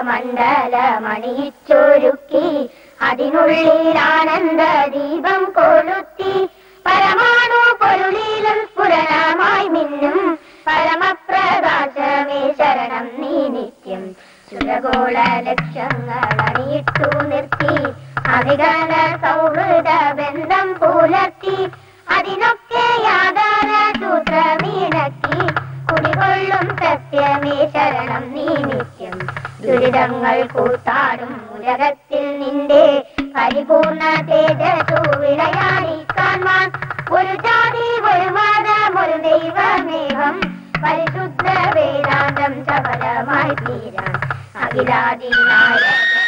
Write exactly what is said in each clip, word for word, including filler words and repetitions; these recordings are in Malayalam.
മണ്ഡലമണിയിച്ചൊരുക്കി അതിനുള്ളിൽ ആനന്ദ ദീപം കൊളുത്തി പരമാണു പൊരുളിലും സ്ഫുരണമായി മിന്നും പരമപ്രകാശമേ ശരണം നീ നിത്യം സുരഗോള ലക്ഷ്യങ്ങൾ അണിയിട്ടു നിർത്തി അവിഗണ സൗഹൃദ ബന്ധം പുലർത്തി അതിനൊക്കെ യാതൊര സൂത്രമീണക്കി കുടികൊള്ളും സത്യമേ ശരണം നീ നിത്യം ദുരിതങ്ങൾ കൂത്താടും ഉലകത്തിൽ നിന്റെ പരിപൂർണ തേജസ്സു വിളയാടിക്കാൻവാൻ ഒരു ജാതി ഒരു മതം ഒരു ദൈവമേഹം പരിശുദ്ധ വേദാന്തം സഫലമായി തീരാൻ അഖിലാദിനായ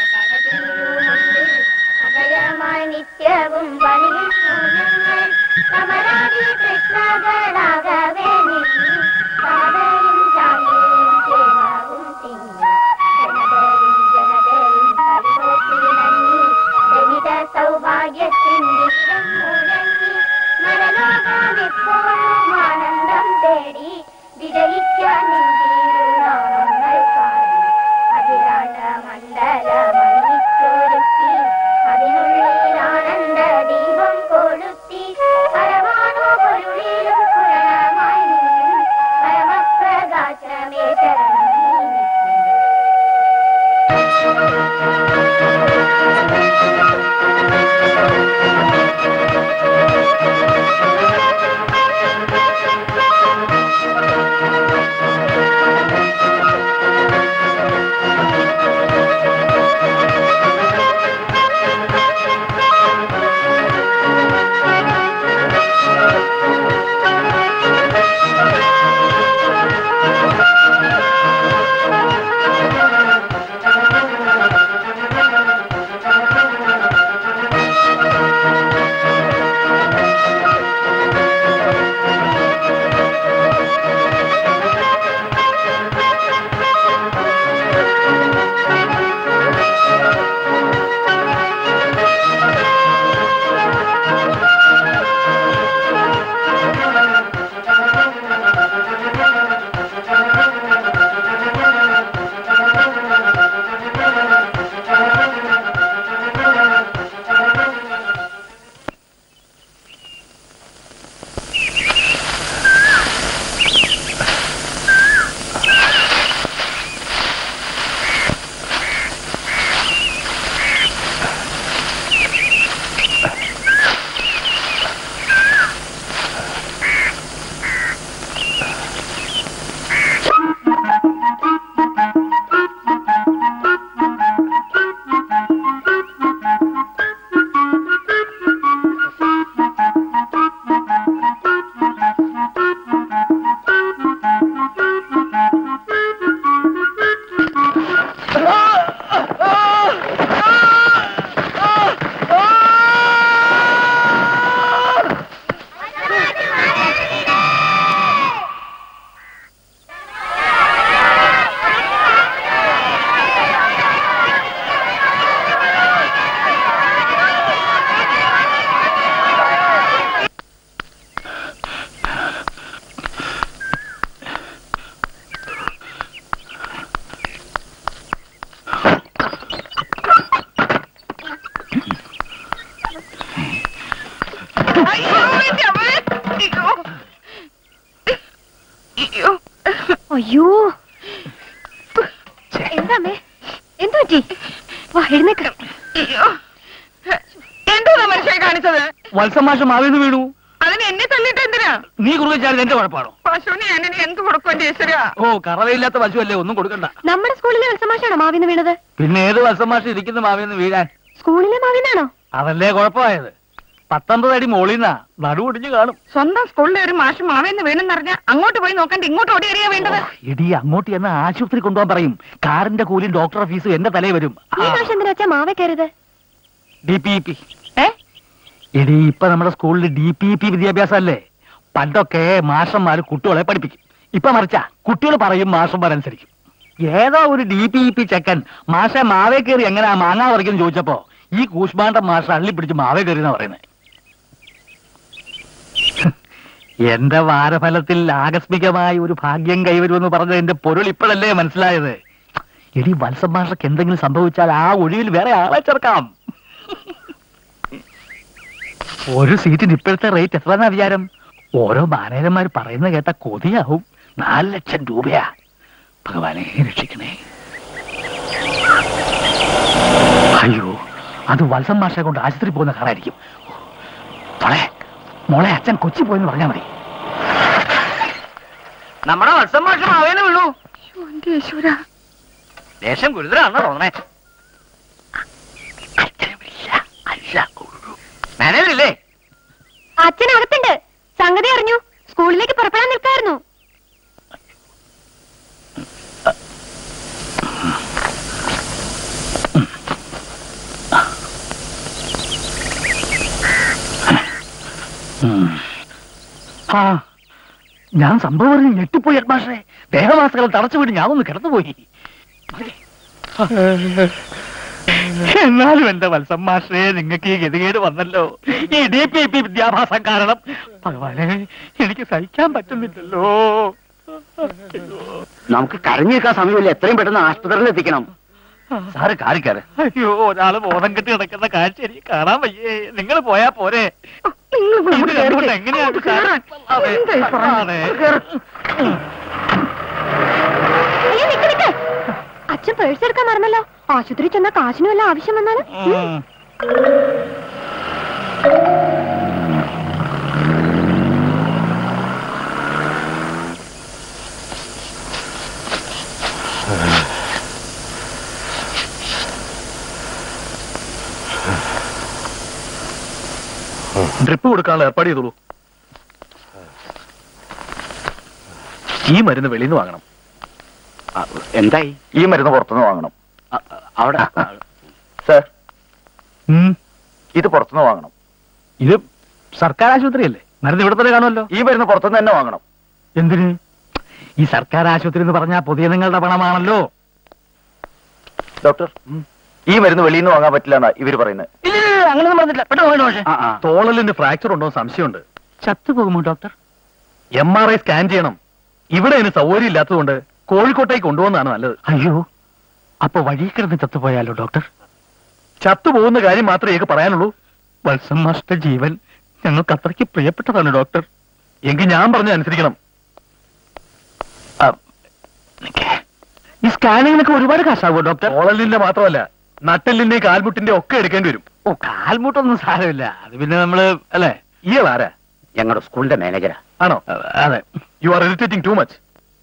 അഭയമായി നിത്യവും പണിയുന്നു ഞങ്ങൾ സമരാദി കൃഷ്ണകളാകവേ നീ പാതയും ശാന്തിയും ക്ഷേമവും തിങ്ങി ജനതയും ജനതയും പരിപോറ്റി നന്ദി ജനിത സൗഭാഗ്യത്തിൻ ദിശം മുഴങ്ങി നരലോകം എപ്പോഴും ആനന്ദം തേടി വിജയിക്കാൻ നിന്തിരുനാമങ്ങൾ പാടി അഖിലാണ്ട മണ്ഡലമണിയിച്ചൊരുക്കി അതിനുള്ളിൽ ആനന്ദ ദീപം കൊളുത്തി പരമാണു പൊരുളിലും സ്ഫുരണമായി നിന്നും പരമപ്രകാശമേ ശരണം നീ നിത്യം അയ്യോ എന്താമേ എന്തു പറ്റി വാ എഴുന്നേക്ക എന്തോ മനുഷ്യ കാണിച്ചത് വത്സമാഷം മാവേന്ന് വീണു അതിന് എന്നെ തള്ളിട്ട് എന്തിനാ നീ കുറുകച്ചാൽ എന്റെ കുഴപ്പമാണോ പശുവിനെ ഞാൻ എന്ത് കൊടുക്കും ഈശ്വരാ ഓ കറവയില്ലാത്ത പശു അല്ലേ ഒന്നും കൊടുക്കണ്ട നമ്മുടെ സ്കൂളിലെ വത്സമാഷാണോ മാവിന്ന് വീണത് പിന്നെ ഏത് വത്സമാഷം ഇരിക്കുന്ന മാവേന്ന് വീഴാൻ സ്കൂളിലെ മാവിന്നാണോ അതല്ലേ കുഴപ്പമായത് പത്തൊമ്പത് അടി മോളിന്നാ നടുവൊടിഞ്ഞു കാണും സ്വന്തം സ്കൂളിലെ ഒരു മാഷ് മാവേന്ന് വീണെന്നറിഞ്ഞ അങ്ങോട്ട് പോയി നോക്കണ്ട ഇങ്ങോട്ട് ഓടി അറിയാ വേണ്ടത് ഇടി അങ്ങോട്ട് എന്ന് ആശുപത്രി കൊണ്ടുപോകാൻ പറയും കാറിന്റെ കൂലിയും ഡോക്ടർ ഫീസും എന്റെ തലേ വരും മാവേ കയറിയത് ഡി പി പി എടി ഇപ്പൊ നമ്മുടെ സ്കൂളിൽ ഡി പി പി വിദ്യാഭ്യാസം അല്ലേ പണ്ടൊക്കെ മാഷന്മാര് കുട്ടികളെ പഠിപ്പിക്കും ഇപ്പൊ മറിച്ചാ കുട്ടികൾ പറയും മാഷന്മാരനുസരിക്കും ഏതോ ഒരു ഡി പി പി ചെക്കൻ മാഷ മാവേ കയറി എങ്ങനെയാ മാങ്ങാ പറിക്കുന്നു ചോദിച്ചപ്പോ ഈ കൂശ്മാണ്ട മാഷ അള്ളി പിടിച്ച് മാവേ കയറി എന്നാ പറയുന്നത്. എന്റെ വാരഫലത്തിൽ ആകസ്മികമായി ഒരു ഭാഗ്യം കൈവരുമെന്ന് പറഞ്ഞതിന്റെ പൊരുൾ ഇപ്പോഴല്ലേ മനസ്സിലായത്. എടി വത്സം മാഷക്ക് എന്തെങ്കിലും സംഭവിച്ചാൽ ആ ഒഴിവിൽ വേറെ ആളെ ചേർക്കാം. ഒരു സീറ്റിന് ഇപ്പോഴത്തെ റേറ്റ് എത്രന്നാ വിചാരം? ഓരോ മാനേജർമാർ പറയുന്ന കേട്ട കൊതിയാവും. നാല് ലക്ഷം രൂപയാ. ഭഗവാനെ രക്ഷിക്കണേ. അയ്യോ, അത് വത്സം മാഷെ കൊണ്ട് ആശുപത്രി പോകുന്ന കാറായിരിക്കും. മോളെ മോളെ അച്ഛൻ കൊച്ചി പോയെന്ന് പറഞ്ഞാൽ മതി. നമ്മുടെ വത്സം മാഷം ആവേനേ ഉള്ളൂ. ദേശം ഗുരുതരാണോ തോന്നണേ? മാനേജറില്ലേ? അച്ഛനകത്തുണ്ട്. സംഗതി അറിഞ്ഞു. സ്കൂളിലേക്ക് പുറപ്പെടാൻ നിൽക്കായിരുന്നു. ആ, ഞാൻ സംഭവം പറഞ്ഞ് ഞെട്ടിപ്പോയി ഹെഡ്മാസ്റ്ററെ. ദേഹമാസകൾ തടച്ചു വീട് ഞാൻ ഒന്ന് കിടന്നുപോയി. എന്നാലും എന്റെ വത്സം മാഷേ, നിങ്ങൾക്ക് ഈ ഗതികേട് വന്നല്ലോ. ഈ ഡി പി പി വിദ്യാഭ്യാസം കാരണം. ഭഗവാനെ, എനിക്ക് സഹിക്കാൻ പറ്റുന്നില്ലല്ലോ. നമുക്ക് കരഞ്ഞേക്കാൻ സമയമില്ല. എത്രയും പെട്ടെന്ന് ആശുപത്രിയിൽ എത്തിക്കണം. സാറ് കാറിക്കാറ്. അയ്യോ, ഒരാള് ബോധം കെട്ടി കിടക്കുന്ന കാഴ്ച എനിക്ക് കാണാൻ വയ്യേ. നിങ്ങൾ പോയാ പോരെ? എങ്ങനെയാണ് അച്ഛൻ പേഴ്സ് എടുക്കാൻ മറന്നല്ലോ. ആശുപത്രി ചെന്ന കാശിനും വല്ല ആവശ്യം വന്നാലും. ഡ്രിപ്പ് കൊടുക്കാനുള്ള ഏർപ്പാട് ചെയ്തോളൂ. ഈ മരുന്ന് വെളിയിൽ നിന്ന് വാങ്ങണം. എന്തായി? ഈ മരുന്ന് പുറത്തുനിന്ന് വാങ്ങണം. അവിടെ സർ, ഇത് പുറത്തുനിന്ന് വാങ്ങണം. ഇത് സർക്കാർ ആശുപത്രിയല്ലേ? മരുന്ന് ഇവിടെ തന്നെ കാണുമല്ലോ. ഈ മരുന്ന് പുറത്തുനിന്ന് തന്നെ വാങ്ങണം. എന്തിന്? ഈ സർക്കാർ ആശുപത്രി എന്ന് പറഞ്ഞാൽ പൊതുജനങ്ങളുടെ പണമാണല്ലോ. ഡോക്ടർ, ഈ മരുന്ന് വെളിയിൽ നിന്ന് വാങ്ങാൻ പറ്റില്ല എന്നാ ഇവര് പറയുന്നത്. അങ്ങനെ പറഞ്ഞില്ല. പെട്ടെന്ന് തോളലിന് ഫ്രാക്ചർ ഉണ്ടോ സംശയമുണ്ട്. ചത്തുപോകുമോ doctor? M R I scan ചെയ്യണം. ഇവിടെ അതിന് സൗകര്യം ഇല്ലാത്തതുകൊണ്ട് കോഴിക്കോട്ടേക്ക് കൊണ്ടുപോകുന്നതാണ് നല്ലത്. അയ്യോ, അപ്പൊ വഴി കിടന്ന് ചത്തുപോയാലോ ഡോക്ടർ? ചത്തുപോകുന്ന കാര്യം മാത്രമേ എനിക്ക് പറയാനുള്ളൂ. വത്സം മാസ്റ്റർ ജീവൻ ഞങ്ങൾക്ക് അത്രയ്ക്ക് പ്രിയപ്പെട്ടതാണ് ഡോക്ടർ. എങ്കിൽ ഞാൻ പറഞ്ഞ അനുസരിക്കണം. ഈ സ്കാനിങ്ങിനൊക്കെ ഒരുപാട് കാശാവോ ഡോക്ടർ? ഓളലിന്റെ മാത്രമല്ല, നട്ടെല്ലിന്റെ കാൽമുട്ടിന്റെ ഒക്കെ എടുക്കേണ്ടി വരും. ഓ, കാൽമുട്ടൊന്നും സാരമില്ല. അത് പിന്നെ നമ്മള് അല്ലേ. ഇയാളാരാ? ഞങ്ങളുടെ സ്കൂളിന്റെ മാനേജരാ. ആണോ? അതെ. You are irritating too much.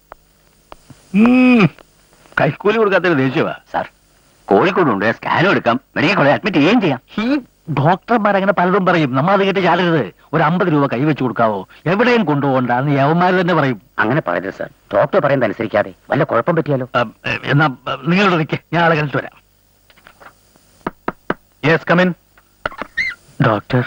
കൈക്കൂലി കൊടുക്കാത്തൊരു ദേഷ്യവാ. സാർ, കോഴിക്കോടുണ്ട്. സ്കാനും എടുക്കാം, മെഡിക്കൽ കോളേജ് അഡ്മിറ്റ് ചെയ്യുകയും ചെയ്യാം. ഈ ഡോക്ടർമാർ അങ്ങനെ പലതും പറയും. നമ്മൾ അത് കേട്ട് ചാടരുത്. ഒരു അമ്പത് രൂപ കൈവച്ച് കൊടുക്കാവോ? എവിടെയും കൊണ്ടുപോകണ്ടെന്ന് യവന്മാർ തന്നെ പറയും. അങ്ങനെ പറയരുത് സാർ. ഡോക്ടർ പറയുന്നത് അനുസരിക്കാതെ വല്ല കുഴപ്പം പറ്റിയാലോ? എന്നാ നിങ്ങളോട് നിൽക്കേ, ഞാൻ ആളെ കണ്ടിട്ട് വരാം. Yes, come in. ഡോക്ടർ,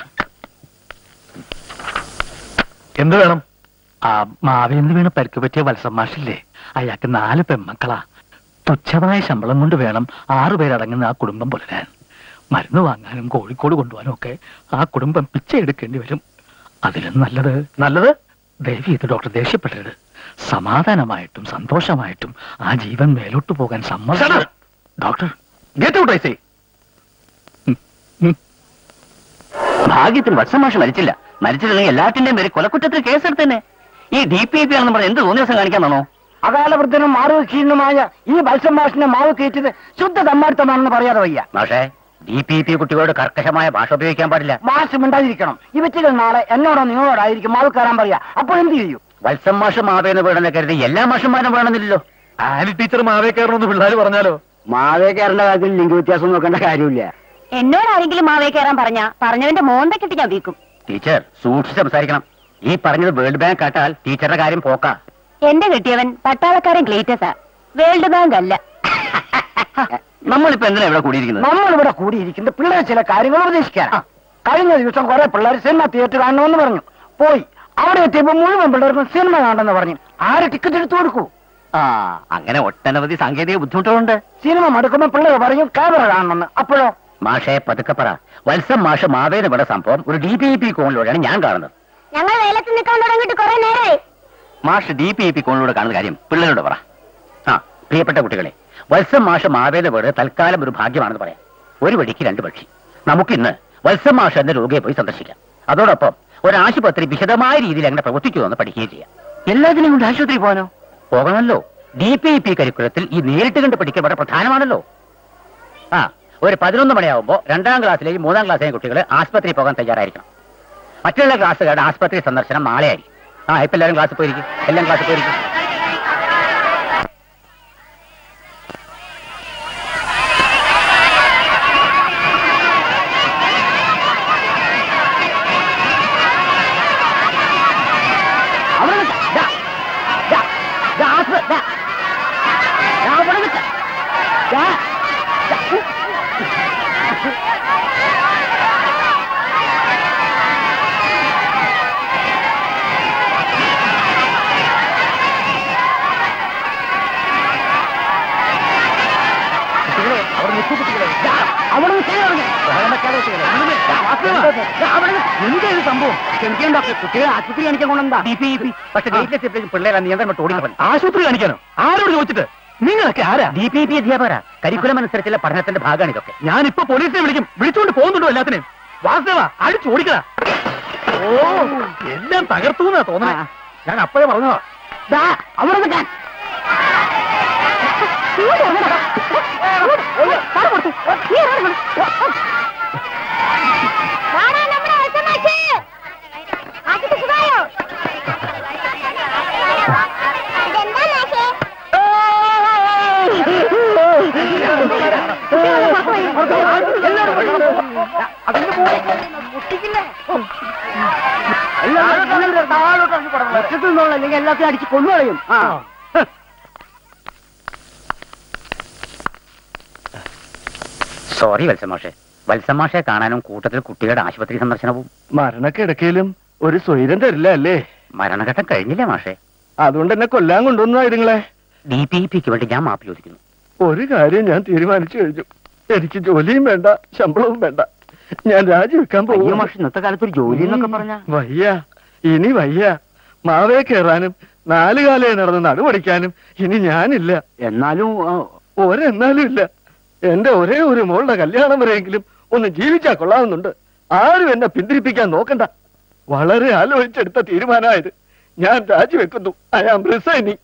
എന്ത് വേണം? ആ മാവേന്ദ്ര വീണ് പരിക്ക് പറ്റിയ വത്സം മാഷില്ലേ, അയാൾക്ക് നാല് പെൺമക്കളാ. തുച്ഛമായ ശമ്പളം കൊണ്ട് വേണം ആറുപേരടങ്ങുന്ന ആ കുടുംബം പുലരാൻ. മരുന്ന് വാങ്ങാനും കോഴിക്കോട് കൊണ്ടുപോകാനും ഒക്കെ ആ കുടുംബം പിച്ച എടുക്കേണ്ടി വരും. അതിലും നല്ലത് നല്ലത് ദയവ് ചെയ്ത് ഡോക്ടർ ദേഷ്യപ്പെടരുത്. സമാധാനമായിട്ടും സന്തോഷമായിട്ടും ആ ജീവൻ മേലോട്ട് പോകാൻ സമ്മതം. Doctor, get out I say. ഭാഗ്യത്തിന് വത്സം മാഷ് മരിച്ചില്ല. മരിച്ചിട്ടുണ്ടെങ്കിൽ എല്ലാറ്റിന്റെയും പേര് കൊലക്കുറ്റത്തിൽ കേസെടുത്തന്നെ. ഈ ഡി പി പി ആണെന്ന് പറഞ്ഞ് എന്ത് തോന്നിയ ദിവസം കാണിക്കാന്നാണോ? അകാലവൃദ്ധനും മാറുവക്ഷീണുമായ ഈ വത്സം മാഷിനെ മാവ് കയറ്റിയത് ശുദ്ധ തമ്മാടിത്തമാണെന്ന് പറയാതെ വയ്യ. മാഷേ, ഡി പി പി കുട്ടികളോട് കർക്കശമായ ഭാഷ ഉപയോഗിക്കാൻ പാടില്ല. മാഷ് മിണ്ടാതിരിക്കണം. ഈ വ്യക്തികൾ നാളെ എന്നോടോ നിങ്ങളോടായിരിക്കും മാവ് കയറാൻ പറയാ. അപ്പോൾ എന്ത് ചെയ്യും? വത്സം മാഷ് മാവേന്ന് വേണമെന്ന് കരുതി എല്ലാ മാഷന്മാരും വേണമെന്നില്ലല്ലോ. ആനി ടീച്ചർ മാവേ കയറണമെന്ന് പിള്ളേർ പറഞ്ഞാലോ? മാവേ കയറേണ്ട കാര്യത്തിൽ ലിംഗ വ്യത്യാസം നോക്കേണ്ട കാര്യമില്ല. എന്നോട് ആരെങ്കിലും മാവേ കയറാൻ പറഞ്ഞ പറഞ്ഞവന്റെ മോന്തക്കിട്ട് ഞാൻ വീക്കും. ടീച്ചർ സൂക്ഷിച്ച് സംസാരിക്കണം. ഈ പറഞ്ഞത് വേൾഡ് ബാങ്ക് കാട്ടാൽ ടീച്ചറുടെ കാര്യം പോക്കാ. എന്റെ കെട്ടിയവൻ പട്ടാളക്കാരൻ ഗ്ലേറ്റസാ, വേൾഡ് ബാങ്ക് അല്ല. നമ്മളിപ്പോ എന്തിനാ ഇവിടെ കൂടിയിരിക്കുന്നത്? നമ്മളിവിടെ കൂടിയിരിക്കുന്നത് പിള്ളേർ ചില കാര്യങ്ങൾ ഉപദേശിക്കാൻ. കഴിഞ്ഞ ദിവസം കുറെ പിള്ളേർ സിനിമ തിയേറ്റർ കാണണമെന്ന് പറഞ്ഞു. പോയി അവിടെ എത്തിയപ്പോ മുഴുവൻ പിള്ളേർക്കും സിനിമ കാണണമെന്ന് പറഞ്ഞു. ആര് ടിക്കറ്റ് എടുത്തു കൊടുക്കൂ? ആ, അങ്ങനെ ഒട്ടനവധി സാങ്കേതിക ബുദ്ധിമുട്ടുകളുണ്ട്. സിനിമ മടുക്കുമ്പോ പിള്ളേർ പറയും ക്യാമറ കാണണമെന്ന്. അപ്പോഴോ? മാഷെ പതുക്കെ പറ. വത്സം മാഷ മാവേന്ന് ഇവിടെ സംഭവം ഒരു ഡി പി പി കോണിലൂടെയാണ് ഞാൻ കാണുന്നത്. ഞങ്ങൾ വേലത്ത് നിൽക്കാൻ തുടങ്ങിയിട്ട് കുറെ നേരമായി. മാഷ് ഡി പി പി കോണിലൂടെ കാണുന്ന കാര്യം പിള്ളേരോട് പറ. ആ, പ്രിയപ്പെട്ട കുട്ടികളെ, വത്സം മാഷ് മാവേലിയുടെ വീട് തൽക്കാലം ഒരു ഭാഗ്യമാണെന്ന് പറയാം. ഒരു വഴിക്ക് രണ്ട് പക്ഷി. നമുക്കിന്ന് വത്സം മാഷ് എന്ന രോഗിയെ പോയി സന്ദർശിക്കാം. അതോടൊപ്പം ഒരു ആശുപത്രി വിശദമായ രീതിയിൽ എങ്ങനെ പ്രവർത്തിക്കുമെന്ന് പഠിക്കുകയും ചെയ്യാം. എല്ലാത്തിനും കൊണ്ട് ആശുപത്രി പോകാനോ? പോകണമല്ലോ. ഡി പി ഇ പി കരിക്കുലത്തിൽ ഈ നേരിട്ട് കണ്ട് പഠിക്കാൻ വളരെ പ്രധാനമാണല്ലോ. ആ ഒരു പതിനൊന്ന് മണിയാവുമ്പോൾ രണ്ടാം ക്ലാസ്സിലെയും മൂന്നാം ക്ലാസ്സിലെയും കുട്ടികൾ ആശുപത്രി പോകാൻ തയ്യാറായിരിക്കണം. മറ്റുള്ള ക്ലാസ്സുകാരുടെ ആശുപത്രി സന്ദർശനം നാളെ ആയിരിക്കും. ആ ഇപ്പം എല്ലാവരും ക്ലാസ്സിൽ പോയിരിക്കും. എല്ലാം ക്ലാസ്സിൽ പോയിരിക്കും. എന്തൊരു സംഭവം? ക്ഷമിക്കേണ്ട, കുട്ടികളെ ആശുപത്രി കാണിക്കാൻ കൊണ്ടെന്താ? പക്ഷേ പിള്ളേരെ നിയന്ത്രണം ഓടിക്കണം. ആശുപത്രി കാണിക്കാനോ? ആരോട് ചോദിച്ചിട്ട്? നിങ്ങളൊക്കെ ആരാ? ഡി പി പി അധ്യാപകരാ. കരിക്കുലം അനുസരിച്ചുള്ള പഠനത്തിന്റെ ഭാഗമാണ് ഇതൊക്കെ. ഞാനിപ്പോ പോലീസിനെ വിളിക്കും. വിളിച്ചുകൊണ്ട് പോകുന്നുണ്ടോ എല്ലാത്തിനെയും? വാസുദേവ അടിച്ചു ഓടിക്കടാ. ഓ എല്ലാം തകർത്തു എന്നാ തോന്നണേ. ഞാൻ അപ്പോഴേ പറഞ്ഞതാ. അവിടെ നിൽക്കാൻ. അല്ലെങ്കിൽ എല്ലാത്തിനും അടിച്ച് കൊന്നുകളയും. സോറി വത്സമാഷെ. വത്സമാഷെ കാണാനും കൂട്ടത്തിൽ കുട്ടികളുടെ ആശുപത്രി സന്ദർശനവും. മരണക്കിടക്കയിലും ഒരു സ്വൈരം തരില്ല അല്ലേ? മരണഘട്ടം കഴിഞ്ഞില്ലേ മാഷെ? അതുകൊണ്ട് എന്നെ കൊല്ലാൻ കൊണ്ടുവന്നായിരുങ്ങളെ. ഡി പി പിക്ക് വേണ്ടി ഞാൻ മാപ്പ് ചോദിക്കുന്നു. ഒരു കാര്യം ഞാൻ തീരുമാനിച്ചു കഴിഞ്ഞു. എനിക്ക് ജോലിയും വേണ്ട, ശമ്പളവും വേണ്ട. ഞാൻ രാജിവെക്കാൻ പോകും. മാഷ് ഇന്നത്തെ കാലത്ത് ഒരു ജോലി എന്നൊക്കെ പറഞ്ഞ വയ്യ, ഇനി വയ്യ. മാവേ കയറാനും നാലുകാലേ നടന്ന് നടുപടിക്കാനും ഇനി ഞാനില്ല. എന്നാലും ഒരെന്നാലും ഇല്ല. എന്റെ ഒരേ ഒരു മോളുടെ കല്യാണം വരെയെങ്കിലും ഒന്ന് ജീവിച്ചാ കൊള്ളാവുന്നുണ്ട്. ആരും എന്നെ പിന്തിരിപ്പിക്കാൻ നോക്കണ്ട. വളരെ ആലോചിച്ചെടുത്ത തീരുമാനമായത്. ഞാൻ രാജിവെക്കുന്നു. I am resigning.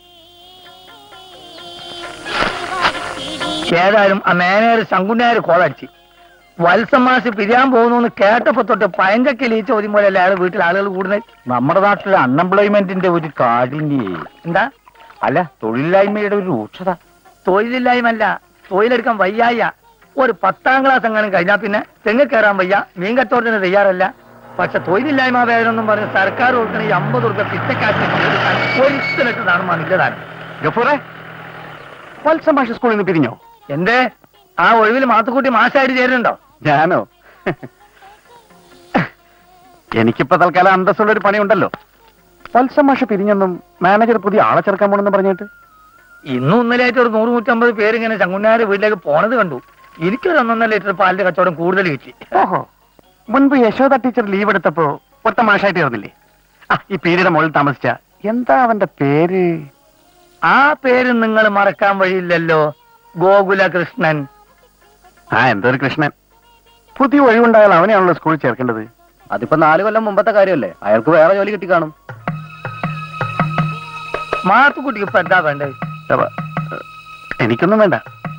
ഏതായാലും ആ മാനേജർ ശങ്കുനായർ കോളടിച്ച് വത്സമാസ് പിരിയാൻ പോകുന്നു കേട്ടപ്പോ തൊട്ട് പയഞ്ചക്കലി ചോദ്യം പോലെ അയാൾ വീട്ടിൽ ആളുകൾ കൂടുന്നത്. നമ്മുടെ നാട്ടിലെ അൺഎംപ്ലോയ്മെന്റിന്റെ ഒരു കാഠിന്യ. എന്താ? അല്ല, തൊഴിലില്ലായ്മയുടെ ഒരു രൂക്ഷത. തൊഴിലില്ലായ്മല്ല, തൊഴിലെടുക്കാൻ വയ്യായ. ഒരു പത്താം ക്ലാസ് എങ്ങാനും കഴിഞ്ഞാൽ പിന്നെ തെങ്ങ് കയറാൻ വയ്യ, മീൻ കച്ചവടത്തിന് തയ്യാറല്ല. പക്ഷെ തൊഴിലില്ലായ്മ വേദനൊന്നും പറഞ്ഞ് സർക്കാർ കൊടുക്കണ ഈ അമ്പത് റുപ്യ പിച്ചക്കാറ്റ് ഒരിക്കലിട്ടതാണ് മനുഷ്യതാണ്. ഗഫൂറെ, വത്സമാഷ് സ്കൂളിൽ നിന്ന് പിരിഞ്ഞോ? എന്തേ? ആ ഒഴിവിൽ മാത്തുക്കുട്ടി മാഷായിട്ട് ചേരുന്നുണ്ടോ? ഞാനോ? എനിക്കിപ്പോ തൽക്കാലം അന്തസ്സുള്ളൊരു പണിയുണ്ടല്ലോ. വത്സമാഷ് പിരിഞ്ഞെന്നും മാനേജർ പുതിയ ആളെ ചേർക്കാൻ പോണെന്ന് പറഞ്ഞിട്ട് ഇന്നും ഇന്നലെയായിട്ട് ഒരു നൂറ് നൂറ്റമ്പത് പേരിങ്ങനെ ചങ്ങുന്നാരെ വീട്ടിലേക്ക് പോണത് കണ്ടു. എനിക്കൊരു ഒന്നൊന്നര ലിറ്റർ പാലിന്റെ കച്ചവടം കൂടുതൽ കിട്ടി. ഓഹോ, മുൻപ് യശോദ ടീച്ചർ ലീവ് എടുത്തപ്പോ ഒറ്റ മാഷായിട്ട് ചേർന്നില്ലേ? ആ ഈ പീരിയുടെ മുകളിൽ താമസിച്ച എന്താ അവന്റെ പേര്? ആ പേര് നിങ്ങൾ മറക്കാൻ വഴിയില്ലല്ലോ. ഗോകുല കൃഷ്ണൻ. ആ എന്തൊരു കൃഷ്ണൻ. പുതിയ ഒഴിവുണ്ടായാൽ അവനെയാണല്ലോ സ്കൂളിൽ ചേർക്കേണ്ടത്. അതിപ്പോ നാല് കൊല്ലം മുമ്പത്തെ കാര്യമല്ലേ. അയാൾക്ക് വേറെ ജോലി കിട്ടി കാണും. മാത്തുക്കുട്ടിക്ക് ഇപ്പൊ എന്താ വേണ്ടത്? എനിക്കൊന്നും വേണ്ട.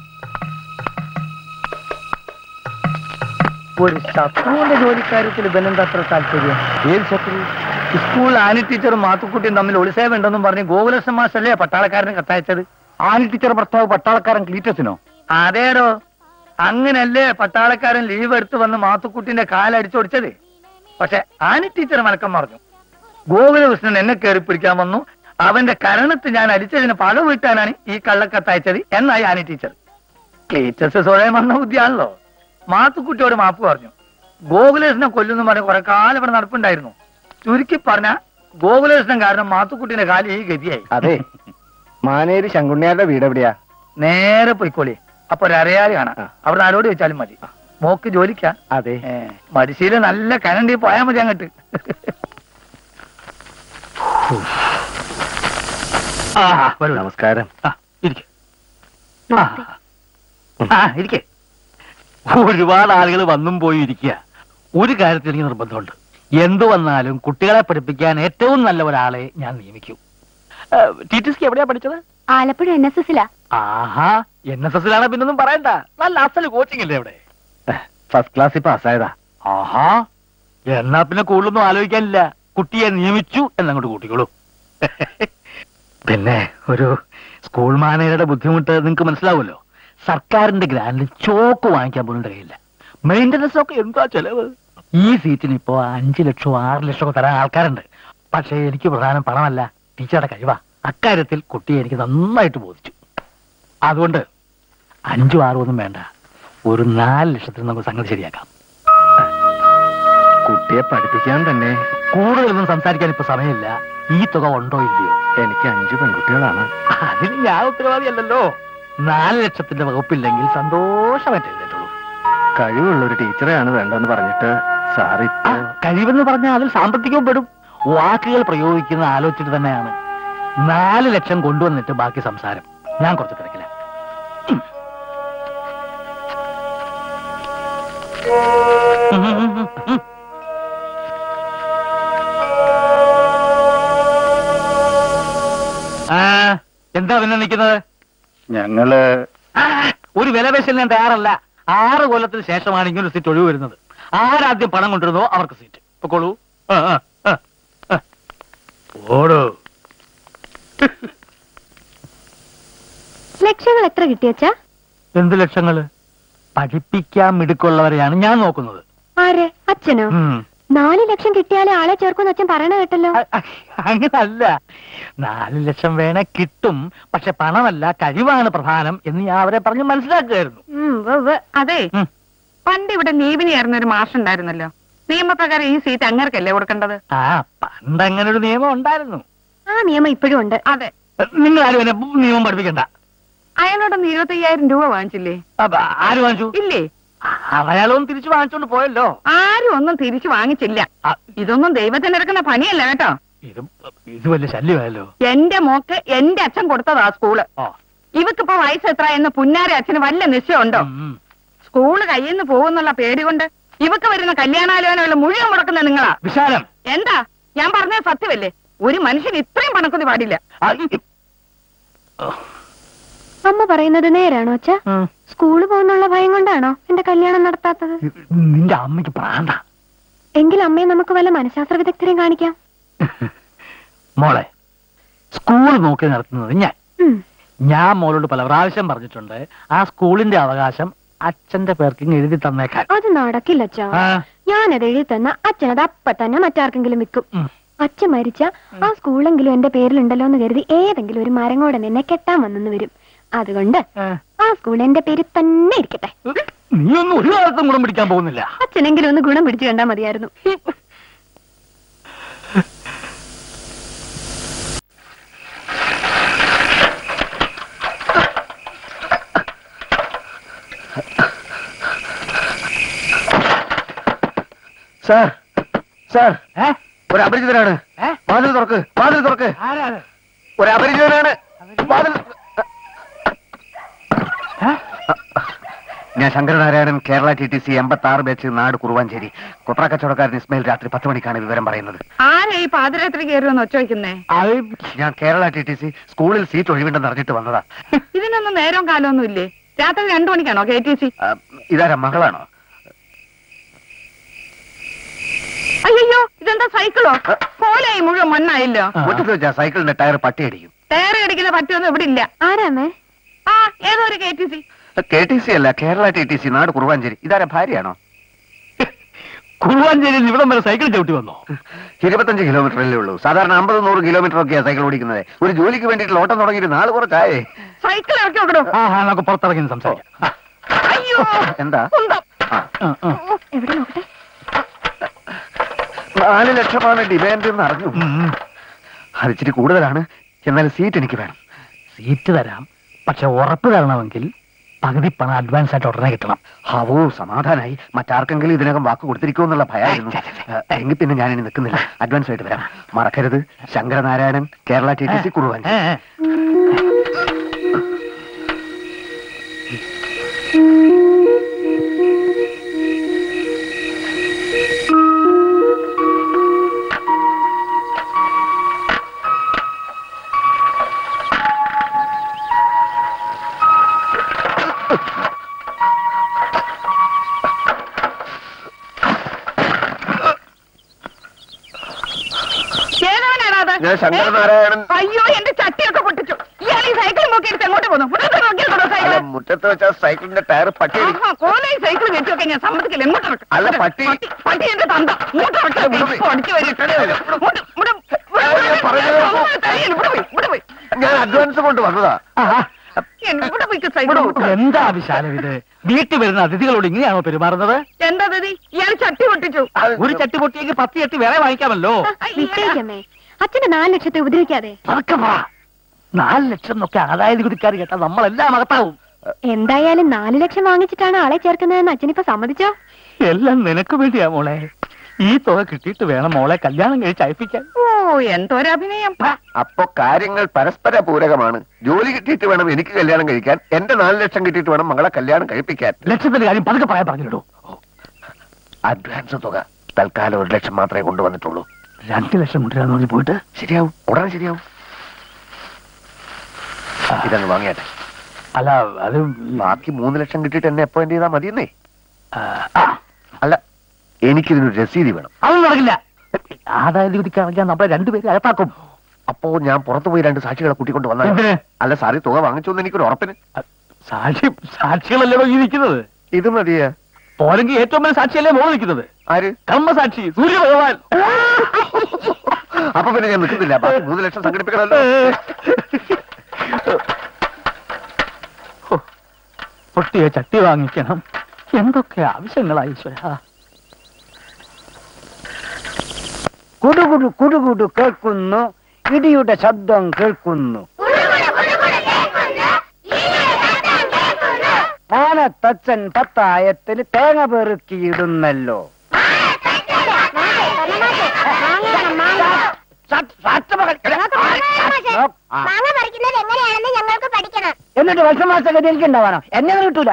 ഒരു ശത്രുവിന്റെ ജോലിക്കാര്യത്തിൽ ഇവനെന്താ അത്ര താല്പര്യം? ഏത് ശത്രു? സ്കൂൾ ആനി ടീച്ചറും മാത്തുക്കുട്ടിയും തമ്മിൽ ഒളിസേവ ഉണ്ടെന്നും പറഞ്ഞ് ഗോകുലകൃഷ്ണൻ മാസ്റ്റല്ലേ പട്ടാളക്കാരന് കത്തയച്ചത്? ആനി ടീച്ചർ ഭർത്താവ് പട്ടാളക്കാരൻ ക്ലീറ്റസിനോ? അതേടോ, അങ്ങനല്ലേ പട്ടാളക്കാരൻ ലീവ് എടുത്ത് വന്ന് മാത്തുക്കുട്ടിന്റെ കാലടിച്ചൊടിച്ചത്. പക്ഷെ ആനി ടീച്ചർ മലക്കം പറഞ്ഞു. ഗോകുലകൃഷ്ണൻ എന്നെ കയറി പിടിക്കാൻ വന്നു, അവന്റെ കരണത്ത് ഞാൻ അടിച്ചതിന് പക വീട്ടാനാണ് ഈ കള്ളക്കത്തയച്ചത് എന്നായി ആനി ടീച്ചർ. ക്ലീറ്റസ് സ്വയം വന്ന ബുദ്ധിയാണല്ലോ. മാത്തുക്കുട്ടിയോട് മാപ്പ് പറഞ്ഞു. ഗോകുലകൃഷ്ണൻ കൊല്ലുന്നു പറഞ്ഞ് കുറെ കാലം ഇവിടെ നടപ്പുണ്ടായിരുന്നു. ചുരുക്കി പറഞ്ഞ ഗോകുലകൃഷ്ണൻ കാരണം മാത്തുക്കുട്ടിന്റെ കാലം ഈ ഗതിയായി. അതെ, മാനേരി ശങ്കുണ്ണിയാരുടെ വീട് എവിടെയാ? നേരെ പോയിക്കോളി. അപ്പൊ ഒരു അറിയാലി കാണാം. അവിടെ ആരോട് വെച്ചാലും മതി. മോക്ക് ജോലിക്കാ? അതെ. മടിശീല നല്ല കനണ്ടി പോയാ മതി അങ്ങോട്ട്. നമസ്കാരം. ആ ഇരിക്കേ. ഒരുപാട് ആളുകൾ വന്നും പോയി ഇരിക്കുക. ഒരു കാര്യത്തിൽ എനിക്ക് നിർബന്ധമുണ്ട്. എന്തു വന്നാലും കുട്ടികളെ പഠിപ്പിക്കാൻ ഏറ്റവും നല്ല ഒരാളെ ഞാൻ നിയമിക്കൂ. ടി ടി സിക്ക് എവിടെയാ പഠിച്ചത്? ആലപ്പുഴ എൻ എസ് എസിലാ. ആഹാ, എൻ എസ് എസിലാണ് പിന്നൊന്നും പറയണ്ട. നല്ല അസല് കോച്ചിങ് അല്ലേ അവിടെ? ഫസ്റ്റ് ക്ലാസ്സിൽ പാസ്സായതാ. ആഹാ, എന്നാ പിന്നെ കൂടുതലൊന്നും ആലോചിക്കാനില്ല. കുട്ടിയെ നിയമിച്ചു എന്നങ്ങോട്ട് കൂട്ടിക്കോളൂ. പിന്നെ ഒരു സ്കൂൾ മാനേജറുടെ ബുദ്ധിമുട്ട് നിങ്ങൾക്ക് മനസ്സിലാവുമല്ലോ. സർക്കാരിന്റെ ഗ്രാൻഡിൽ ചോക്ക് വാങ്ങിക്കാൻ പോലും കഴിയില്ല. മെയിൻ്റനൻസ് ഒക്കെ എന്താ ചെലവ്? ഈ സീറ്റിന് ഇപ്പോ അഞ്ചു ലക്ഷമോ ആറ് ലക്ഷമോ തരാൻ ആൾക്കാരുണ്ട്. പക്ഷേ എനിക്ക് പ്രധാനം പണമല്ല, ടീച്ചറുടെ കഴിവാ. അക്കാര്യത്തിൽ കുട്ടിയെ എനിക്ക് നന്നായിട്ട് ബോധിച്ചു. അതുകൊണ്ട് അഞ്ചും ആറും ഒന്നും വേണ്ട, ഒരു നാല് ലക്ഷത്തിന് നമുക്ക് സംഗതി ശരിയാക്കാം. കുട്ടിയെ പഠിപ്പിക്കാൻ തന്നെ കൂടുതലൊന്നും സംസാരിക്കാൻ ഇപ്പൊ സമയമില്ല. ഈ തുക ഉണ്ടോ ഇല്ലയോ? എനിക്ക് അഞ്ചു പെൺകുട്ടികളാണ്. അതിന് ഞാൻ ഉത്തരവാദിയല്ലല്ലോ. നാല് ലക്ഷത്തിന്റെ വകുപ്പില്ലെങ്കിൽ സന്തോഷമായിട്ട് എഴുതിയിട്ടുള്ളൂ. കഴിവുള്ള ഒരു ടീച്ചറെയാണ് വേണ്ടെന്ന് പറഞ്ഞിട്ട് സാറി കഴിവെന്ന് പറഞ്ഞാൽ അതിൽ സാമ്പത്തികവും പെടും. വാക്കുകൾ പ്രയോഗിക്കുന്ന ആലോചിച്ചിട്ട് തന്നെയാണ്. നാല് ലക്ഷം കൊണ്ടുവന്നിട്ട് ബാക്കി സംസാരം. ഞാൻ കുറച്ച് തിരക്കില്ല. എന്താ പിന്നെ നിൽക്കുന്നത്? ഞങ്ങള് ഒരു വിലപേശൽ ഞാൻ തയ്യാറല്ല. ആറ് കൊല്ലത്തിന് ശേഷമാണ് ഇങ്ങനെ സീറ്റ് ഒഴിവ് വരുന്നത്. ആരാദ്യം പണം കൊണ്ടിരുന്നോ അവർക്ക് സീറ്റ് പൊക്കോളൂ. ഓടോ. ലക്ഷങ്ങൾ എത്ര കിട്ടിയച്ചാ? എന്ത് ലക്ഷങ്ങള്? പഠിപ്പിക്കാൻ മിടുക്കുള്ളവരെയാണ് ഞാൻ നോക്കുന്നത്. ആരെ? അച്ഛനോ? നാല് ലക്ഷം കിട്ടിയാലേ ആളെ ചേർക്കുമെന്ന് അച്ഛൻ പറയണ കേട്ടല്ലോ. അങ്ങനല്ല, നാല് ലക്ഷം വേണേ കിട്ടും. പക്ഷെ പണമല്ല, കഴിവാണ് പ്രധാനം എന്ന് ഞാൻ അവരെ പറഞ്ഞ് മനസ്സിലാക്കുകയായിരുന്നു. അതെ, പണ്ട് ഇവിടെ നീവിനിയായിരുന്ന ഒരു മാഷുണ്ടായിരുന്നല്ലോ. നിയമപ്രകാരം ഈ സീറ്റ് അങ്ങർക്കല്ലേ കൊടുക്കേണ്ടത്? ആ, പണ്ട് അങ്ങനെ ഒരു നിയമം ഉണ്ടായിരുന്നു. ആ നിയമം ഇപ്പോഴും ഉണ്ട്. അതെ. നിങ്ങൾ ആരും എന്നെ നിയമം പഠിപ്പിക്കണ്ട. അയാളോടൊന്ന് ഇരുപത്തി അയ്യായിരം രൂപ വാങ്ങിച്ചില്ലേ? ആര് വാങ്ങിച്ചു? ഇല്ലേ, അയാളൊന്നും തിരിച്ചു വാങ്ങിച്ചോണ്ട് പോയല്ലോ. ആരും ഒന്നും തിരിച്ചു വാങ്ങിച്ചില്ല. ഇതൊന്നും ദൈവത്തിനെടുക്കുന്ന പണിയല്ല കേട്ടോ. ഇത് ഇത് വലിയ ശല്യമായല്ലോ. എന്റെ മോക്ക് എന്റെ അച്ഛൻ കൊടുത്തതാ സ്കൂള്. ഇവക്കിപ്പോ വയസ്സ് എത്ര എന്ന് പുന്നാര അച്ഛന് വല്ല നിശ്ചയമുണ്ടോ? സ്കൂള് കയ്യിൽ നിന്ന് പോകുന്നുള്ള പേടി കൊണ്ട് ഇവക്ക് വരുന്ന കല്യാണാലോചനകൾ മുഴുവൻ മുടക്കുന്ന നിങ്ങളാ. വിശാലം, എന്താ ഞാൻ പറഞ്ഞത് സത്യമല്ലേ? ഒരു മനുഷ്യൻ ഇത്രയും പണക്കൊതി പാടില്ല. അമ്മ പറയുന്നത് നേരാണോ അച്ഛാ? സ്കൂള് പോകുന്നുള്ള ഭയം കൊണ്ടാണോ എന്റെ കല്യാണം നടത്താത്തത്? നിന്റെ അമ്മയ്ക്ക് പ്രാന്ത. എങ്കിൽ അമ്മയെ നമുക്ക് വല്ല മനഃശാസ്ത്ര വിദഗ്ധരെയും കാണിക്കാം. മോളെ, സ്കൂൾ നോക്കി നടത്തുന്നത് ഞാൻ. ഞാൻ മോളോട് പല പ്രാവശ്യം പറഞ്ഞിട്ടുണ്ട്, ആ സ്കൂളിന്റെ അവകാശം അച്ഛന്റെ പേർക്ക് എഴുതി തന്നേക്കാൻ. അത് നടക്കില്ല അച്ഛാ. ഞാനത് എഴുതി തന്ന അച്ഛനത് അപ്പ തന്നെ മറ്റാർക്കെങ്കിലും വിൽക്കും. അച്ഛൻ മരിച്ച ആ സ്കൂളെങ്കിലും എന്റെ പേരിലുണ്ടല്ലോ എന്ന് കരുതി ഏതെങ്കിലും ഒരു മരങ്ങോടെ നിന്നെ കെട്ടാൻ വന്നെന്ന് വരും. അതുകൊണ്ട് ആ സ്കൂൾ എന്റെ പേര് തന്നെ ഇരിക്കട്ടെ. നീ ഒന്നും ഒരു കാലത്തും ഗുണം പിടിക്കാൻ പോകുന്നില്ല. അച്ഛനെങ്കിലും ഒന്ന് ഗുണം പിടിച്ചു കണ്ടാ മതിയായിരുന്നു. സാർ, സാർ, ഒരു അപരിചിതനാണ്. വാതിൽ തുറക്ക്, വാതിൽ തുറക്ക്. ഒരു അപരിചിതനാണ്. വാതിൽ. ഞാൻ Sankaranarayanan, Kerala T T C എൺപത്തി ആറ് ബാച്ച്, നാട് കുറുവാഞ്ചേരി. കൊപ്ര കച്ചവടക്കാരൻ ഇസ്മയിൽ രാത്രി പത്ത് മണിക്കാണ് വിവരം പറയുന്നത്. ആരാ ഈ പാതിരാത്രി കയറുമെന്ന് ഒച്ച വയ്ക്കുന്നേ? ഞാൻ കേരള ടി ടി സി സ്കൂളിൽ സീറ്റ് ഒഴിവുണ്ടെന്ന് അറിഞ്ഞിട്ട് വന്നതാ. ഇതിനൊന്നും നേരവും കാലമൊന്നും ഇല്ലേ? രാത്രി രണ്ടു മണിക്കാണോ കെ ടി സി? ഇതാരാ, മകളാണോ? അയ്യോ, ഇതെന്താ സൈക്കിളോ? പോലായി മുഴുവൻ മണ്ണായില്ലോ. മുറ്റത്ത് വെച്ചാ സൈക്കിളിന്റെ ടയർ പട്ടിയടിക്കും. ടയർ അടിക്കുന്ന പറ്റൊന്നും ഇവിടെ ഇല്ല. ആരാമേ? ആ, ഏതോ ഒരു K T C. K T C അല്ല, കേരള ടി ടി സി, നാട് കുറുവാഞ്ചേരി. ഇതാരാ, ഭാര്യയാണോ? കുറുവാഞ്ചേരിയിൽ ഇവിടം വരെ സൈക്കിൾ ചവിട്ടി വന്നോ? ഇരുപത്തഞ്ച് കിലോമീറ്ററല്ലേ ഉള്ളൂ. സാധാരണ അമ്പത് നൂറ് കിലോമീറ്റർ ഒക്കെയാ സൈക്കിൾ ഓടിക്കുന്നത്. ഒരു ജോലിക്ക് വേണ്ടിയിട്ട് ഓട്ടം തുടങ്ങിയിട്ട് നാള് കുറച്ചായേ. സൈക്കിൾ ഇറക്കി നോക്കണോ? ആ, നമുക്ക് പുറത്തിറങ്ങി സംസാരിക്കാം. അയ്യോ, എന്താ? എവിടെ നോക്കട്ടെ. നാല് ലക്ഷമാണ് ഡിമാൻഡ് എന്ന് അറിഞ്ഞു. അതിച്ചിരി കൂടുതലാണ്. എന്നാൽ സീറ്റ് എനിക്ക് വേണം. സീറ്റ് തരാം, പക്ഷെ ഉറപ്പ് തരണമെങ്കിൽ പകുതി പണം അഡ്വാൻസ് ആയിട്ട് ഉടനെ കിട്ടണം. ഹവോ, സമാധാനായി. മറ്റാർക്കെങ്കിലും ഇതിനകം വാക്ക് കൊടുത്തിരിക്കുമെന്നുള്ള ഭയമായിരുന്നു. എങ്കിൽ പിന്നെ ഞാനിനി നിൽക്കുന്നില്ല. അഡ്വാൻസ് ആയിട്ട് വരാം. മറക്കരുത്, Sankaranarayanan, Kerala T T C, Kuruvancheri. ഞാൻ ശങ്കരനാരായണൻ. അയ്യോ എന്റെ ചട്ടിയൊക്കെ പൊട്ടിച്ചു. ഇയാൾ ഈ സൈക്കിൾ നോക്കി എടുത്ത് എങ്ങോട്ട് പോകുന്നു? മുറ്റത്ത് വെച്ച സൈക്കിളിന്റെ ടയർ പട്ടി കോലയും സൈക്കിൾ കെട്ടിയൊക്കെ ഞാൻ സമ്മതിക്കില്ല. എങ്ങോട്ട് വെക്കും? അല്ല പട്ടി പട്ടി എന്റെ തന്ത ഇങ്ങോട്ട് അടിച്ചു വരിട്ടേ. ഞാൻ അഡ്വാൻസ് കൊണ്ട് വന്നതാ. എന്താ വിശാലം ഇത്? വീട്ടിൽ വരുന്ന അതിഥികളോട് ഇങ്ങനെയാണോ പെരുമാറുന്നത്? എന്താ അതിഥി? ഇയാൾ ചട്ടി പൊട്ടിച്ചു. ഒരു ചട്ടി പൊട്ടിയെങ്കിൽ പത്ത് ചട്ടി വേറെ വാങ്ങിക്കാമല്ലോ. വിട്ടേക്കമ്മേ, അച്ഛന്റെ നാല് ലക്ഷത്തെ ഉപദ്രവിക്കാതെ. നാല് ലക്ഷം എന്നൊക്കെ ആദായ നികുതിക്കാർ കേട്ടാ നമ്മളെല്ലാം അകത്താവും. എന്തായാലും നാല് ലക്ഷം വാങ്ങിച്ചിട്ടാണ് ആളെ ചേർക്കുന്നതെന്ന് അച്ഛനിപ്പോ സമ്മതിച്ചോ? എല്ലാം നിനക്ക് വേണ്ടിയാ മോളെ. ഈ തുക കിട്ടിയിട്ട് വേണം മോളെ കല്യാണം കഴിച്ച് അയപ്പിക്കാൻ. ഓ എന്തൊരഭിനയം. അപ്പൊ കാര്യങ്ങൾ പരസ്പര പൂരകമാണ്. ജോലി കിട്ടിയിട്ട് വേണം എനിക്ക് കല്യാണം കഴിക്കാൻ, എന്റെ നാല് ലക്ഷം കിട്ടിയിട്ട് വേണം മകളെ കല്യാണം കഴിപ്പിക്കാൻ. ലക്ഷത്തിന്റെ കാര്യം പതുക്കെ പറയാൻ പറഞ്ഞിടൂ. അഡ്വാൻസ് തുക തൽക്കാലം ഒരു ലക്ഷം മാത്രമേ കൊണ്ടുവന്നിട്ടുള്ളൂ. രണ്ട് ലക്ഷം കൊണ്ടുവരാന്ന് പറഞ്ഞ് പോയിട്ട് ശരിയാവും, ഉടനെ ശരിയാവും. ഇതങ്ങ് വാങ്ങിയാട്ടെ. അല്ല അത് ബാക്കി മൂന്ന് ലക്ഷം കിട്ടിയിട്ട് എന്നെ അപ്പോയിന്റ് ചെയ്താൽ മതിയെന്നേ. അല്ല എനിക്കിതിനൊരു രസീതി വേണം. അതൊന്നും നടക്കില്ല. ആദായ നികുതിക്കാണെങ്കിൽ നമ്മളെ രണ്ടുപേരും അകത്താക്കും. അപ്പോ ഞാൻ പുറത്തു പോയി രണ്ട് സാക്ഷികളെ കൂട്ടിക്കൊണ്ട് വന്നാൽ അല്ല സാറി തുക വാങ്ങിച്ചോന്ന് എനിക്കൊരു ഉറപ്പിന്. സാക്ഷി സാക്ഷികളല്ലല്ലോ ഈ നിൽക്കുന്നത്. ഇത് മതിയാ പോലെങ്കിൽ ഏറ്റവും വലിയ സാക്ഷിയല്ലേ മോൾ നിൽക്കുന്നത്. ആര്? കർമ്മസാക്ഷി സൂര്യ ഭഗവാൻ. അപ്പൊ പിന്നെ ഞാൻ നിൽക്കുന്നില്ല. ബാക്കി മൂന്ന് ലക്ഷം സംഘടിപ്പിക്കണമല്ലോ. പൊട്ടിയ ചട്ടി വാങ്ങിക്കണം. എന്തൊക്കെ ആവശ്യങ്ങളാ ഈശ്വര. കുടുകുടു കുടുകുടു കേൾക്കുന്നു, ഇടിയുടെ ശബ്ദം കേൾക്കുന്നു. ആനത്തച്ഛൻ പത്തായത്തിൽ തേങ്ങ പെറുക്കിയിടുന്നല്ലോ. എന്നിട്ട് വർഷമാസഗതി എനിക്ക് ഉണ്ടാവാനോ? എന്നെ കിട്ടൂല.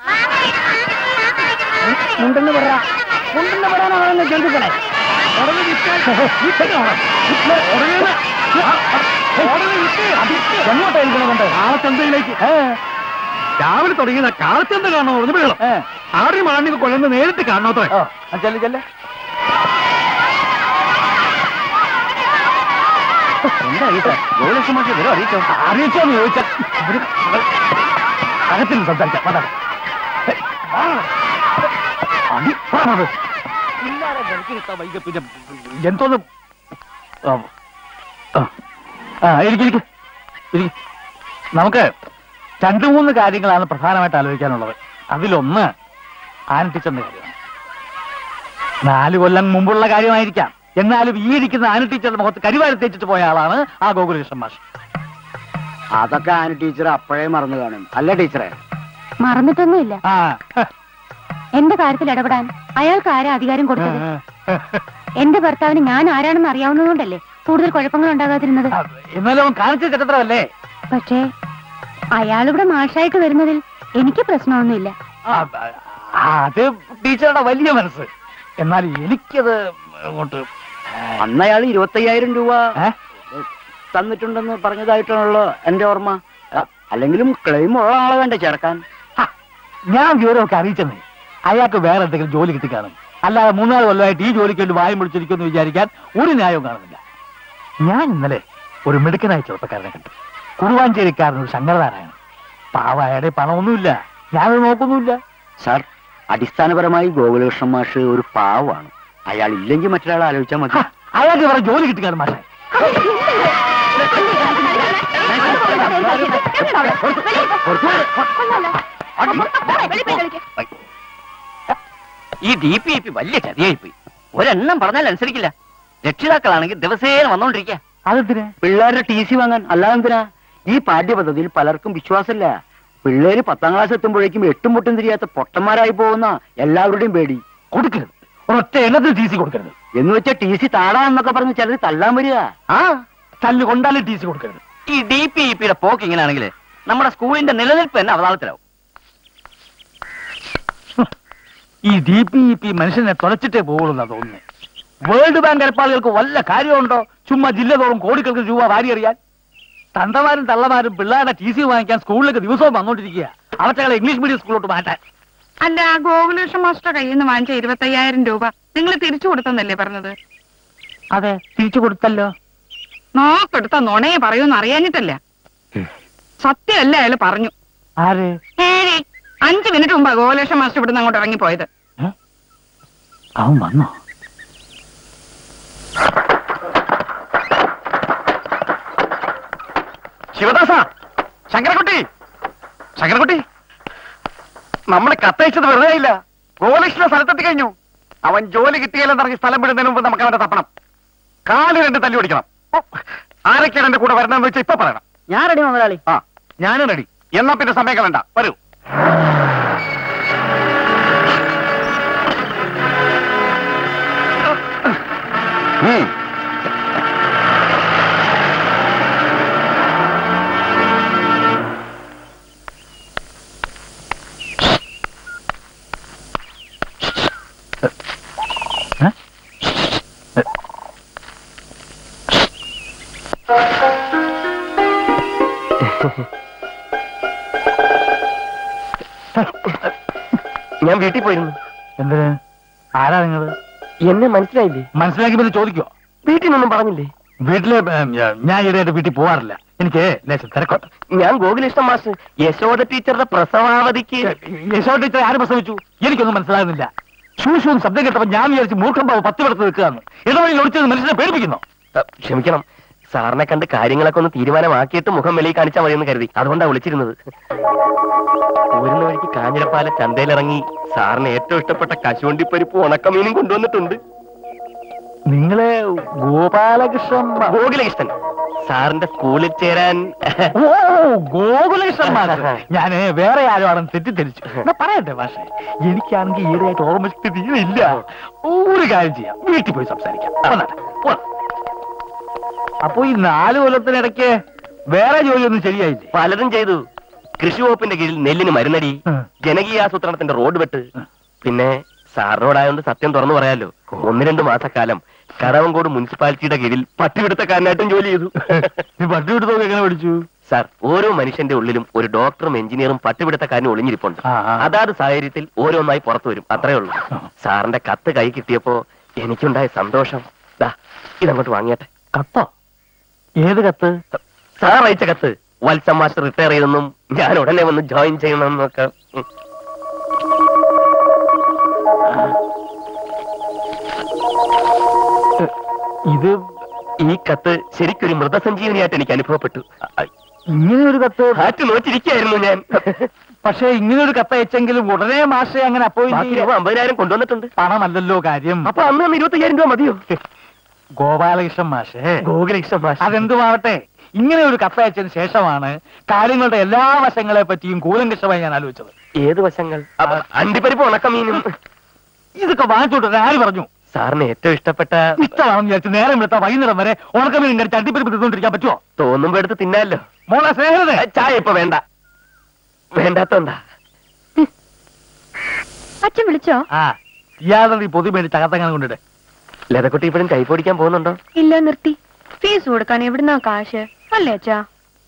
മുണ്ടെന്ന് പറയാ മുണ്ടെന്ന് പറയാനാണെന്ന് ചിന്തിക്കണേ. എങ്ങോട്ടായിരിക്കണമുണ്ട്? കാളച്ചന്തയിലേക്ക്. രാവിലെ തുടങ്ങിയ കാളച്ചന്ത കാണണോ? ആറി മാണിക്ക് കൊള്ളുന്ന നേരിട്ട് കാണണോത്രേ. ചെല്ലു ചെല്ലേ. എന്താ ഈ സാർ ഗോലക്ഷമാക്കി വരും അറിയിച്ചോ? അറിയിച്ചോന്ന് ചോദിച്ചാൽ അകത്തിൽ സംസാരിക്കാം. പിന്നെ എന്തോന്ന് നമുക്ക് രണ്ടു മൂന്ന് കാര്യങ്ങളാണ് പ്രധാനമായിട്ട് ആലോചിക്കാനുള്ളത്. അതിലൊന്ന് ആൻ ടീച്ചറിന്റെ കാര്യമാണ്. നാല് കൊല്ലം മുമ്പുള്ള കാര്യമായിരിക്കാം, എന്നാലും ഈ ഇരിക്കുന്ന ആന ടീച്ചറുടെ മുഖത്ത് കരിവാരി തേച്ചിട്ട് പോയ ആളാണ് ആ ഗോകുലകൃഷ്ണൻ മാഷ്. അതൊക്കെ ആന ടീച്ചർ അപ്പോഴേ മറന്നു കാണും. അല്ല ടീച്ചറെ? മറന്നിട്ടൊന്നുമില്ല. ആ എന്റെ കാര്യത്തിൽ ഇടപെടാൻ അയാൾക്ക് ആരാ അധികാരം കൊടുത്തത്? എന്റെ ഭർത്താവിന് ഞാൻ ആരാണെന്ന് അറിയാവുന്നതുകൊണ്ടല്ലേ കൂടുതൽ കുഴപ്പങ്ങൾ ഉണ്ടാകാതിരുന്നത്. എന്നാലും അവൻ കാണിച്ച ചരിത്രമല്ലേ. പക്ഷേ അയാളിവിടെ മാഷായിട്ട് വരുന്നതിൽ എനിക്ക് പ്രശ്നമൊന്നുമില്ല. അത് ടീച്ചറുടെ വലിയ മനസ്സ്. എന്നാൽ എനിക്കത് അങ്ങോട്ട്. അന്ന് അയാൾ ഇരുപത്തയ്യായിരം രൂപ തന്നിട്ടുണ്ടെന്ന് പറഞ്ഞതായിട്ടാണല്ലോ എന്റെ ഓർമ്മ. അല്ലെങ്കിലും ക്ലെയിം ഉള്ള ആളെ വേണ്ട ചേർക്കാൻ. ഞാൻ വിവരമൊക്കെ അറിയിച്ചെന്നേ. അയാൾക്ക് വേറെ എന്തെങ്കിലും ജോലി കിട്ടിക്കാണും. അല്ലാതെ മൂന്നാല് കൊല്ലമായിട്ട് ഈ ജോലിക്ക് വേണ്ടി വായും പിടിച്ചിരിക്കുമെന്ന് വിചാരിക്കാൻ ഒരു ന്യായവും കാണുന്നില്ല. ഞാൻ ഇന്നലെ ഒരു മിടുക്കനായ ചെറുപ്പക്കാരനെ കണ്ടു. കുറുവാഞ്ചേരിക്കാരനൊരു ശങ്കരനാരായണൻ. പാവായുടെ പണമൊന്നുമില്ല, ഞാനത് നോക്കുന്നുമില്ല. സാർ, അടിസ്ഥാനപരമായി ഗോകുലകൃഷ്ണൻ മാഷ് ഒരു പാവാണ്. അയാൾ ഇല്ലെങ്കിൽ മറ്റൊരാളെ ആലോചിച്ചാൽ മതി. അയാൾക്ക് വേറെ ജോലി കിട്ടിക്കാണും മാഷെ. ഈ ഡി പി ഐ പി വലിയ ചതിയായി പോയി. ഒരെണ്ണം പറഞ്ഞാൽ അനുസരിക്കില്ല. രക്ഷിതാക്കളാണെങ്കിൽ ദിവസേന വന്നോണ്ടിരിക്കുക. അതെന്തിനാ? പിള്ളേരുടെ ടി സി വാങ്ങാൻ. അല്ലാതെന്തിനാ? ഈ പാഠ്യപദ്ധതിയിൽ പലർക്കും വിശ്വാസമില്ല. പിള്ളേര് പത്താം ക്ലാസ് എത്തുമ്പോഴേക്കും എട്ടും പൊട്ടും തിരിയാത്ത പൊട്ടന്മാരായി പോകുന്ന എല്ലാവരുടെയും പേടി. കൊടുക്കരുത്, ഒരൊറ്റ എണ്ണത്തിൽ ടി സി കൊടുക്കരുത്. എന്ന് വെച്ചാൽ ടി സി താടാന്നൊക്കെ പറഞ്ഞ് ചിലർ തല്ലാൻ വരിക. ആ തല്ല് കൊണ്ടാലും ടി സി കൊടുക്കരുത്. ഈ ഡി പി ഇ പിയുടെ പോക്ക് ഇങ്ങനെയാണെങ്കിൽ നമ്മുടെ സ്കൂളിന്റെ നിലനിൽപ്പ് തന്നെ അവതാളത്തിലാവും. ഈ ഡി പി ഇ പി മനുഷ്യനെ തുലച്ചിട്ടേ പോകുള്ളൂ തോന്നുന്നു. വേൾഡ് ബാങ്ക് ഏർപ്പാടുകൾക്ക് വല്ല കാര്യമുണ്ടോ? ചുമ്മാ ജില്ല തോറും കോടിക്കണക്കിന് രൂപ വാരിയറിയാൻ. തന്തമാരും തള്ളമാരും പിള്ളേരുടെ ടി സി വാങ്ങിക്കാൻ സ്കൂളിലേക്ക് ദിവസവും വന്നോണ്ടിരിക്കുക. അവറ്റകളെ ഇംഗ്ലീഷ് മീഡിയം സ്കൂളിലോട്ട് മാറ്റാൻ. അല്ല, ഗോകുലേഷൻ മാസ്റ്റർ കയ്യിൽ നിന്ന് വാങ്ങിച്ച ഇരുപത്തയ്യായിരം രൂപ നിങ്ങൾ തിരിച്ചു കൊടുത്തെന്നല്ലേ പറഞ്ഞത്? അതെ, തിരിച്ചു കൊടുത്തല്ലോ. നോക്കെടുത്ത നുണയെ പറയൂന്ന് അറിയാഞ്ഞിട്ടല്ല, സത്യമല്ല അയാള് പറഞ്ഞു. ആര്? ഏഴ് അഞ്ചു മിനിറ്റ് മുമ്പാ ഗോകുലേഷൻ മാസ്റ്റർ ഇവിടുന്ന് അങ്ങോട്ട് ഇറങ്ങിപ്പോയത്. അവൻ വന്നോ? ശിവദാസ, ശങ്കരക്കുട്ടി, ശങ്കരക്കുട്ടി, നമ്മളെ കത്തയച്ചത് വെറുതെ ഇല്ല. ഗോലക്ഷ്ണ സ്ഥലത്തെത്തി കഴിഞ്ഞു. അവൻ ജോലി കിട്ടിയാലെന്ന് പറഞ്ഞ് സ്ഥലം വിടുന്നതിന് മുമ്പ് നമുക്ക് അവനെ തപ്പണം. കാല് രണ്ട് തല്ലി ഓടിക്കണം. ആരൊക്കെയാണ് എന്റെ കൂടെ വരണമെന്ന് വെച്ചാൽ ഇപ്പൊ പറയണം. ഞാൻ റെഡി മുതലാളി. ആ, ഞാനും റെഡി. എന്നാ പിന്നെ സമയം കളണ്ട, വരൂ. ഞാൻ വീട്ടിൽ പോയിരുന്നു. എന്തിന്? ആരാ നിങ്ങള്? എന്നെ മനസ്സിലായില്ലേ? മനസ്സിലാക്കി പിന്നെ ചോദിക്കോ? വീട്ടിൽ നിന്നൊന്നും പറഞ്ഞില്ലേ? വീട്ടില് ഞാൻ ഈയിടെയായിട്ട് വീട്ടിൽ പോവാറില്ല. എനിക്ക് ലേശം തിരക്കോട്ടെ. ഞാൻ ഗോകുലേഷ്ടം മാസ്റ്റർ യശോദ ടീച്ചറുടെ പ്രസവാവധിക്ക്. യശോദ ടീച്ചർ ആര് പ്രസവിച്ചു? എനിക്കൊന്നും മനസ്സിലാകുന്നില്ല. ശൂശുവും ശബ്ദം കേട്ടപ്പോ ഞാൻ വിചാരിച്ചു മൂർഖം പാവ് പത്ത് പെടുത്ത് നിൽക്കുകയാണ്. ഇടവഴി ഒളിച്ചത് മനുഷ്യനെ പേടിപ്പിക്കുന്നു. ക്ഷമിക്കണം, സാറിനെ കണ്ട് കാര്യങ്ങളൊക്കെ ഒന്ന് തീരുമാനമാക്കിയിട്ട് മുഖം വെളിയിൽ കാണിച്ചാൽ മതിയെന്ന് കരുതി. അതുകൊണ്ടാണ് വിളിച്ചിരുന്നത്. പോരുന്ന വഴിക്ക് കാഞ്ഞിരപ്പാല ചന്തയിലിറങ്ങി സാറിന് ഏറ്റവും ഇഷ്ടപ്പെട്ട കശുവണ്ടിപ്പരിപ്പ് ഉണക്കമീനും കൊണ്ടുവന്നിട്ടുണ്ട്. നിങ്ങളെ ഗോപാലകൃഷ്ണൻ? ഗോകുലകൃഷ്ണൻ സാറിന്റെ സ്കൂളിൽ ചേരാൻ. ഓ, ഗോകുലകൃഷ്ണൻ മാഷ്. ഞാന് വേറെ ആരും ആണെന്ന് തെറ്റിദ്ധരിച്ചു. പറയട്ടെ മാഷെ, എനിക്കാണെങ്കിൽ ഈയിടെയായിട്ട് ഓർമ്മശക്തി തീരെ ഇല്ല. ഒരു കാര്യം ചെയ്യാം, വീട്ടിൽ പോയി സംസാരിക്കാം. അപ്പൊ ഈ നാല് കൊല്ലത്തിനിടയ്ക്ക് വേറെ ജോലിയൊന്നും ശരിയായില്ലേ? പലതും ചെയ്തു. കൃഷി വകുപ്പിന്റെ കീഴിൽ നെല്ലിന് മരുന്നടി, ജനകീയാസൂത്രണത്തിന്റെ റോഡ് വെട്ട്. പിന്നെ സാറിനോടായോണ്ട് സത്യം തുറന്നു പറയാലോ, ഒന്ന് രണ്ട് മാസക്കാലം കടവങ്കോട് മുനിസിപ്പാലിറ്റിയുടെ കീഴിൽ പട്ടിപിടുത്തക്കാരനായിട്ടും ജോലി ചെയ്തു. പട്ടിപിടുത്തമൊക്കെ എങ്ങനെ പഠിച്ചു? സാർ, ഓരോ മനുഷ്യന്റെ ഉള്ളിലും ഒരു ഡോക്ടറും എഞ്ചിനീയറും പട്ടിപിടുത്തക്കാരനും ഒളിഞ്ഞിരിപ്പുണ്ട്. അതാത് സാഹചര്യത്തിൽ ഓരോന്നായി പുറത്തു വരും, അത്രേ ഉള്ളൂ. സാറിന്റെ കത്ത് കൈ കിട്ടിയപ്പോ എനിക്കുണ്ടായ സന്തോഷം. ദാ ഇതങ്ങോട്ട് വാങ്ങിയട്ടെ. കത്തോ? ഏത് കത്ത്? സാർ അയച്ച കത്ത്. വത്സം മാസ്റ്റർ റിട്ടയർ ചെയ്തെന്നും ഞാൻ ഉടനെ വന്ന് ജോയിൻ ചെയ്യണമെന്നൊക്കെ. ഇത് ഈ കത്ത് ശരിക്കൊരു മൃതസഞ്ജീവനിയായിട്ട് എനിക്ക് അനുഭവപ്പെട്ടു. ഇങ്ങനെ ഒരു കത്ത് ഹാറ്റ് നോറ്റിരിക്കുകയായിരുന്നു ഞാൻ. പക്ഷെ ഇങ്ങനെ ഒരു കത്ത് അയച്ചെങ്കിലും ഉടനെ മാഷെ അങ്ങനെ അപ്പോയിന്റ് അമ്പതിനായിരം കൊണ്ടുവന്നിട്ടുണ്ട്. പണമല്ലല്ലോ കാര്യം. അപ്പൊ അന്ന് ഇരുപത്തയ്യായിരം രൂപ മതിയോ? ഗോപാലകൃഷ്ണൻ മാഷേ, ഗോകുലകൃഷ്ണൻ മാഷ്, അതെന്തുമാവട്ടെ, ഇങ്ങനെ ഒരു കത്തയച്ചതിന് ശേഷമാണ് കാര്യങ്ങളുടെ എല്ലാ വശങ്ങളെ പറ്റിയും കൂലങ്കഷമായി ഞാൻ ആലോചിച്ചത്. ഏത് വശങ്ങൾ? അണ്ടിപ്പരിപ്പ് ഉണക്കമീനും. ഇതൊക്കെ വാങ്ങിച്ചോട്ടെ ആര് പറഞ്ഞു? സാറിന് ഏറ്റവും ഇഷ്ടപ്പെട്ട ഇഷ്ടമാണെന്ന് വിചാരിച്ചു നേരം എടുത്താൽ വൈകുന്നേരം വരെ ഉണക്കമീൻ കഴിച്ച് അണ്ടിപ്പരിപ്പ് തിന്നോണ്ടിരിക്കാൻ പറ്റുമോ? തോന്നുമ്പോ എടുത്ത് തിന്നാലോ. മോളെ സ്നേഹിതേ, ചായ ഇപ്പൊ വേണ്ട. വേണ്ടാത്തോണ്ടാ. അച്ഛൻ വിളിച്ചോ? ആ, ഇയാളുടെ ഈ പൊതി മേടിച്ച് അകത്തങ്ങനെ കൊണ്ടിട്ട്. ലതക്കുട്ടി ഇപ്പോഴും കൈ പൊടിക്കാൻ പോകുന്നുണ്ടോ? ഇല്ല, നിർത്തി. ഫീസ് കൊടുക്കാൻ എവിടുന്നാ കാശ്? അല്ലേ അച്ഛാ?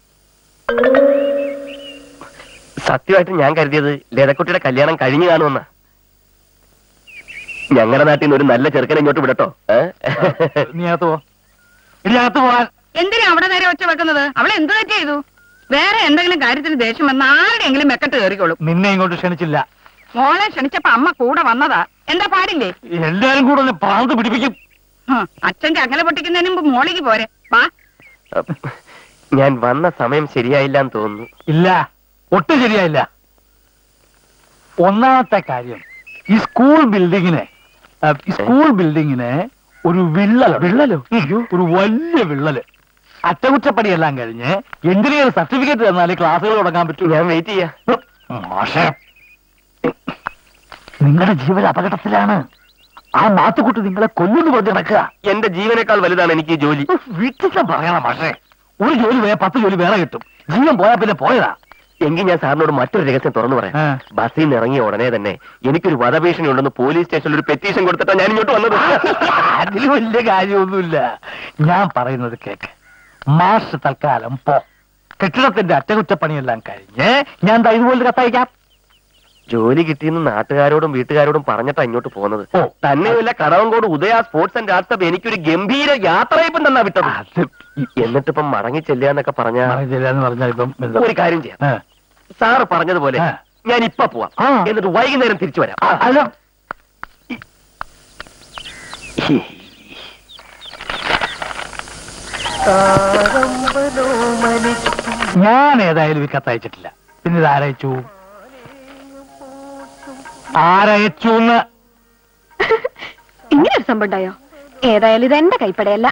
സത്യമായിട്ട് ഞാൻ കരുതിയത് ലതക്കുട്ടിയുടെ കല്യാണം കഴിഞ്ഞു കാണുമെന്നാ. ഞങ്ങളുടെ നാട്ടിൽ നിന്ന് ഒരു നല്ല ചെറുക്കനെ ഇങ്ങോട്ട് വിടട്ടോ. നീ അകത്ത് പോ. ഇനി അകത്ത് പോവാൻ. എന്തിനാ അവിടെ നേരെ ഒച്ച വെക്കുന്നത്? അവളെ എന്ത് തെറ്റ് ചെയ്തു? വേറെ എന്തെങ്കിലും കാര്യത്തിന് ദേഷ്യം വന്ന ആരുടെയെങ്കിലും മെക്കെട്ട് കയറിക്കോളും. നിന്നെ ഇങ്ങോട്ട് ക്ഷണിച്ചില്ല. മോളെ ക്ഷണിച്ചപ്പോ അമ്മ കൂടെ വന്നതാ. എന്താ പാടില്ലേ? എല്ലാരും കൂടെ ഒന്ന് പാർത്ത് പിടിപ്പിക്കും. അച്ഛന്റെ അകലെ പൊട്ടിക്കുന്നതിന് മുമ്പ് മോളിക്ക് പോരെ. വാ. ഞാൻ വന്ന സമയം ശരിയായില്ല എന്ന് തോന്നുന്നു. ഇല്ല, ഒട്ടും ശരിയായില്ല. ഒന്നാമത്തെ കാര്യം, ഈ സ്കൂൾ ബിൽഡിങ്ങിന് സ്കൂൾ ബിൽഡിങ്ങിന് ഒരു വിള്ളലോ വിള്ളലോ ഒരു വലിയ വിള്ളല്. അറ്റകുറ്റപ്പണിയെല്ലാം കഴിഞ്ഞ് എഞ്ചിനീയർ സർട്ടിഫിക്കറ്റ് തന്നാലേ ക്ലാസ്സുകൾ തുടങ്ങാൻ പറ്റൂ. ഞാൻ വെയിറ്റ് ചെയ്യാം. മാഷേ, നിങ്ങളുടെ ജീവൻ അപകടത്തിലാണ്. ആ മാത്തുക്കുട്ടി നിങ്ങളെ കൊല്ലുന്നു പറഞ്ഞ് നടക്കുക. എന്റെ ജീവനേക്കാൾ വലുതാണ് എനിക്ക് ഈ ജോലി. വീട്ടിൽ പറയണം മാഷേ, ഒരു ജോലി പോയാൽ പത്ത് ജോലി വേറെ കിട്ടും. ജീവൻ പോയാൽ പിന്നെ പോയതാ. എങ്കിൽ ഞാൻ സാറിനോട് മറ്റൊരു രഹസ്യം തുറന്നു പറയാം. ബസ്സിൽ നിന്ന് ഇറങ്ങിയ ഉടനെ തന്നെ എനിക്കൊരു വധഭീഷണി ഉണ്ടെന്ന് പോലീസ് സ്റ്റേഷനിൽ ഒരു പെറ്റീഷൻ കൊടുത്തിട്ടാണ് ഞാൻ ഇങ്ങോട്ട് വന്നത്. അതിൽ വലിയ കാര്യമൊന്നുമില്ല. ഞാൻ പറയുന്നത് കേക്ക്. മാഷ് തൽക്കാലം പോ. കെട്ടിടത്തിന്റെ അറ്റകുറ്റപ്പണിയെല്ലാം കഴിഞ്ഞ് ഞാൻ ഇതുപോലെ കത്തയക്കാം. ജോലി കിട്ടിയെന്ന് നാട്ടുകാരോടും വീട്ടുകാരോടും പറഞ്ഞിട്ടാ ഇങ്ങോട്ട് പോകുന്നത്. തന്നെയല്ല, Kadavankode Udaya sports and arts എനിക്കൊരു ഗംഭീര യാത്രയപ്പം തന്നാ വിട്ടത്. എന്നിട്ടിപ്പം മടങ്ങി ചെല്ലാന്നൊക്കെ പറഞ്ഞ ഒരു കാര്യം ചെയ്യാം. സാറ് പറഞ്ഞതുപോലെ ഞാൻ ഇപ്പൊ പോവാം, എന്നിട്ട് വൈകുന്നേരം തിരിച്ചു വരാം. അല്ല, ഞാൻ ഏതായാലും ഈ കത്തയച്ചിട്ടില്ല. പിന്നെ ഇത് ആരയച്ചു ആരയച്ചു ഇങ്ങനെ ഒരു സംഭവം ഉണ്ടായോ? ഏതായാലും ഇത് എന്റെ കൈപ്പടയല്ല.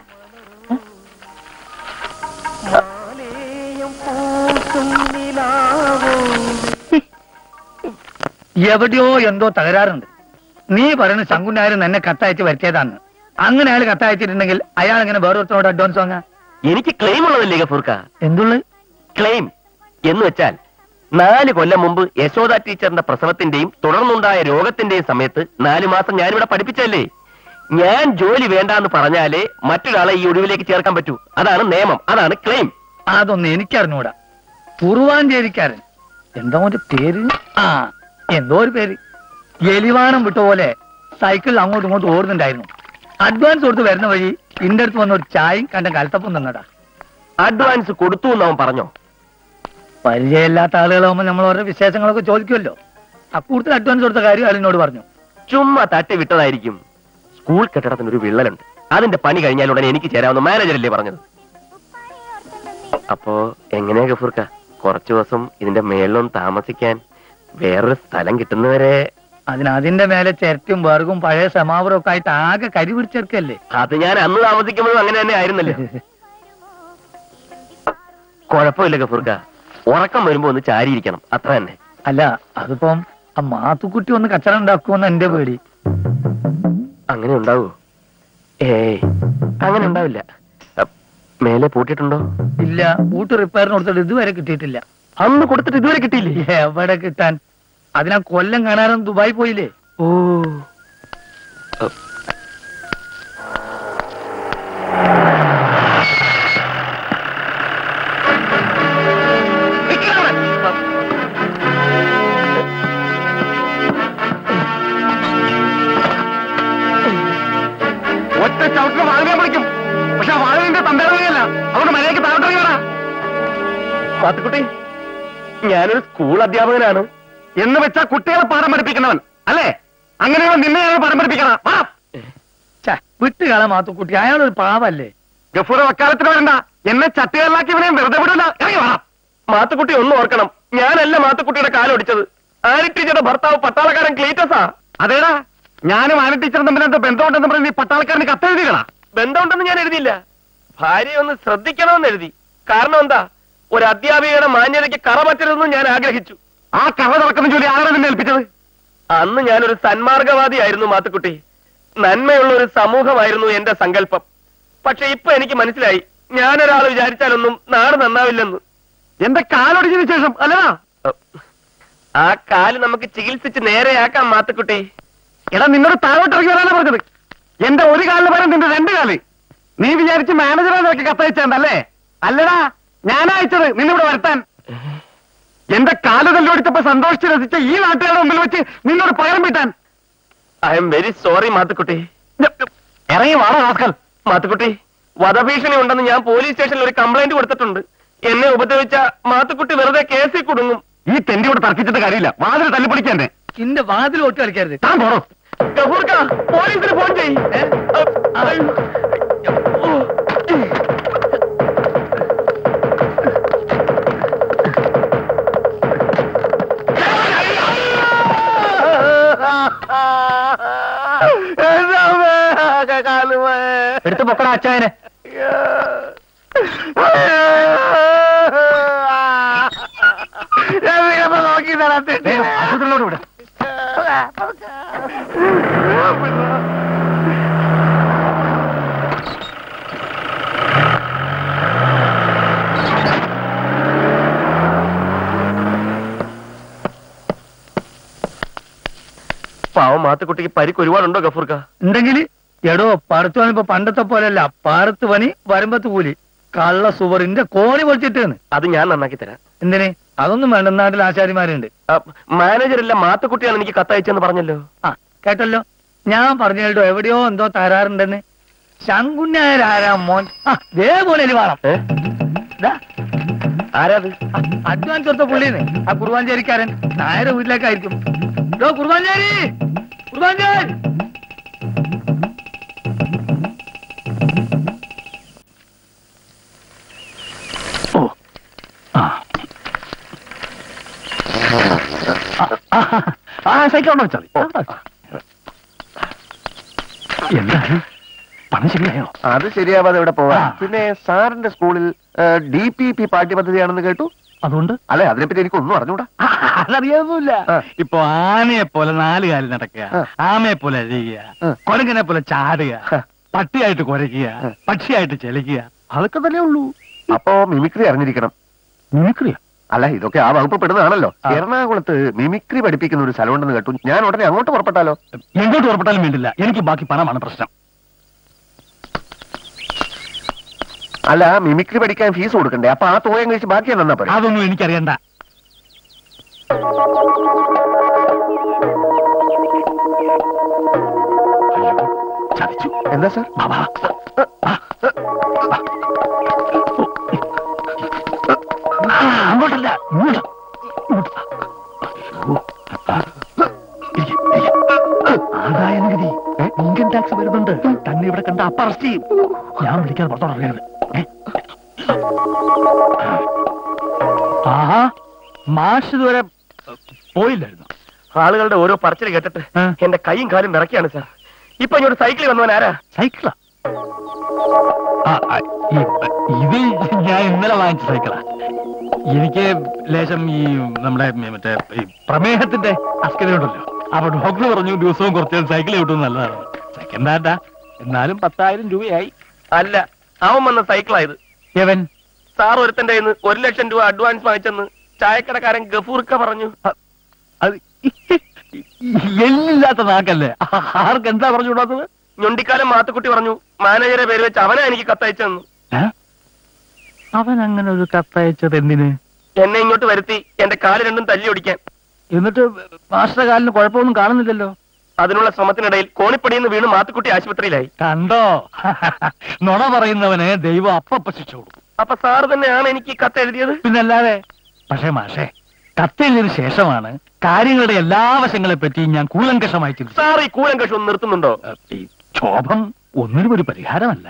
എവിടെയോ എന്തോ തകരാറുണ്ട്. നീ പറയുന്ന ശങ്കുനായരും എന്നെ കത്തയച്ച് വരുത്തിയതാണ്. അങ്ങനെ അയാൾ കത്തയച്ചിട്ടുണ്ടെങ്കിൽ അയാൾ എങ്ങനെ വേറൊരുത്തനോട് അഡ്വാൻസ് വാങ്ങാ? എനിക്ക് ക്ലെയിം ഉള്ളതല്ലേ ഗഫൂർക്ക? എന്തുള്ളത് ക്ലെയിം എന്ന് വെച്ചാൽ നാല് കൊല്ലം മുമ്പ് യശോദ ടീച്ചറിന്റെ പ്രസവത്തിന്റെയും തുടർന്നുണ്ടായ രോഗത്തിന്റെയും സമയത്ത് നാലു മാസം ഞാനിവിടെ പഠിപ്പിച്ചല്ലേ. ഞാൻ ജോലി വേണ്ടാന്ന് പറഞ്ഞാലേ മറ്റൊരാളെ ഈ ഒഴിവിലേക്ക് ചേർക്കാൻ പറ്റൂ. അതാണ് നിയമം, അതാണ് ക്ലെയിം. അതൊന്നും എനിക്കറിഞ്ഞൂടാ. കുറുവാഞ്ചേരിക്കാരൻ എന്തോ ഒരു പേര്, ആ എന്തോ ഒരു പേര്, എലിവാണം വിട്ട പോലെ സൈക്കിളിൽ അങ്ങോട്ടും ഇങ്ങോട്ടും ഓടുന്നുണ്ടായിരുന്നു. അഡ്വാൻസ് കൊടുത്ത് വരുന്ന വഴി ഇന്റെ അടുത്ത് വന്ന ഒരു ചായയും കണ്ട കലത്തപ്പം തന്നടാ. അഡ്വാൻസ് കൊടുത്തു എന്ന് അവൻ പറഞ്ഞോ? പരിചയമില്ലാത്ത ആളുകളാവുമ്പോ നമ്മൾ ഓരോ വിശേഷങ്ങളൊക്കെ ചോദിക്കുമല്ലോ. അക്കൂട്ടത്തിൽ അഡ്വാൻസ് കൊടുത്ത കാര്യം അയാളിനോട് പറഞ്ഞു. ചുമ്മാ തട്ടി വിട്ടതായിരിക്കും. സ്കൂൾ കെട്ടിടത്തിന് ഒരു വിള്ളലുണ്ട്, അതിന്റെ പണി കഴിഞ്ഞാൽ ഉടനെ എനിക്ക് ചേരാവുന്ന മാനേജറല്ലേ പറഞ്ഞത്. അപ്പോ എങ്ങനെയാ ഗഫൂർക്ക, കുറച്ചു ദിവസം ഇതിന്റെ മേളിലൊന്ന് താമസിക്കാൻ വേറൊരു സ്ഥലം കിട്ടുന്നവരെ? അതിന് അതിന്റെ മേലെ ചിരട്ടും വർഗും പഴയ സമാവറും ഒക്കെ ആയിട്ട് ആകെ കരി പിടിച്ചെടുക്കല്ലേ. അത് ഞാൻ അന്ന് താമസിക്കുമ്പോഴും അങ്ങനെ തന്നെ ആയിരുന്നല്ലോ. കുഴപ്പമില്ല ഗഫൂർക്ക, ഉറക്കം വരുമ്പോ ഒന്ന് ചാരിയിരിക്കണം, അത്ര തന്നെ. അല്ല, അതിപ്പം ആ മാത്തുക്കുട്ടി ഒന്ന് കച്ചറ ഉണ്ടാക്കുമെന്ന് എന്റെ പേടി. അങ്ങനെ ഉണ്ടാവോ? ഏയ് അങ്ങനെ ഉണ്ടാവില്ല. മേലെ പൂട്ടിയിട്ടുണ്ടോ? ഇല്ല, പൂട്ട് റിപ്പയറിന് കൊടുത്തിട്ട് ഇതുവരെ കിട്ടിയിട്ടില്ല. അന്ന് കൊടുത്തിട്ട് ഇതുവരെ കിട്ടിയില്ലേ? എവിടെ കിട്ടാൻ, അതിനാ കൊല്ലം കാണാനും ദുബായി പോയില്ലേ. ഓ, ഒറ്റ ചവിട്ടിന് വാഴ വിളിക്കും. പക്ഷെ വാഴന്റെ തന്തേറങ്ങയല്ല, അതുകൊണ്ട് മര്യാദയ്ക്ക് താഴോട്ടിറങ്ങിയാ. പാത്തുക്കുട്ടി, ഞാനൊരു സ്കൂൾ അധ്യാപകനാണ്. എന്ന് വെച്ചാ കുട്ടികളെ പാഠം പഠിപ്പിക്കുന്നവൻ അല്ലേ? അങ്ങനെയുള്ള നിന്നെ ഞാൻ പാഠം പഠിപ്പിക്കണം. വിട്ടുകള മാത്തുക്കുട്ടി, അയാളൊരു പാവല്ലേ. ഗഫൂർ വക്കാലത്തിന് വരണ്ട, എന്നെ ചട്ടികളിലാക്കി ഇവനെ വെറുതെ വിടില്ല. ഇറങ്ങി വേണം. മാത്തുക്കുട്ടി ഒന്ന് ഓർക്കണം, ഞാനല്ല മാത്തുക്കുട്ടിയുടെ കാലൊടിച്ചത്. ആനി ടീച്ചറുടെ ഭർത്താവ് പട്ടാളക്കാരൻ ക്ലീറ്റസാ. അതേടാ, ഞാനും ആന ടീച്ചറും തമ്മിൽ എന്താ ബന്ധമുണ്ടെന്ന് പറഞ്ഞ് നീ പട്ടാളക്കാരന് കത്തെഴുതികളാ. ബന്ധമുണ്ടെന്ന് ഞാൻ എഴുതിയില്ല, ഭാര്യ ഒന്ന് ശ്രദ്ധിക്കണമെന്ന് എഴുതി. കാരണം എന്താ, ഒരു അധ്യാപികയുടെ മാന്യതയ്ക്ക് കറ പറ്റരുതെന്ന് ഞാൻ ആഗ്രഹിച്ചു. ആ കറ തുറക്കുന്ന ജോലി ആരാണ് നിന്നെ ഏൽപ്പിച്ചത്? അന്ന് ഞാനൊരു സന്മാർഗവാദിയായിരുന്നു മാത്തുക്കുട്ടി. നന്മയുള്ള ഒരു സമൂഹമായിരുന്നു എന്റെ സങ്കല്പം. പക്ഷെ ഇപ്പൊ എനിക്ക് മനസ്സിലായി, ഞാനൊരാൾ വിചാരിച്ചാലൊന്നും നാട് നന്നാവില്ലെന്ന്. എന്റെ കാലൊടിച്ചതിന് ശേഷം അല്ലടാ. ആ കാല് നമുക്ക് ചികിത്സിച്ച് നേരെയാക്കാം മാത്തുക്കുട്ടി. എടാ, നിന്നോട് താഴോട്ട് ഇറങ്ങി വരാനാ പറഞ്ഞത്. എന്റെ ഒരു കാലിന് പകരം നിന്റെ രണ്ട് കാല്. നീ വിചാരിച്ച് മാനേജറെ നോക്കി കത്തയച്ചല്ലേ? അല്ലടാ, ഞാനയച്ചത് നിന്നിവിടെ വരുത്താൻ. എന്റെ കാല് തല്ലോടിച്ചപ്പോ സന്തോഷിച്ച് രസിച്ച ഈ നാട്ടുകാരുടെ മുമ്പിൽ വെച്ച് നിന്നോട് പകരം വീട്ടാൻ. I'm very sorry Mathukutty. ഇറങ്ങി വാണോ റാസ്കൽ. മാത്തുക്കുട്ടി, വധഭീഷണി ഉണ്ടെന്ന് ഞാൻ പോലീസ് സ്റ്റേഷനിൽ ഒരു കംപ്ലൈന്റ് കൊടുത്തിട്ടുണ്ട്. എന്നെ ഉപദ്രവിച്ച മാത്തുക്കുട്ടി വെറുതെ കേസിൽ കുടുങ്ങും. ഈ തെണ്ടിയോട് തർക്കിച്ചിട്ട് കാര്യമില്ല, വാതിൽ തല്ലിപ്പൊളിക്കാൻ. ഇന്റെ വാതിൽ ഒട്ടി കളിക്കരുത്. താൻ പോണോ? ഗഫൂർക്ക, പോലീസിന് ഫോൺ ചെയ്യ്. എടുത്ത് പൊക്കണ അച്ചായനെ. നോക്കി ആശുപത്രിയിലോട്ട് വിട. പാവം മാത്തുക്കുട്ടിക്ക് പരിക്ക് ഒരുപാടുണ്ടോ ഗഫൂർക്ക? ഉണ്ടെങ്കിൽ എടോ പറത്ത് പണി ഇപ്പൊ പണ്ടത്തെ പോലെയല്ല. പാറത്ത് പണി വരുമ്പത്ത് കൂലി. കള്ള സുവറിന്റെ കോണി പൊളിച്ചിട്ടാണ്. അത് ഞാൻ നന്നാക്കി തരാം. എന്തിന്? അതൊന്നും വേണ്ട. നാട്ടിൽ ആശാരിമാരുണ്ട്. മാനേജർ അല്ല മാത്തുക്കുട്ടിയാണ് എനിക്ക് കത്തയച്ചെന്ന് പറഞ്ഞല്ലോ. ആ കേട്ടല്ലോ. ഞാൻ പറഞ്ഞല്ലോ എവിടെയോ എന്തോ തരാറുണ്ടെന്ന്. ശങ്കുണ്യാരാരാ മോൻ. ആ ഇതേപോലെ വേണം. ആരാത്? അഡ്വാൻസ് കൊടുത്ത പുള്ളിന്ന്. ആ കുറുവാഞ്ചേരിക്കാരൻ നായരെ വീട്ടിലേക്കായിരിക്കും. കുറുവാഞ്ചേരി കുറുവാഞ്ചേരി ഓ ആ സൈക്കിൾ ഉണ്ടോ വെച്ചാൽ എന്താണ് പണം ശരിയായോ? അത് ശരിയാവാതെ ഇവിടെ പോവാ. പിന്നെ സാറിന്റെ സ്കൂളിൽ ഡി പി പി പാഠ്യപദ്ധതിയാണെന്ന് കേട്ടു. അതുകൊണ്ട് അല്ലെ അതിനെപ്പറ്റി എനിക്കൊന്നും അറിഞ്ഞൂടാ. അതറിയാതൊന്നുമില്ല. ഇപ്പൊ ആനയെ പോലെ നാല് കാലിൽ നടക്കുക, ആമയെ പോലെ അഴിയുക, കൊരങ്ങനെ പോലെ ചാടുക, പട്ടിയായിട്ട് കുരയ്ക്കുക, പക്ഷിയായിട്ട് ചെലിക്കുക, അതൊക്കെ തന്നെ ഉള്ളൂ. അപ്പോ മിമിക്രി അറിഞ്ഞിരിക്കണം. മിമിക്രിയോ? അല്ല ഇതൊക്കെ ആ വകുപ്പ് പെടുന്നതാണല്ലോ. എറണാകുളത്ത് മിമിക്രി പഠിപ്പിക്കുന്ന ഒരു സ്ഥലമുണ്ടെന്ന് കേട്ടു. ഞാൻ ഉടനെ അങ്ങോട്ട് പുറപ്പെട്ടാലോ? എങ്ങോട്ട് പുറപ്പെട്ടാലും വേണ്ടില്ല. എനിക്ക് ബാക്കി പണമാണ് പ്രശ്നം. അല്ല മിമിക്രി പഠിക്കാൻ ഫീസ് കൊടുക്കണ്ടേ? അപ്പൊ ആ തോയം കഴിച്ച് ബാക്കി തന്നാ പോരെ? അതൊന്നും എനിക്കറിയണ്ട. ചതിച്ചു. എന്താ സാർ? അങ്ങോട്ടല്ല ഇങ്ങോട്ട്. ആദായ നികുതി ഇൻകം ടാക്സ് വരുന്നുണ്ട്. തന്നെ ഇവിടെ കണ്ട അപ്പ അറസ്റ്റ് ചെയ്യും. ഞാൻ വിളിക്കാതെ പുറത്തോടറിയത്. ആഹാ മാഷ് ഇതുവരെ പോയില്ലായിരുന്നു. ആളുകളുടെ ഓരോ പറച്ചിൽ കേട്ടിട്ട് എന്റെ കൈയും കാലും വിറക്കിയാണ് സാർ. ഇപ്പൊ ഇങ്ങോട്ട് സൈക്കിളിൽ വന്നവൻ ആരാ? സൈക്കിളാ? ഇത് ഞാൻ ഇന്നലെ വാങ്ങിച്ച സൈക്കിളാ. എനിക്ക് ലേശം ഈ നമ്മുടെ മറ്റേ ഈ പ്രമേഹത്തിന്റെ അസ്കതയുണ്ടല്ലോ. അപ്പൊ ഡോക്ടർ പറഞ്ഞു ദിവസവും കുറച്ച് സൈക്കിൾ കിട്ടും നല്ലതാണ്. സെക്കൻഡ് ഹാൻഡാ, എന്നാലും പത്തായിരം രൂപയായി. അല്ല അവൻ വന്ന സൈക്കിളായത്. എവൻ? സാർ ഒരുത്തന്റെ കയ്യിൽ നിന്ന് ഒരു ലക്ഷം രൂപ അഡ്വാൻസ് വാങ്ങിച്ചെന്ന് ചായക്കടക്കാരൻ ഗഫൂർക്ക പറഞ്ഞു. അത് എല്ലില്ലാത്ത നാക്കല്ലേ. ആർക്ക് എന്താ പറഞ്ഞു കൂടാത്തത്? ഞൊണ്ടിക്കാലം മാത്തുക്കുട്ടി പറഞ്ഞു മാനേജറെ പേര് വെച്ച് അവനാ എനിക്ക് കത്തയച്ചെന്നു. അവൻ അങ്ങനെ ഒരു കത്തയച്ചത് എന്തിന്? എന്നെ ഇങ്ങോട്ട് വരുത്തി എന്റെ കാല് രണ്ടും തല്ലി ഒടിക്കാൻ. എന്നിട്ട് മാസ്റ്റർ കാലിന് കുഴപ്പമൊന്നും കാണുന്നില്ലല്ലോ. അതിനുള്ള ശ്രമത്തിനിടയിൽ കോണിപ്പടിയെന്ന് വീണ് മാത്തുക്കുട്ടി ആശുപത്രിയിലായി. കണ്ടോ? നുണ പറയുന്നവനെ ദൈവം അപ്പ ശിക്ഷ കൊടുക്കും. അപ്പൊ സാറ് തന്നെയാണ് എനിക്ക് കത്ത് എഴുതിയത്? പിന്നല്ലാതെ. പക്ഷേ മാഷേ, കത്തെഴുതിയതിനു ശേഷമാണ് കാര്യങ്ങളുടെ എല്ലാ വശങ്ങളെ പറ്റി ഞാൻ കൂലങ്കഷമായി ചിന്തിച്ചു. സാർ ഈ കൂലങ്കഷം ഒന്ന് നിർത്തുന്നുണ്ടോ? ഈ ക്ഷോഭം ഒന്നിനും ഒരു പരിഹാരമല്ല.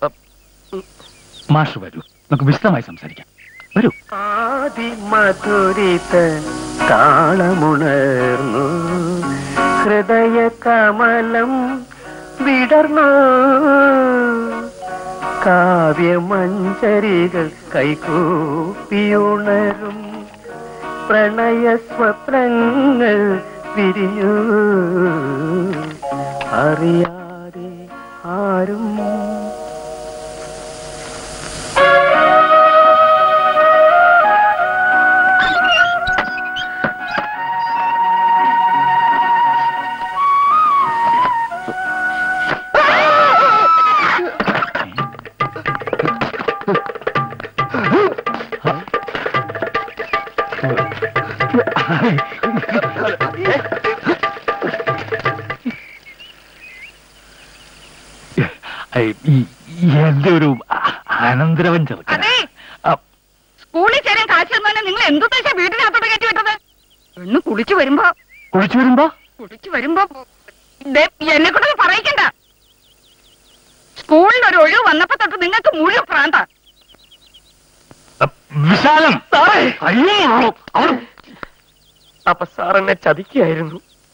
മാഷ് വരൂ, നമുക്ക് വിശദമായി സംസാരിക്കാം. വരൂ. ആദിമധുരിത താളമുണർന്നു ഹൃദയ കമലം വിടർന്നു കാവ്യമഞ്ജരികൾ കൈകൂപ്പിയുണരും പ്രണയ സ്വപ്നങ്ങൾ വിരിഞ്ഞു അറിയാതെ ആരും. എന്റെ ഒരു അനന്തരവൻ ചെറുക്കൻ. സ്കൂളിൽ ചേരാൻ കാശ് തന്നാലും നിങ്ങൾ എന്തുദ്ദേശ വീട്ടിനകത്തോട്ട് കയറ്റി വിട്ടത്? പെണ്ണ് കുളിച്ചു വരുമ്പോ കുളിച്ചു വരുമ്പോ കുളിച്ചു വരുമ്പോ എന്നെ കൊണ്ടൊന്ന് പറയിക്കണ്ട. സ്കൂളിൽ ഒരു ഒഴിവ് വന്നപ്പോ തൊട്ട് നിങ്ങൾക്ക് മുഴുവൻ പ്രാന്ത. വിശാലം അപ്പൊ സാർ എന്നെ ചതിക്കായിരുന്നു.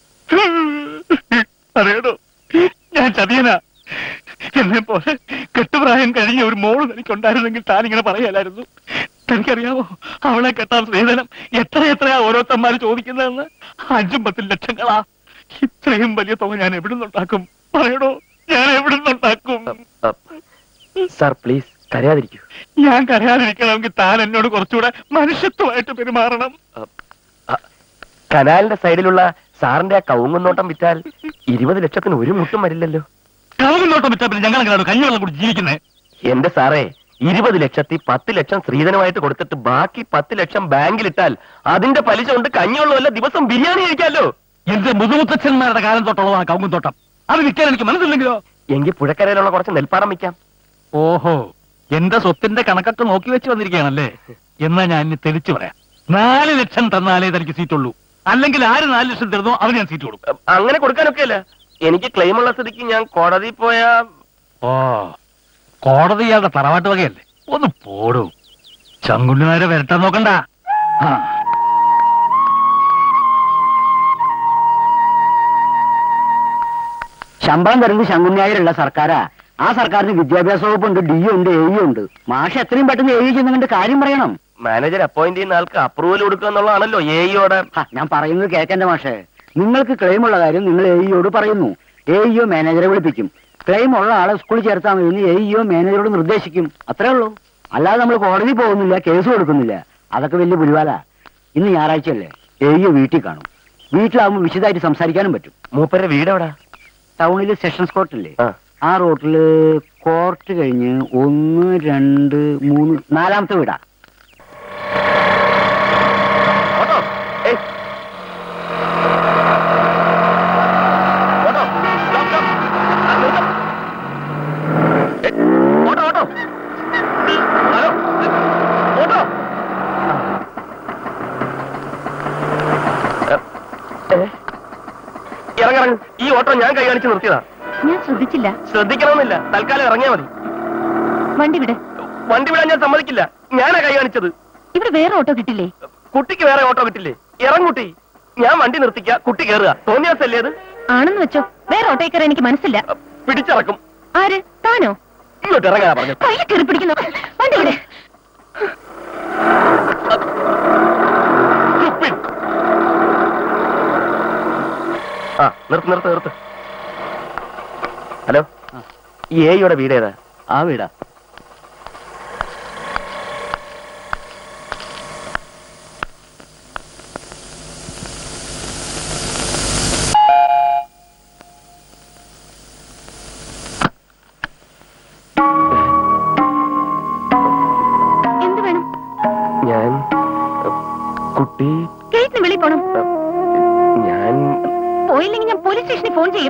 അതേടോ, ഞാൻ ചതിയനാ. എന്നെ പോലെ കെട്ടുപ്രായം കഴിഞ്ഞ ഒരു മോള് തനിക്കുണ്ടായിരുന്നെങ്കിൽ താനിങ്ങനെ പറയാലായിരുന്നു. തനിക്കറിയാമോ അവളെ കെട്ടാൻ സ്ത്രീധനം എത്ര എത്രയാ ഓരോരുത്തന്മാര് ചോദിക്കുന്നതെന്ന്? അഞ്ചും പത്തും ലക്ഷങ്ങളാ. ഇത്രയും വലിയ തുക ഞാൻ എവിടുന്നുണ്ടാക്കും? പറയണോ, ഞാൻ എവിടുന്നുണ്ടാക്കും? Sir please കരയാതിരിക്കൂ. ഞാൻ കരയാതിരിക്കണമെങ്കിൽ താൻ എന്നോട് കുറച്ചുകൂടെ മനുഷ്യത്വമായിട്ട് പെരുമാറണം. കനാലിന്റെ സൈഡിലുള്ള സാറിന്റെ ആ കവുങ്ങുന്നോട്ടം വിറ്റാൽ ഇരുപത് ലക്ഷത്തിന് ഒരു മുട്ടും വരില്ലല്ലോ. കവുങ്ങുന്നോട്ടം വിറ്റാൽ പിന്നെ ഞങ്ങൾ എങ്ങനെയാണ് കഞ്ഞിവെള്ളം കൂടി ജീവിക്കുന്നത്? എന്റെ സാറേ, ഇരുപത് ലക്ഷത്തി പത്ത് ലക്ഷം സ്ത്രീധനമായിട്ട് കൊടുത്തിട്ട് ബാക്കി പത്ത് ലക്ഷം ബാങ്കിലിട്ടാൽ അതിന്റെ പലിശ കൊണ്ട് കഞ്ഞിവെള്ളമല്ല ദിവസം ബിരിയാണി കഴിക്കാമല്ലോ. എന്റെ മുതുമുത്തച്ഛന്മാരുടെ കാലം തൊട്ടുള്ളതാ കവുങ്ങുന്തോട്ടം. അത് വിൽക്കാൻ എനിക്ക് മനസ്സില്ലെങ്കിലോ? എങ്കിൽ പുഴക്കരയിലുള്ള കുറച്ച് നെൽപ്പാടം വിൽക്കാം. ഓഹോ, എന്റെ സ്വത്തിന്റെ കണക്കൊക്കെ നോക്കി വെച്ച് വന്നിരിക്കുകയാണല്ലേ? എന്നാ ഞാൻ ഇനി തെളിച്ചു പറയാം. നാല് ലക്ഷം തന്നാലേ തനിക്ക് സീറ്റുള്ളൂ. അല്ലെങ്കിൽ ആര് നാല് ലക്ഷം തരുന്നോ അവന് ഞാൻ സീറ്റ് കൊടുക്കും. അങ്ങനെ കൊടുക്കാനൊക്കെ അല്ല, എനിക്ക് ക്ലെയിം ഉള്ള സ്ഥിതിക്ക് ഞാൻ കോടതി പോയാ. ഓ, കോടതി ഇയാളുടെ തറവാട്ട് വകയല്ലേ? ഒന്ന് പോടൂ. ചങ്കുണ്ണിമാരെ വരട്ടാൻ നോക്കണ്ട. ആ, ശമ്പളം തരുന്നത് ശങ്കുണ്ണിയായിരല്ല സർക്കാരാ. ആ സർക്കാരിന് വിദ്യാഭ്യാസ വകുപ്പുണ്ട്, ഡി ഉണ്ട്, എ ഉണ്ട്. മാഷ് എത്രയും പെട്ടെന്ന് എ ചെന്നുകൊണ്ട് കാര്യം പറയണം. മാനേജർ അപ്പോയിന്റ് ചെയ്യുന്ന ആൾക്ക് അപ്രൂവൽ കൊടുക്കുക എന്നുള്ളതാണല്ലോ എ ഇയോടെ. ഞാൻ പറയുന്നത് കേൾക്കണ്ട മാഷേ. നിങ്ങൾക്ക് ക്ലെയിം ഉള്ള കാര്യം നിങ്ങൾ എ ഇയോട് പറയുന്നു. എ ഇഒ മാനേജറെ വിളിപ്പിക്കും. ക്ലെയിം ഉള്ള ആളെ സ്കൂളിൽ ചേർത്താൽ മതി എ ഇഒ മാനേജറോട് നിർദ്ദേശിക്കും. അത്രേ ഉള്ളൂ. അല്ലാതെ നമ്മൾ കോടതി പോകുന്നില്ല, കേസ് കൊടുക്കുന്നില്ല. അതൊക്കെ വലിയ പുലിവാല. ഇന്ന് ഞായറാഴ്ചയല്ലേ, എ ഇഒ വീട്ടിൽ കാണും. വീട്ടിലാവുമ്പോൾ വിശദമായിട്ട് സംസാരിക്കാനും പറ്റും. മൂപ്പരുടെ വീട് എവിടാ? ടൗണില് സെഷൻസ് കോർട്ടില്ലേ, ആ റോട്ടില് കോർട്ട് കഴിഞ്ഞ് ഒന്ന് രണ്ട് മൂന്ന് നാലാമത്തെ വീടാ. ഇറങ്ങിറങ്ങും. ഈ ഓട്ടോ ഞാൻ കൈ കാണിച്ച് നിർത്തിയതാ. ഞാൻ ശ്രദ്ധിച്ചില്ല. ശ്രദ്ധിക്കണമെന്നില്ല, തൽക്കാലം ഇറങ്ങിയാ മതി. വണ്ടി വിട്. വണ്ടി വിടാൻ ഞാൻ സമ്മതിക്കില്ല. ഞാനാ കൈ കാണിച്ചത്. ഇവിടെ വേറെ ഓട്ടോ കിട്ടില്ലേ? കുട്ടിക്ക് വേറെ ഓട്ടോ കിട്ടില്ലേ? ഇറങ്ങൂട്ടി. ഞാൻ വണ്ടി നിർത്തിക്ക, കുട്ടി കയറുക. തോന്നിയാസല്ലേ അത്? ആണെന്ന് വെച്ചോ, വേറെ ഓട്ടോ കയറാൻ എനിക്ക് മനസ്സില്ല. പിടിച്ചിറക്കും. ആര്? താനോ? ഇങ്ങോട്ട് ഇറങ്ങാനാ പറഞ്ഞു. കൈ കയറി പിടിക്കുന്നു. വണ്ടി വിടെ. ആ, നിർത്ത് നിർത്ത് നിർത്ത്. ഹലോ, ഈ എയുടെ വീട് ഏതാ? ആ വീടാ. എന്ത് വേണം? ഞാൻ കുട്ടി ഗേറ്റിന് വെളിയിൽ പോണം. ഞാൻ പോയില്ലെങ്കിൽ ഞാൻ പോലീസ് സ്റ്റേഷനിൽ ഫോൺ ചെയ്യും.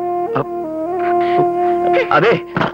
അതെ,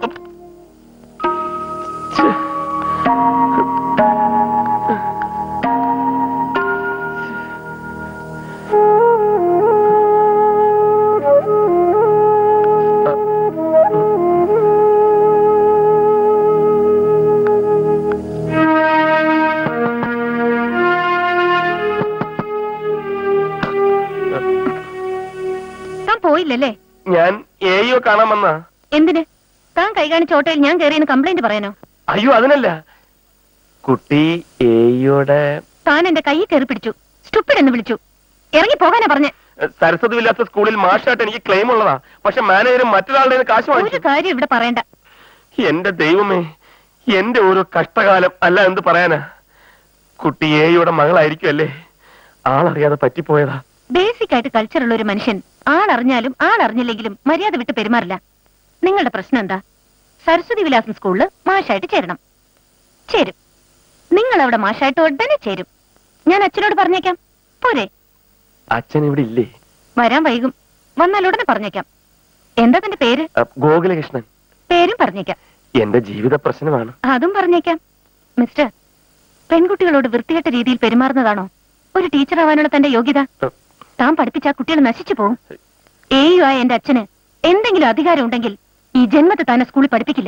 താൻ പോയില്ലല്ലേ? ഞാൻ എയോ കാണാൻ വന്നാ. എന്തിന്? താൻ കൈ കാണിച്ച ഓട്ടോയിൽ ഞാൻ കയറിയെന്ന് കംപ്ലൈന്റ് പറയാനോ? അയ്യോ, അതിനല്ല. കുട്ടി എയോടെ. താൻ എന്റെ കൈ കയറി പിടിച്ചു, സ്റ്റുപ്പിഡ് എന്ന് വിളിച്ചു. ഇറങ്ങി പോകാനാ പറഞ്ഞേ. സരസ്വതി ഇല്ലാത്ത സ്കൂളിൽ മാഷായിട്ട് എനിക്ക് ക്ലെയിം ഉള്ളതാ. പക്ഷെ മാനേജരും മറ്റൊരാളുടെ കാശ് ഒരു വാങ്ങിച്ചു. കാര്യം ഇവിടെ പറയണ്ട. എന്റെ ദൈവമേ, എന്റെ ഓരോ കഷ്ടകാലം. അല്ല എന്ത് പറയാനാ. കുട്ടി എയുടെ മകളായിരിക്കും അല്ലേ? ആളറിയാതെ പറ്റിപ്പോയതാ. ബേസിക് ആയിട്ട് കൾച്ചറുള്ള ഒരു മനുഷ്യൻ ആളറിഞ്ഞാലും ആളറിഞ്ഞില്ലെങ്കിലും മര്യാദ വിട്ട് പെരുമാറില്ല. നിങ്ങളുടെ പ്രശ്നം എന്താ? സരസ്വതി വിലാസം സ്കൂളില് മാഷായിട്ട് ചേരണം. ചേരും. നിങ്ങൾ അവിടെ മാഷായിട്ട് ഉടനെ ചേരും. ഞാൻ അച്ഛനോട് പറഞ്ഞേക്കാം. പോരെ? അച്ഛൻ ഇവിടെ ഇല്ലേ? വരാൻ വൈകും. വന്നാൽ ഉടനെ പറഞ്ഞേക്കാം. എന്താ തന്റെ പേര്? ഗോകുലകൃഷ്ണൻ. പേരും പറഞ്ഞേക്കാം. എന്റെ ജീവിത പ്രശ്നമാണ്. അതും പറഞ്ഞേക്കാം. മിസ്റ്റർ, പെൺകുട്ടികളോട് വൃത്തികെട്ട രീതിയിൽ പെരുമാറുന്നതാണോ ഒരു ടീച്ചർ ആവാനുള്ള തന്റെ യോഗ്യത? താൻ പഠിപ്പിച്ച ആ കുട്ടികൾ നശിച്ചു പോകും. ഏയു ആയ എന്റെ അച്ഛന് എന്തെങ്കിലും അധികാരം ഉണ്ടെങ്കിൽ ഈ ജന്മത്തെ തന്നെ സ്കൂളിൽ പഠിപ്പിക്കില്ല.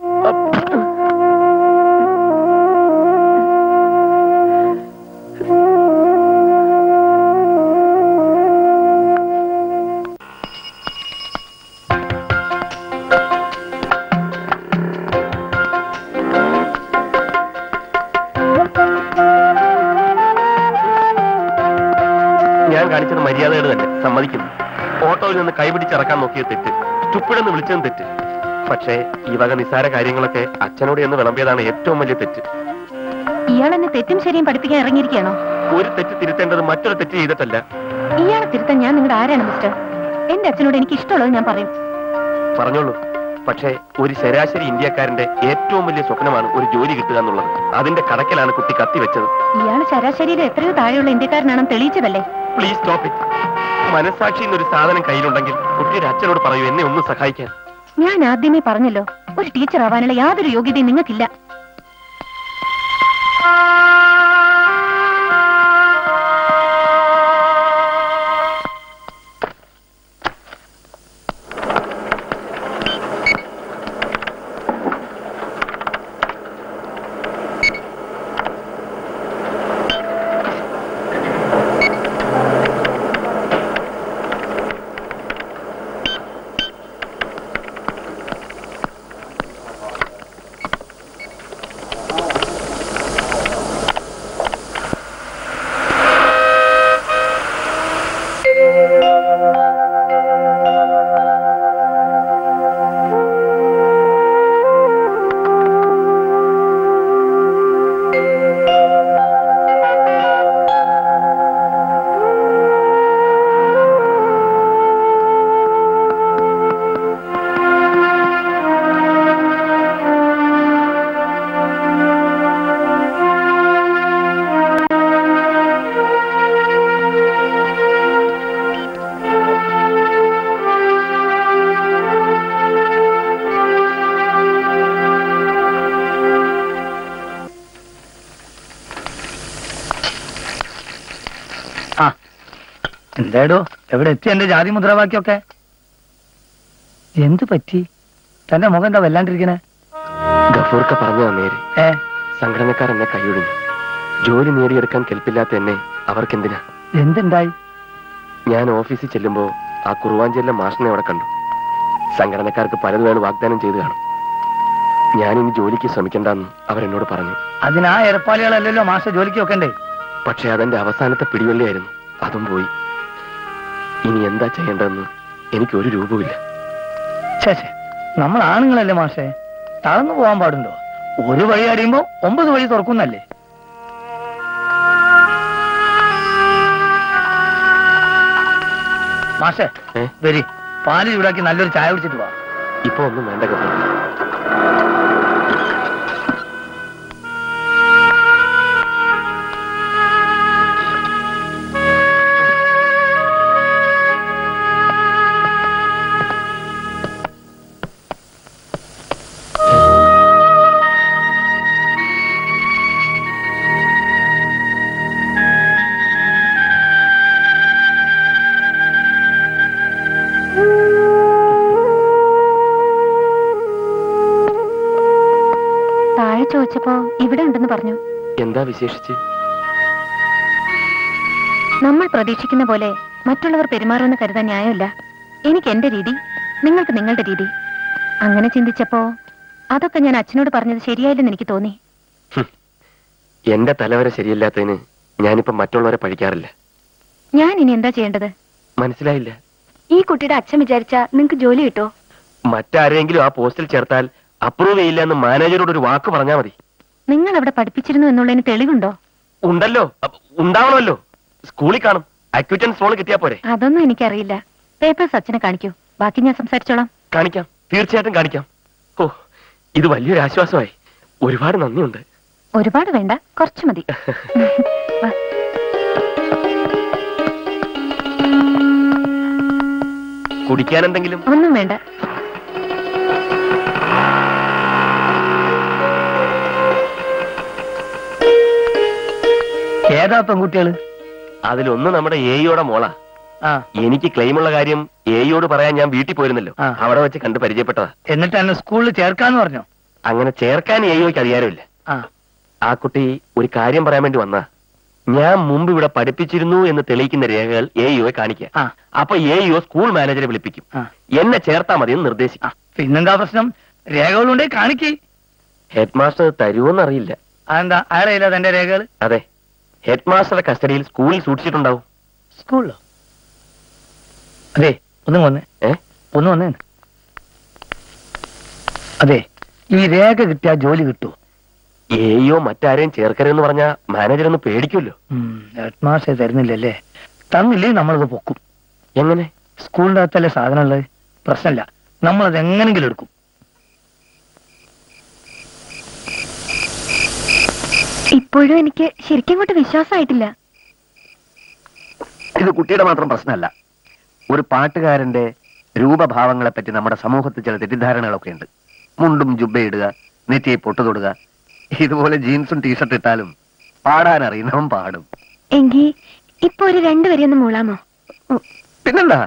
ഞാൻ കാണിച്ചത് മര്യാദകൾ തന്നെ, സമ്മതിക്കുന്നു. ഓട്ടോയിൽ നിന്ന് കൈപിടിച്ചിറക്കാൻ നോക്കിയ തെറ്റ്, സ്റ്റുപ്പിഡെന്ന് വിളിച്ചതും തെറ്റ്. പക്ഷേ ഈ വക നിസ്സാര കാര്യങ്ങളൊക്കെ അച്ഛനോട് എന്ന് വിളമ്പിയതാണ് ഏറ്റവും വലിയ തെറ്റ്. ഇയാൾ എന്നെ തെറ്റും ശരിയും പഠിപ്പിക്കാൻ ഇറങ്ങിയിരിക്കുകയാണോ? ഒരു തെറ്റ് തിരുത്തേണ്ടത് മറ്റൊരു തെറ്റ് ചെയ്തിട്ടല്ല. ഇയാളെ തിരുത്താൻ ഞാൻ നിങ്ങളുടെ ആരാണ് മിസ്റ്റർ? എന്റെ അച്ഛനോട് എനിക്ക് ഇഷ്ടമുള്ളത് ഞാൻ പറയും. പറഞ്ഞോളൂ. പക്ഷേ ഒരു ശരാശരി ഇന്ത്യക്കാരന്റെ ഏറ്റവും വലിയ സ്വപ്നമാണ് ഒരു ജോലി കിട്ടുക എന്നുള്ളത്. അതിന്റെ കടക്കലാണ് കുട്ടി കത്തിവെച്ചത്. ഇയാൾ ശരാശരിയിൽ എത്രയോ താഴെയുള്ള ഇന്ത്യക്കാരനാണെന്ന് തെളിയിച്ചതല്ലേ? Please stop it. മനസാക്ഷി എന്നൊരു സാധനം കയ്യിലുണ്ടെങ്കിൽ കുട്ടിയുടെ അച്ഛനോട് പറയൂ എന്നെ ഒന്ന് സഹായിക്കാൻ. ഞാൻ ആദ്യമേ പറഞ്ഞല്ലോ, ഒരു ടീച്ചർ ആവാനുള്ള യാതൊരു യോഗ്യതയും നിങ്ങൾക്കില്ല. എന്താടോ എവിടെ എത്തി എന്റെ ജാതി മുദ്രാവാക്യൊക്കെ? എന്ത് പറ്റി? തന്റെ മുഖം എന്താ വല്ലാണ്ടിരിക്കണേ? ഗഫൂർക്ക പറഞ്ഞു നേര്. ഏ സംഘടനക്കാർ എന്നെ കൈയൊഴിഞ്ഞു. ജോലി നേടിയെടുക്കാൻ കെൽപ്പില്ലാത്ത എന്നെ അവർക്കെന്തിനാ? എന്തുണ്ടായി? ഞാൻ ഓഫീസിൽ ചെല്ലുമ്പോ ആ കുറുവാഞ്ചേരിലെ മാഷിനെ അവിടെ കണ്ടു. സംഘടനക്കാർക്ക് പലതുമാണ് വാഗ്ദാനം ചെയ്തു കാണും. ഞാനിനി ജോലിക്ക് ശ്രമിക്കണ്ടെന്ന് അവരെന്നോട് പറഞ്ഞു. അതിനാ എരപ്പാളികളല്ലല്ലോ മാഷ ജോലിക്ക് വെക്കണ്ടേ? പക്ഷെ അതെന്റെ അവസാനത്തെ പിടിവള്ളിയായിരുന്നു. അതും പോയി. ഇനി എന്താ ചെയ്യേണ്ടതെന്ന് എനിക്ക് ഒരു രൂപമില്ല. ശേ, നമ്മൾ ആണുങ്ങളല്ലേ മാഷെ, തളർന്നു പോകാൻ പാടുണ്ടോ? ഒരു വഴി അടിയുമ്പോ ഒമ്പത് വഴി തുറക്കുന്നല്ലേ? മാഷെ വരി, പാല് ചൂടാക്കി നല്ലൊരു ചായ കുടിച്ചിട്ട് പോവാ. ഇപ്പൊ ഒന്നും വേണ്ട ഗഫൂർക്ക. ചോദിച്ചപ്പോ ഇവിടെ ഉണ്ടെന്ന് പറഞ്ഞു. എന്താ വിശേഷിച്ച്? നമ്മൾ പ്രതീക്ഷിക്കുന്ന പോലെ മറ്റുള്ളവർ പെരുമാറുമെന്ന് കരുതാൻ ന്യായമില്ല. എനിക്ക് എന്റെ രീതി, നിങ്ങൾക്ക് നിങ്ങളുടെ രീതി. അങ്ങനെ ചിന്തിച്ചപ്പോ അതൊക്കെ ഞാൻ അച്ഛനോട് പറഞ്ഞത് ശരിയായില്ലെന്ന് എനിക്ക് തോന്നി. എന്റെ തലവര ശരിയല്ലാത്തതിന് ഞാനിപ്പോ മറ്റുള്ളവരെ പഴിക്കാറില്ല. ഞാൻ ഇനി എന്താ ചെയ്യേണ്ടത്? മനസ്സിലായില്ല. ഈ കുട്ടിയുടെ അച്ഛൻ വിചാരിച്ചാ നിങ്ങക്ക് ജോലി കിട്ടോ? മറ്റാരെങ്കിലും ആ പോസ്റ്റിൽ ചേർത്താൽ അപ്രൂവ് ചെയ്യില്ല എന്ന് മാനേജരോട് ഒരു വാക്ക് പറഞ്ഞാൽ മതി. നിങ്ങൾ അവിടെ പഠിപ്പിച്ചിരുന്നു എന്നുള്ളതിന് തെളിവുണ്ടോ? ഉണ്ടല്ലോ, ഉണ്ടാവണമല്ലോ. സ്കൂളിൽ കാണും. അക്വിറ്റൻസ് റോൾ കിട്ടിയാ പോരെ? അതൊന്നും എനിക്കറിയില്ല. പേപ്പേഴ്സ് അച്ഛനെ കാണിക്കൂ, ബാക്കി ഞാൻ സംസാരിച്ചോളാം. കാണിക്കാം, തീർച്ചയായിട്ടും കാണിക്കാം. ഓ, ഇത് വലിയൊരു ആശ്വാസമായി. ഒരുപാട് നന്ദിയുണ്ട്. ഒരുപാട് വേണ്ട, കുറച്ച് മതി. കുടിക്കാൻ എന്തെങ്കിലും? ഒന്നും വേണ്ട. ഏതാ പെൺകുട്ടികള്? അതിലൊന്ന് നമ്മുടെ എയോടെ മോളാ. എനിക്ക് ക്ലെയിമുള്ള കാര്യം എയോട് പറയാൻ ഞാൻ വീട്ടിൽ പോയിരുന്നല്ലോ, അവിടെ വെച്ച് കണ്ട് പരിചയപ്പെട്ടതാ. എന്നിട്ട് എന്നെ സ്കൂളിൽ ചേർക്കാന്ന് പറഞ്ഞോ? അങ്ങനെ ചേർക്കാൻ എയോയ്ക്ക് അധികാരമില്ല. ആ കുട്ടി ഒരു കാര്യം പറയാൻ വേണ്ടി വന്നാ. ഞാൻ മുമ്പ് ഇവിടെ പഠിപ്പിച്ചിരുന്നു എന്ന് തെളിയിക്കുന്ന രേഖകൾ എയോയെ കാണിക്കാം. അപ്പൊ എയോ സ്കൂൾ മാനേജറെ വിളിപ്പിക്കും. എന്നെ ചേർത്താ മതി എന്ന് നിർദ്ദേശിക്കും. പിന്നെന്താ പ്രശ്നം? രേഖകളുണ്ടേ കാണിക്കേ. ഹെഡ് മാസ്റ്റർ തരുമോന്നറിയില്ല. അതെന്താ അയാളെ തന്റെ രേഖകൾ? അതെ, ഹെഡ് മാസ്റ്ററുടെ കസ്റ്റഡിയിൽ സ്കൂളിൽ സൂക്ഷിച്ചിട്ടുണ്ടാവും. സ്കൂളിലോ? അതെ, ഒന്നും വന്നേ. ഏ ഒന്നും വന്നേ. അതെ, ഈ രേഖ കിട്ടിയാ ജോലി കിട്ടുമോ? ഏയോ മറ്റാരെയും ചേർക്കരുതെന്ന് പറഞ്ഞാ മാനേജർ ഒന്ന് പേടിക്കുമല്ലോ. Head master തരുന്നില്ലല്ലേ? തന്നില്ലേ നമ്മളത് പൊക്കും. എങ്ങനെ? സ്കൂളിന്റെ അകത്തല്ലേ സാധനം ഉള്ളത്, പ്രശ്നമില്ല, നമ്മളത് എങ്ങനെങ്കിലും എടുക്കും. ഇപ്പോഴും എനിക്ക് ശരിക്കും അങ്ങോട്ട് വിശ്വാസമായിട്ടില്ല. ഇത് കുട്ടിയുടെ മാത്രം പ്രശ്നമല്ല. ഒരു പാട്ടുകാരന്റെ രൂപഭാവങ്ങളെ പറ്റി നമ്മുടെ സമൂഹത്തിൽ ചില തെറ്റിദ്ധാരണകളൊക്കെ ഉണ്ട്. മുണ്ടും ജുബ്ബയിടുക, നെറ്റിയെ പൊട്ടു തൊടുക, ഇതുപോലെ ജീൻസും ടീഷർട്ട് ഇട്ടാലും പാടാൻ അറിയുന്നവൻ പാടും. എങ്കി ഇപ്പൊ ഒരു രണ്ടുപേരെ ഒന്ന് മൂളാമോ? പിന്നെന്താ?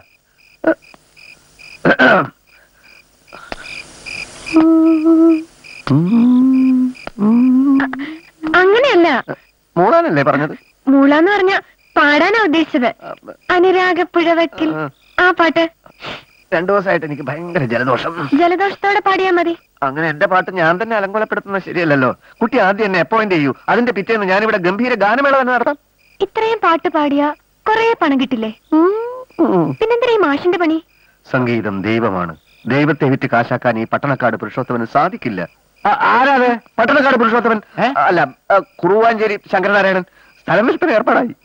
അങ്ങനെയല്ല, മൂളാനല്ലേ പറഞ്ഞത്? മൂളാന്ന് പറഞ്ഞ പാടാനാ ഉദ്ദേശിച്ചത്. അനുരാഗപ്പുഴവക്കിൽ ആ പാട്ട്. രണ്ടു ദിവസമായിട്ട് എനിക്ക് ഭയങ്കര ജലദോഷം. ജലദോഷത്തോടെ പാടിയാ മതി. അങ്ങനെ എന്റെ പാട്ട് ഞാൻ തന്നെ അലങ്കോലപ്പെടുത്തുന്നത് ശരിയല്ലല്ലോ. കുട്ടി ആദ്യം എന്നെ അപ്പോയിന്റ് ചെയ്യൂ, അതിന്റെ പിറ്റേന്ന് ഞാനിവിടെ ഗംഭീര ഗാനമേള തന്നെ നടത്താം. ഇത്രയും പാട്ട് പാടിയാ കൊറേ പണം കിട്ടില്ലേ? പിന്നെന്തിനാ ഈ മാഷിന്റെ പണി? സംഗീതം ദൈവമാണ്. ദൈവത്തെ വിറ്റ് കാശാക്കാൻ ഈ പട്ടണക്കാട് പുരുഷോത്തമന് സാധിക്കില്ല. ആരാത് പട്ടണക്കാട് പുരുഷോത്തമൻ? അല്ല, കുറുവാഞ്ചേരി ശങ്കരനാരായണൻ. സ്ഥലം വിൽപ്പന ഏർപ്പാടായി.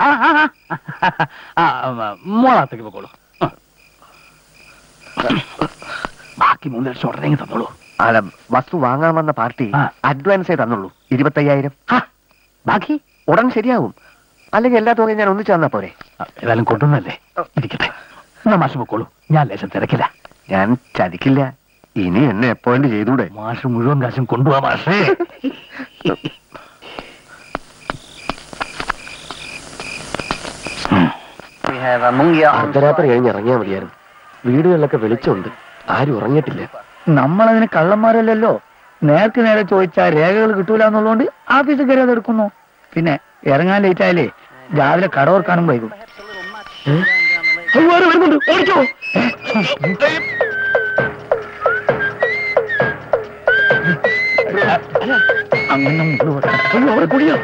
മോളാത്തേക്ക് പോക്കോളൂ. ബാക്കി മൂന്ന് ലക്ഷം ഉടനെ തന്നോളൂ. അല്ല, വസ്തു വാങ്ങാൻ വന്ന പാർട്ടി അഡ്വാൻസേ തന്നുള്ളൂ, ഇരുപത്തയ്യായിരം. ബാക്കി ഉടൻ ശരിയാവും. അല്ലെങ്കിൽ എല്ലാ തുകയും ഞാൻ ഒന്നിച്ചു തന്നാ പോരെ? ഏതായാലും കൊണ്ടുവന്നല്ലേ, ഇരിക്കട്ടെ. എന്നാ മാഷ് പൊക്കോളൂ, ഞാൻ ലേശം തിരക്കില്ല. ഞാൻ ചതിക്കില്ല. ഇനി എന്നെ അപ്പോയിന്റ് ചെയ്തൂടെ? മാഷ് മുഴുവൻ കാശും കൊണ്ടുപോവാ മാഷേ. അർദ്ധരാത്രി കഴിഞ്ഞ് ഇറങ്ങിയാൽ മതിയായിരുന്നു. വീടുകളിലൊക്കെ വെളിച്ചമുണ്ട്, ആരും ഉറങ്ങിയിട്ടില്ല. നമ്മളതിന് കള്ളന്മാരല്ലല്ലോ. നേർക്ക് നേരെ ചോദിച്ചാൽ രേഖകൾ കിട്ടൂല എന്നുള്ളതുകൊണ്ട് ആഫീസിൽ കയറി അതെടുക്കുന്നു. പിന്നെ ഇറങ്ങാൻ ലേറ്റ് ആയാലേ രാവിലെ കട ഓർക്കാനും വൈകും. ഓടിച്ചോ. അങ്ങനെ അവിടെ കുടിയോ.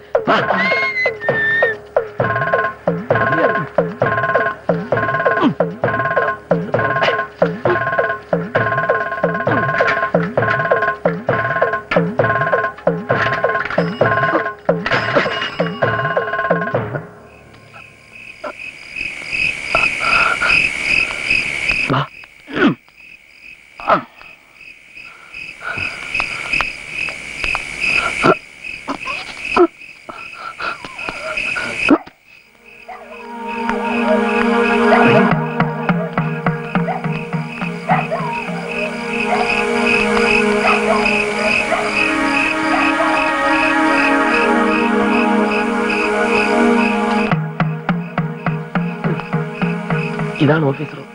ഇതാണ് ഓഫീസ് റൂം.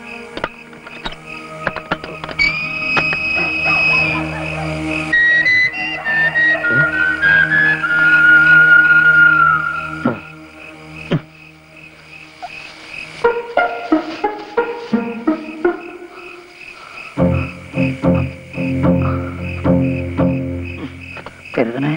കരുതണേ.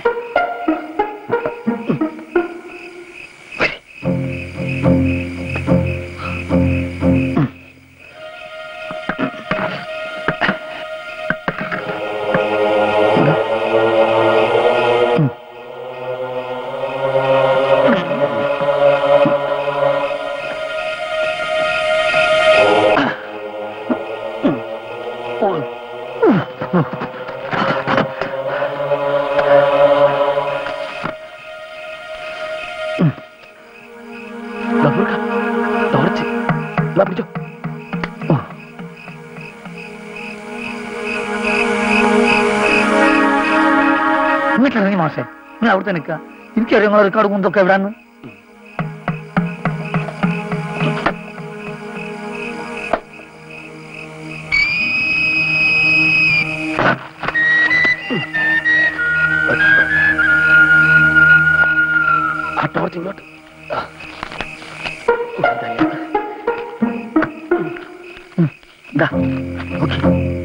ഇങ്ങോട്ടിറങ്ങി മാഷേ, നിങ്ങൾ അവിടുത്തെ നിൽക്കുക. എനിക്കറിയാം നിങ്ങളെ റെക്കോർഡ് കൊണ്ടൊക്കെ എവിടാന്ന്. ആ ടോർച്ച് ഇങ്ങോട്ട്. ഇതാ ഓക്കെ.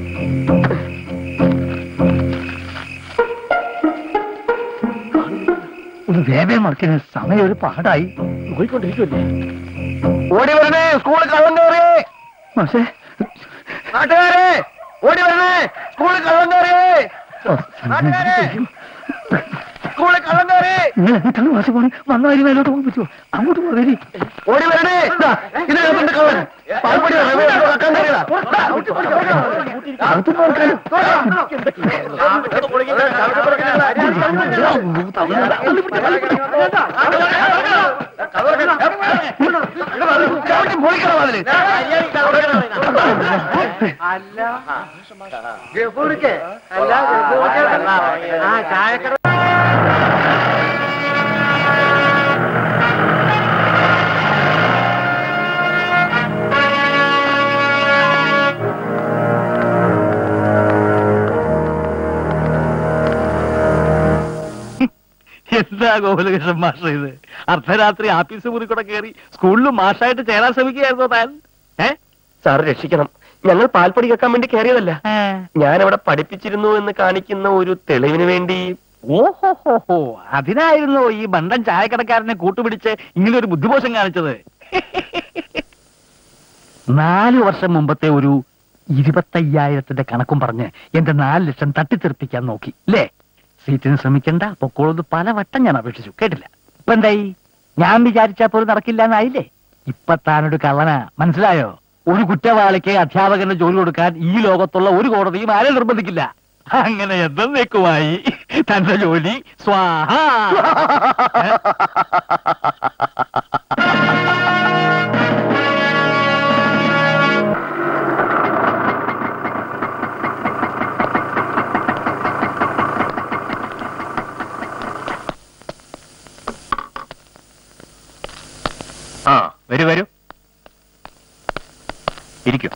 ഒരു വേവേ മറക്കുന്ന സമയം ഒരു പാടായി പോയിക്കൊണ്ടിരിക്കുമല്ലേ. ഓടി വരണേ, സ്കൂളിൽ കള്ളം കയറി. പക്ഷേ നാട്ടുകാരെ ഓടി വരണേ, സ്കൂളിൽ കള്ളം കയറി. നാട്ടുകാരെ സ്കൂളിൽ കള്ളം കയറി. നിങ്ങൾ എന്നിട്ടാണ് മാസം പോണേ വന്ന വരി മേലോട്ട് പോകാൻ പറ്റുമോ? അങ്ങോട്ട് പോകരി. ഓടി വരണേ. ഇതിനകത്തുണ്ട് കള്ളൻ. പാൽപ്പൊടി വെക്കാൻ കയറിയതാ. അകത്ത് നോക്കാലോ. എന്താ ഗോകുലകൃഷ്ണൻ മാഷ ഇത്? അർദ്ധരാത്രി ആഫീസ് മുറി കൂടെ കയറി സ്കൂളിൽ മാഷായിട്ട് ചേരാൻ ശ്രമിക്കുകയായിരുന്നോ താൻ? ഏ സാറ് രക്ഷിക്കണം. ഞങ്ങൾ പാൽപ്പൊടി കേൾക്കാൻ വേണ്ടി കയറിയതല്ല. ഞാൻ അവിടെ പഠിപ്പിച്ചിരുന്നു എന്ന് കാണിക്കുന്ന ഒരു തെളിവിന് വേണ്ടി. ഓഹോ ഹോ ഹോ അതിനായിരുന്നോ ഈ ബണ്ടൻ ചായക്കടക്കാരനെ കൂട്ടുപിടിച്ച് ഇങ്ങനെ ഒരു ബുദ്ധിമോശം കാണിച്ചത്? നാലു വർഷം മുമ്പത്തെ ഒരു ഇരുപത്തയ്യായിരത്തിന്റെ കണക്കും പറഞ്ഞ് എന്റെ നാല് ലക്ഷം തട്ടിത്തെറിപ്പിക്കാൻ നോക്കി അല്ലേ? സീറ്റിന് ശ്രമിക്കണ്ട, പൊക്കോളൊന്ന് പല വട്ടം ഞാൻ അപേക്ഷിച്ചു, കേട്ടില്ല. ഇപ്പൊ എന്തായി? ഞാൻ വിചാരിച്ചാ പോലും നടക്കില്ല എന്നായില്ലേ? ഇപ്പൊ താനൊരു കള്ളനാ, മനസ്സിലായോ? ഒരു കുറ്റവാളിക്ക് അധ്യാപകന് ജോലി കൊടുക്കാൻ ഈ ലോകത്തുള്ള ഒരു കോടതിയും ആരെ നിർബന്ധിക്കില്ല. അങ്ങനെ എന്നേക്കുമായി തന്റെ ജോലി സ്വാഹ. ആ വരൂ വരൂ, ഇരിക്കൂ.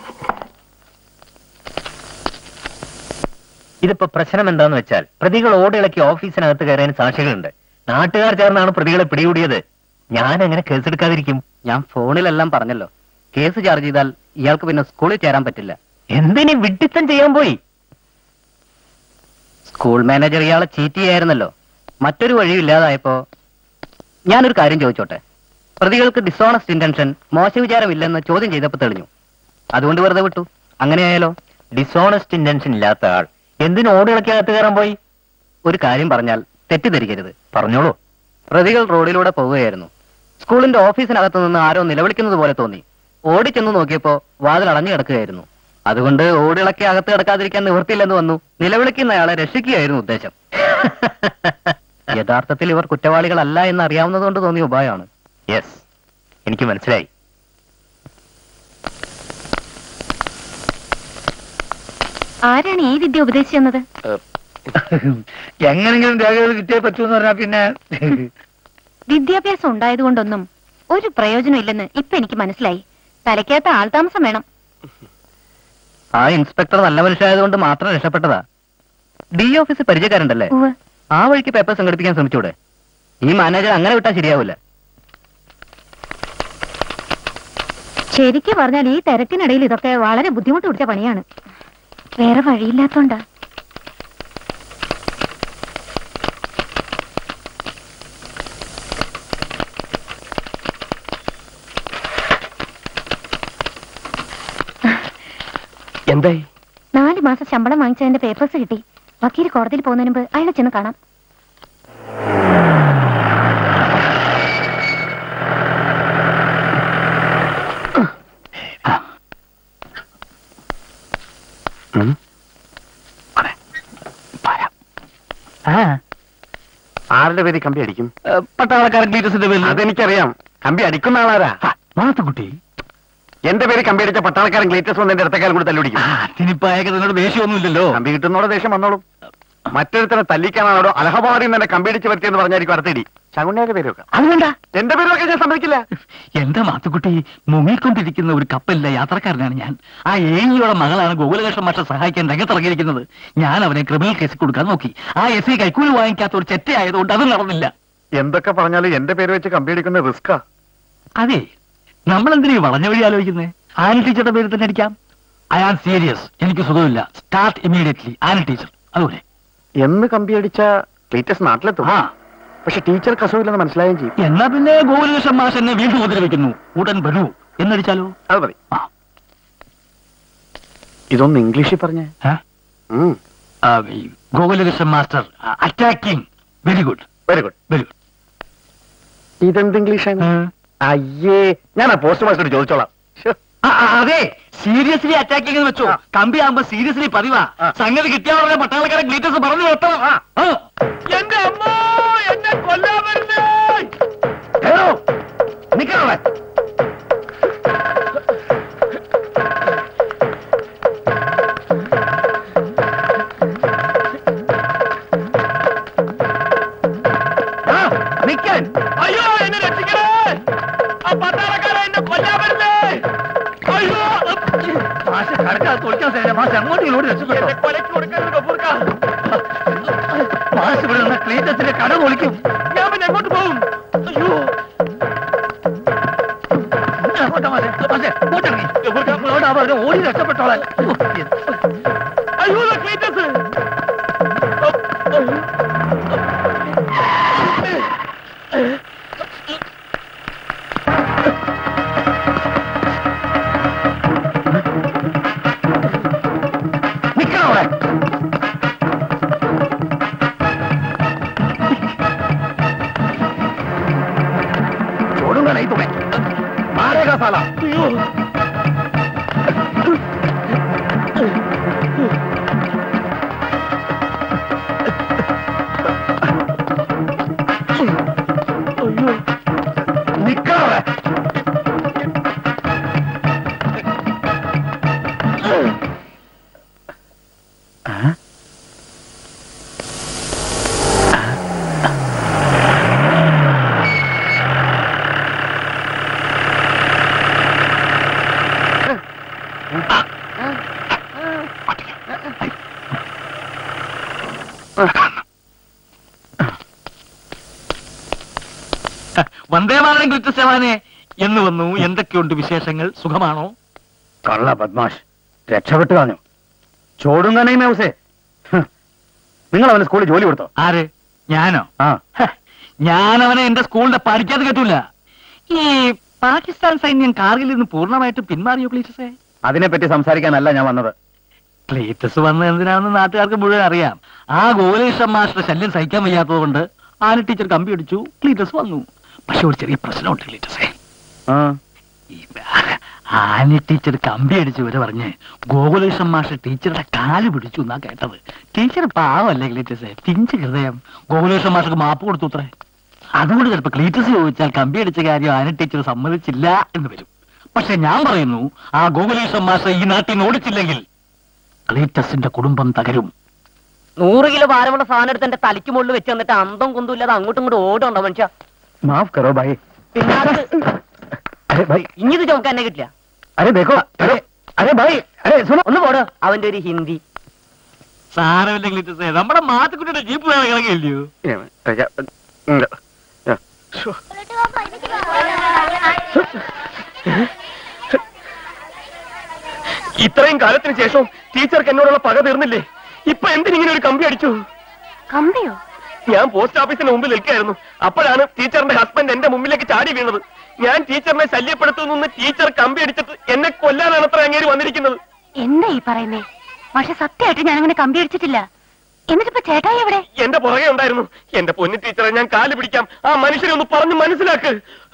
ഇതിപ്പോ പ്രശ്നം എന്താന്ന് വെച്ചാൽ പ്രതികൾ ഓടിളക്കി ഓഫീസിനകത്ത് കയറാൻ സാക്ഷികളുണ്ട്. നാട്ടുകാർ ചേർന്നാണ് പ്രതികളെ പിടികൂടിയത്. ഞാൻ എങ്ങനെ കേസെടുക്കാതിരിക്കും? ഞാൻ ഫോണിലെല്ലാം പറഞ്ഞല്ലോ. കേസ് ചാർജ് ചെയ്താൽ ഇയാൾക്ക് പിന്നെ സ്കൂളിൽ ചേരാൻ പറ്റില്ല. എന്തിനീ വിഡ്ഢിത്തം ചെയ്യാൻ പോയി? സ്കൂൾ മാനേജർ ഇയാളെ ചീറ്റ് ചെയ്യായിരുന്നല്ലോ. മറ്റൊരു വഴിയും ഇല്ലാതായപ്പോ ഞാനൊരു കാര്യം ചോദിച്ചോട്ടെ. പ്രതികൾക്ക് ഡിസോണസ്റ്റ് ഇന്റൻഷൻ, മോശ വിചാരമില്ലെന്ന് ചോദ്യം ചെയ്തപ്പോൾ തെളിഞ്ഞു. അതുകൊണ്ട് വെറുതെ വിട്ടു. അങ്ങനെയായാലോ? ഡിസോണസ്റ്റ് ഇന്റൻഷൻ ഇല്ലാത്ത ആൾ എന്തിനു ഓടിളക്കി അകത്ത് കയറാൻ പോയി? ഒരു കാര്യം പറഞ്ഞാൽ തെറ്റിദ്ധരിക്കരുത്, പറഞ്ഞോളൂ. പ്രതികൾ റോഡിലൂടെ പോവുകയായിരുന്നു. സ്കൂളിന്റെ ഓഫീസിനകത്ത് നിന്ന് ആരോ നിലവിളിക്കുന്നത് പോലെ തോന്നി. ഓടിച്ചെന്ന് നോക്കിയപ്പോ വാതിൽ അടഞ്ഞു കിടക്കുകയായിരുന്നു. അതുകൊണ്ട് ഓടിളക്കി അകത്ത് കിടക്കാതിരിക്കാൻ നിവൃത്തിയില്ലെന്ന് വന്നു. നിലവിളിക്കുന്നയാളെ രക്ഷിക്കുകയായിരുന്നു ഉദ്ദേശം. യഥാർത്ഥത്തിൽ ഇവർ കുറ്റവാളികളല്ല എന്ന് അറിയാവുന്നതുകൊണ്ട് തോന്നിയ ഉപായമാണ്. യെസ്, എനിക്ക് മനസ്സിലായി. ആരാണ് ഈ വിദ്യ ഉപദേശിച്ചത്? എങ്ങനെങ്കിലും രേഖകൾ കിട്ടിയേ പറ്റൂന്ന് പറഞ്ഞാ പിന്നെ വിദ്യാഭ്യാസം ഉണ്ടായതുകൊണ്ടൊന്നും ഒരു പ്രയോജനം ഇല്ലെന്ന് ഇപ്പൊ എനിക്ക് മനസ്സിലായി. തലയ്ക്കകത്ത് ആൾതാമസം വേണം. ആ ഇൻസ്പെക്ടർ നല്ല മനുഷ്യരായതുകൊണ്ട് മാത്രം രക്ഷപ്പെട്ടതാ. D office പരിചയക്കാരുണ്ടല്ലേ? ആ വഴിക്ക് പേപ്പർ സംഘടിപ്പിക്കാൻ ശ്രമിച്ചൂടെ? ഈ മാനേജർ അങ്ങനെ വിട്ടാൽ ശരിയാവില്ല. ശരിക്കും പറഞ്ഞാൽ ഈ തിരക്കിനിടയിൽ ഇതൊക്കെ വളരെ ബുദ്ധിമുട്ട് പിടിച്ച പണിയാണ്. വേറെ വഴിയില്ലാത്തോണ്ടാ. എന്തായി? നാല് മാസം ശമ്പളം വാങ്ങിച്ചതിന്റെ പേപ്പേഴ്സ് കിട്ടി. വക്കീൽ കോടതിയിൽ പോകുന്നതിന് മുമ്പ് അയാളെ ചെന്ന് കാണാം. ആരുടെ പേര് കമ്പി അടിക്കും? പട്ടാളക്കാരൻ ക്ലീറ്റസിന്റെ പേരിൽ. അതെനിക്കറിയാം. കമ്പി അടിക്കുന്ന ആളാരാ? മാത്തുക്കുട്ടി. എന്റെ പേര് കമ്പി അടിച്ച പട്ടാളക്കാരൻ ക്ലീറ്റസ് വന്ന് എന്റെ ഇടത്തേക്കാലും കൂടി തല്ലുപിടിക്കും. അതിനിപ്പോ അയാൾക്ക് നിന്നോട് ദേഷ്യമൊന്നുമില്ലല്ലോ. കമ്പി കിട്ടുന്നോടെ ദേഷ്യം വന്നോളും. മറ്റൊരുത്തനെ തല്ലിക്കാനാണോ അലഹബാദിൽ നിന്ന് എന്നെ കമ്പി അടിച്ച് പറ്റിയെന്ന് പറഞ്ഞായിരിക്കും അടുത്തടി. ശകുണ്ണിയുടെ പേര് വെക്കാം. അതുകൊണ്ടാ എന്റെ പേര് വെക്കാൻ ഞാൻ സമ്മതിക്കില്ല. എന്റെ മാത്തുക്കുട്ടി, മുങ്ങിക്കൊണ്ടിരിക്കുന്ന ഒരു കപ്പലിലെ യാത്രക്കാരനാണ് ഞാൻ. ആ ഏഴിയുടെ മകളാണ് ഗോകുലകൃഷ്ണൻ മാഷെ സഹായിക്കാൻ രംഗത്തിറങ്ങിയിരിക്കുന്നത്. ഞാൻ അവനെ ക്രിമിനൽ കേസിൽ കൊടുക്കാൻ നോക്കി. ആ എസ് ഐ കൈക്കൂലി വാങ്ങിക്കാത്ത ഒരു ചെറ്റയായതുകൊണ്ട് അത് നടന്നില്ല. എന്തൊക്കെ പറഞ്ഞാലും എന്റെ പേര് വെച്ച് കമ്പി അടിക്കുന്ന റിസ്കാ. അതെ, നമ്മളെന്തിനീ വളഞ്ഞ വഴി ആലോചിക്കുന്നത്? ആനി ടീച്ചറുടെ പേര് തന്നെ അടിക്കാം. ഐ ആം സീരിയസ്, എനിക്ക് സുഖമില്ല. Start immediately. Annie teacher. അതുപോലെ എന്ന് കമ്പി അടിച്ച ക്ലീറ്റസ് നാട്ടിലെത്തും. ആ, പക്ഷെ ടീച്ചർക്ക് അസുഖമില്ലെന്ന് മനസ്സിലായും ചെയ്യും. എന്നാ പിന്നെ ഗോകുലകൃഷ്ണൻ മാഷ് എന്നെ വീണ്ടും ഉപദ്രവിക്കുന്നു, ഉടൻ വരൂ എന്നടിച്ചാലോ? അത് മതി. ആ. ഇതൊന്ന് ഇംഗ്ലീഷിൽ പറഞ്ഞേ. Gokulakrishnan master attacking very good very good very good. ഇതെന്ത് ഇംഗ്ലീഷാണ്? അയ്യേ, ഞാൻ ആ പോസ്റ്റ് മാസ്റ്റർ ചോദിച്ചോളാം. അതെ, സീരിയസ്ലി അറ്റാക്കിംഗ് വെച്ചോ. കമ്പി ആകുമ്പോ സീരിയസ്ലി പതിവാ. സംഗതി കിട്ടിയ ഉടനെ പട്ടാളക്കാരെ ഗ്ലീറ്റേഴ്സ് പറഞ്ഞു വെട്ടണം. എന്റെ അമ്മ എന്നെ കൊല്ലാൻ വരുന്നേ. നിക്കണേ. നിക്കാൻ. അയ്യോ, എന്നെ രക്ഷിക്കണേ. ആ പട്ടാളക്കാരെ എന്നെ കൊല്ലാൻ വരുന്നേ. അയ്യോ, മാഷ കടക്കാതെ തൊളിക്കാൻ സാർ. മാഷ അങ്ങോട്ട് ഇങ്ങോട്ട് രക്ഷപ്പെട്ടോ. കൊലക്ക് കൊടുക്കരുത് കപൂർക്ക. മാഷ് ഇവിടെ നിന്ന് ക്ലീറ്റസിന്റെ കട പൊളിക്കും. ഞാൻ പിന്നെ എങ്ങോട്ട് പോകും? അയ്യോ, ഓടി രക്ഷപ്പെട്ടോളാൻ. അയ്യോ, ക്ലീറ്റസ്. നിക്കണോളെ. छोड़ूंगा नहीं तुम्हें, मारेगा साला. निकल. വന്ദേമാതരം കൃത്യസേവാനെ എന്ന് വന്നു. എന്തൊക്കെയുണ്ട് വിശേഷങ്ങൾ? സുഖമാണോ? കള്ള ബദ്മാഷ് രക്ഷപ്പെട്ടു കളഞ്ഞു. ചോടുങ്ങനേ മൗസേ, നിങ്ങൾ അവന് സ്കൂളിൽ ജോലി കൊടുത്തോ? ആര്? ഞാനോ? ആ, ഞാനവനെ എന്റെ സ്കൂളിന്റെ പഠിക്കാതെ കേട്ടില്ല. ഈ പാകിസ്ഥാൻ സൈന്യം കാർഗിൽ നിന്ന് പൂർണ്ണമായിട്ട് പിന്മാറിയോ ക്ലീറ്റസേ? അതിനെപ്പറ്റി സംസാരിക്കാനല്ല ഞാൻ വന്നത്. ക്ലീറ്റസ് വന്നത് എന്തിനാണെന്ന് നാട്ടുകാർക്ക് മുഴുവൻ അറിയാം. ആ ഗോകുലേഷൻ മാസ്റ്റർ ശല്യം സഹിക്കാൻ വയ്യാത്തത് കൊണ്ട് ആന ടീച്ചർ കമ്പി അടിച്ചു, ക്ലീറ്റസ് വന്നു. പക്ഷെ ഒരു ചെറിയ പ്രശ്നമുണ്ട് ക്ലീറ്റസേ. ആന ടീച്ചർ കമ്പി അടിച്ചു വരെ പറഞ്ഞ് ഗോകുലേഷൻ മാസ്റ്റർ ടീച്ചറുടെ കാല് പിടിച്ചു എന്നാ കേട്ടത്. ടീച്ചർ പാവല്ലേ ക്ലീറ്റസേ, പിഞ്ച് ഹൃദയം. ഗോകുലേഷൻ മാസ്റ്റർക്ക് മാപ്പ് കൊടുത്തു അത്രേ. അതുകൊണ്ട് ചിലപ്പോ ക്ലീറ്റസ് ചോദിച്ചാൽ കമ്പി അടിച്ച കാര്യം ആന ടീച്ചർ സമ്മതിച്ചില്ല എന്ന് വരും. പക്ഷെ ഞാൻ പറയുന്നു, ആ ഗോകുലേഷൻ മാസ്റ്റർ ഈ നാട്ടിൽ നിന്ന് ഓടിച്ചില്ലെങ്കിൽ ക്ലീറ്റസിന്റെ കുടുംബം തകരും. നൂറ് കിലോ ഭാരമുള്ള സാധനം എടുത്ത് എന്റെ തലയ്ക്ക് മുകളിൽ വെച്ച് തന്നിട്ട് അന്തം കുന്തുമില്ലാതെ അങ്ങോട്ടും ഇങ്ങോട്ട് ഓടുണ്ടോ മനുഷ്യ? മാഫ് കറോ ഭായി. പിന്നെ അരെ ഭായി, ഇഞ്ഞിത് ചുമക്കാൻ എന്നെ കിട്ടില്ല. അരെ ദേഖോ, അരെ അരെ ഭായി, അരെ സുനോ. ഒന്ന് പോടോ അവന്റെ ഒരു ഹിന്ദി. സാരമില്ല ക്ലീറ്റസേ, നമ്മുടെ മാത്തുക്കുട്ടിയുടെ ജീപ്പ് വേറെ കിളങ്ങില്ലയോ? ഇത്രയും കാലത്തിന് ശേഷം ടീച്ചർക്ക് എന്നോടുള്ള പക തീർന്നില്ലേ? ഇപ്പൊ എന്തിനിങ്ങനെ ഒരു കമ്പി അടിച്ചു? കമ്പിയോ? ഞാൻ പോസ്റ്റ് ഓഫീസിന് മുമ്പിൽ നിൽക്കായിരുന്നു. അപ്പോഴാണ് ടീച്ചറിന്റെ ഹസ്ബൻഡ് എന്റെ മുമ്പിലേക്ക് ചാടി വീണത്. ഞാൻ ടീച്ചറിനെ ശല്യപ്പെടുത്തുന്നു ടീച്ചർ കമ്പി അടിച്ചിട്ട് എന്നെ കൊല്ലാനാണ് അത്ര അങ്ങേര് വന്നിരിക്കുന്നത്. എന്താ ഈ പറയുന്നേ? പക്ഷെ സത്യമായിട്ട് ഞാൻ അങ്ങനെ കമ്പി അടിച്ചിട്ടില്ല. എന്നിട്ടിപ്പോ ചേട്ടായി എവിടെ? എന്റെ പുറകെ ഉണ്ടായിരുന്നു. എന്റെ പൊന്നു ടീച്ചറെ, ഞാൻ കാല് പിടിക്കാം. ആ മനുഷ്യനെ ഒന്ന് പറഞ്ഞു മനസ്സിലാക്ക്.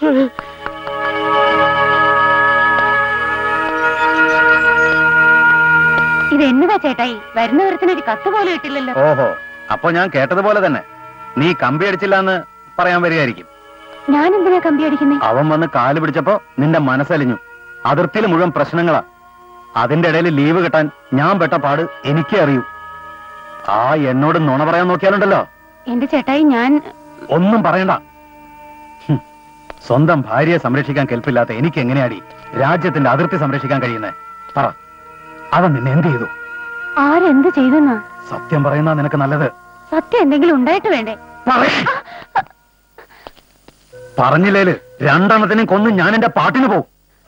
ഇത് എന്നതാ ചേട്ടായി? വരുന്ന വിവരത്തിനൊരു കത്ത് പോലും ഇട്ടില്ലല്ലോ. ഓഹോ, അപ്പൊ ഞാൻ കേട്ടതുപോലെ തന്നെ നീ കമ്പി അടിച്ചില്ല എന്ന് പറയാൻ വരികയായിരിക്കും. ഞാൻ എന്തിനാ കമ്പി അടിക്കുന്നേ? അവൻ വന്ന് കാല് പിടിച്ചപ്പോ നിന്റെ മനസ്സലിഞ്ഞു. അതിർത്തിയിൽ മുഴുവൻ പ്രശ്നങ്ങളാ. അതിന്റെ ഇടയിൽ ലീവ് കിട്ടാൻ ഞാൻ പെട്ട പാട് എനിക്കേ അറിയൂ. ആ എന്നോട് നുണ പറയാൻ നോക്കിയാലുണ്ടല്ലോ. എന്റെ ചേട്ടായി, ഞാൻ ഒന്നും പറയണ്ട. ഹും, സ്വന്തം ഭാര്യയെ സംരക്ഷിക്കാൻ കെൽപ്പില്ലാത്ത എനിക്ക് എങ്ങനെയാടി രാജ്യത്തിന്റെ അതിർത്തി സംരക്ഷിക്കാൻ കഴിയുന്നേ? പറ, അവൻ നിന്നെ എന്ത് ചെയ്തു? ആരെന്ത് ചെയ്തെന്നാ? സത്യം പറയുന്ന നിനക്ക് നല്ലത്. സത്യം എന്തെങ്കിലും ഉണ്ടായിട്ട് വേണ്ടേ? പറഞ്ഞില്ലേല് രണ്ടെണ്ണത്തിനും കൊന്ന് ഞാൻ എന്റെ പാട്ടിന് പോവും.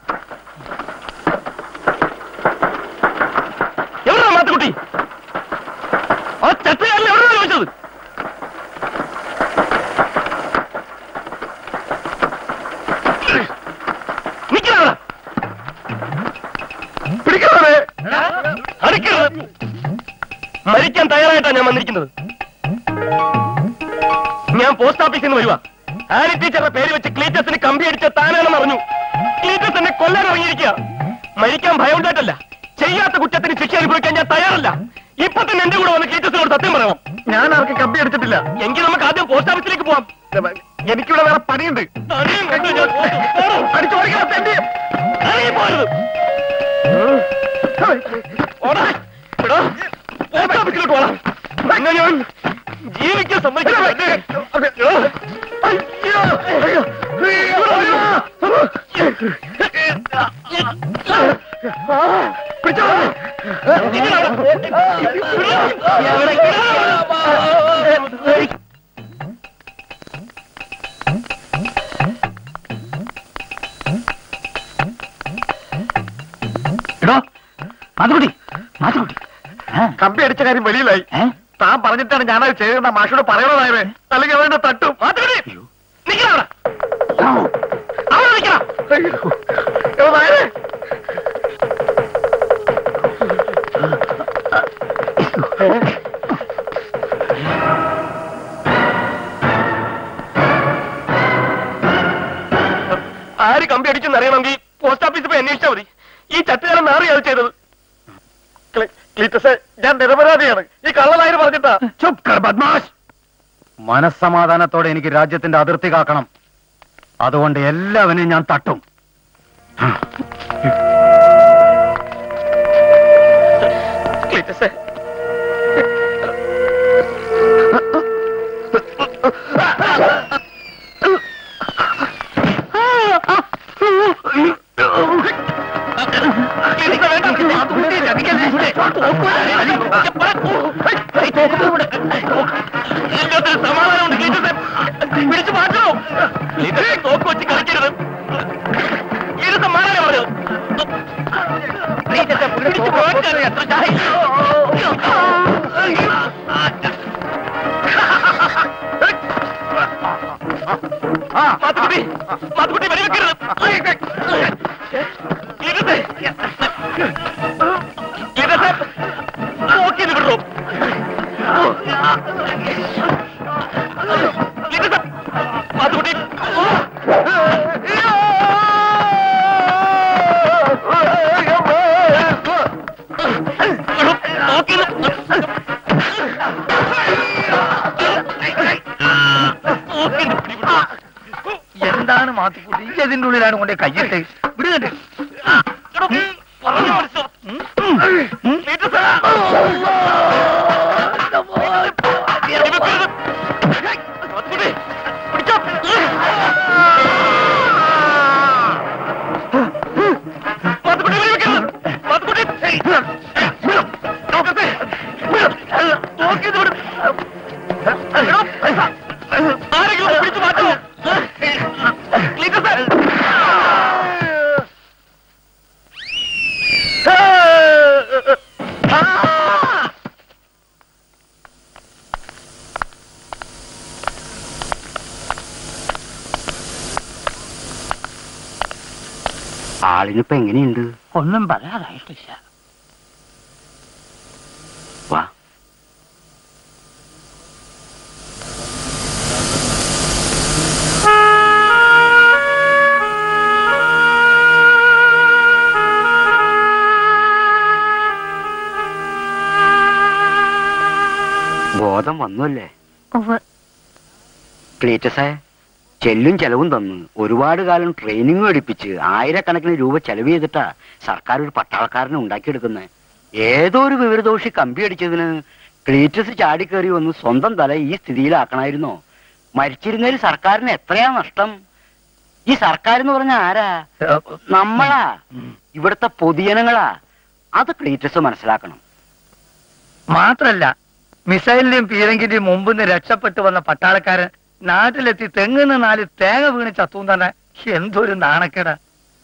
എവിടെയാ മാത്തുക്കുട്ടി? ആ ചട്ടുകാരൻ എവിടെയാ ചോദിച്ചത്? നിൽക്കണ പിടിക്കണേ, അടിക്കരുത്. മരിക്കാൻ തയ്യാറായിട്ടാണ് ഞാൻ വന്നിരിക്കുന്നത്. ഞാൻ പോസ്റ്റ് ഓഫീസിൽ നിന്ന് വരുവാ. ആനി ടീച്ചറുടെ പേര് വെച്ച് ക്ലീറ്റസിന് കമ്പി അടിച്ച താനാണെന്ന് അറിഞ്ഞു. ക്ലീറ്റസ് എന്നെ കൊല്ലാൻ ഇറങ്ങിയിരിക്കുക. മരിക്കാൻ ഭയം ഉണ്ടായിട്ടല്ല, ചെയ്യാത്ത കുറ്റത്തിന് ശിക്ഷ അനുഭവിക്കാൻ ഞാൻ തയ്യാറല്ല. ഇപ്പൊ തന്നെ എന്റെ കൂടെ വന്ന് ക്ലീറ്റസിനോട് സത്യം പറയണം. ഞാൻ ആർക്കും കമ്പി അടിച്ചിട്ടില്ല. എങ്കിൽ നമുക്ക് ആദ്യം പോസ്റ്റ് ഓഫീസിലേക്ക് പോവാം. എനിക്കിവിടെ വേറെ പണിയുണ്ട്. ഞാൻ ജീവിക്കാൻ സമ്മതിക്കില്ല. കമ്പി അടിച്ച കാര്യം വെളിയിലായി. താൻ പറഞ്ഞിട്ടാണ് ഞാനത് ചെയ്തെന്ന മാഷോട് പറയണതായത്. അല്ലെങ്കിൽ അവരുടെ തട്ടും. ആര് കമ്പി അടിച്ചെന്നറിയണമെങ്കിൽ പോസ്റ്റ് ഓഫീസിൽ പോയി അന്വേഷിച്ചാൽ മതി. ഈ ചട്ടുകാരൻ നാറിയാണ് ചെയ്തത്. ക്ലീറ്റസേ, ഞാൻ നിരപരാധിയാണ്. ഈ കള്ളനായര് പറഞ്ഞിട്ടാ. മനസ്സമാധാനത്തോടെ എനിക്ക് രാജ്യത്തിന്റെ അതിർത്തി കാക്കണം. അതുകൊണ്ട് എല്ലാവരെയും ഞാൻ തട്ടും. ക്ലീറ്റസേ, സമാധാനമുണ്ട്. ക്ലീറ്റസേ, പിടിച്ചു മാറ്റണോ? ക്ലീറ്റസേ, തോക്ക് വെച്ച് കളിക്കരുത്. ക്ലീറ്റസേ, മാറാനാ പറഞ്ഞത്. ക്ലീറ്റസേ, പിടിച്ചു മാറ്റാൻ മാത്തുക്കുട്ടി, മാത്തുക്കുട്ടി വെടിവെക്കരുത്. ക്ലീറ്റസേ, ക്ലീറ്റസേ, നോക്കിയത് വിടുന്നു. ക്ലീറ്റസേ, മാത്തുക്കുട്ടി, എന്താണ് മാത്തുക്കുട്ടി ഇതിന്റെ ഉള്ളിലാണ് കൊണ്ടേ കയ്യിട്ട് വിടുന്നുണ്ട്. ആരെങ്കിലും പിടിച്ചു മാറ്റോ? ആളിനിപ്പോ എങ്ങനെയുണ്ട്? ഒന്നും പറയാറായിട്ടില്ല. വാ. ബോധം വന്നല്ലേ? ക്ലീറ്റസേ, ചെല്ലും ചെലവും തന്ന് ഒരുപാട് കാലം ട്രെയിനിങ് പഠിപ്പിച്ച് ആയിരക്കണക്കിന് രൂപ ചെലവ് ചെയ്തിട്ടാ സർക്കാർ ഒരു പട്ടാളക്കാരനെ ഉണ്ടാക്കിയെടുക്കുന്നത്. ഏതോ ഒരു വിവരദോഷി കമ്പി അടിച്ചതിന് ക്ലീറ്റസ് ചാടിക്കേറി വന്ന് സ്വന്തം തല ഈ സ്ഥിതിയിലാക്കണമായിരുന്നോ? മരിച്ചിരുന്നതിൽ സർക്കാരിന് എത്രയാ നഷ്ടം? ഈ സർക്കാർ എന്ന് പറഞ്ഞ ആരാ? നമ്മളാ, ഇവിടുത്തെ പൊതുജനങ്ങളാ. അത് ക്ലീറ്റസ് മനസ്സിലാക്കണം. മാത്രല്ല, മിസൈലിന്റെയും പീരങ്കിന്റെയും മുമ്പിന്ന് രക്ഷപ്പെട്ടു വന്ന പട്ടാളക്കാരൻ നാട്ടിലെത്തി തെങ്ങിന് നാല് തേങ്ങ വീണ് ചത്തും തന്നെ. എന്തൊരു നാണക്കേടാ.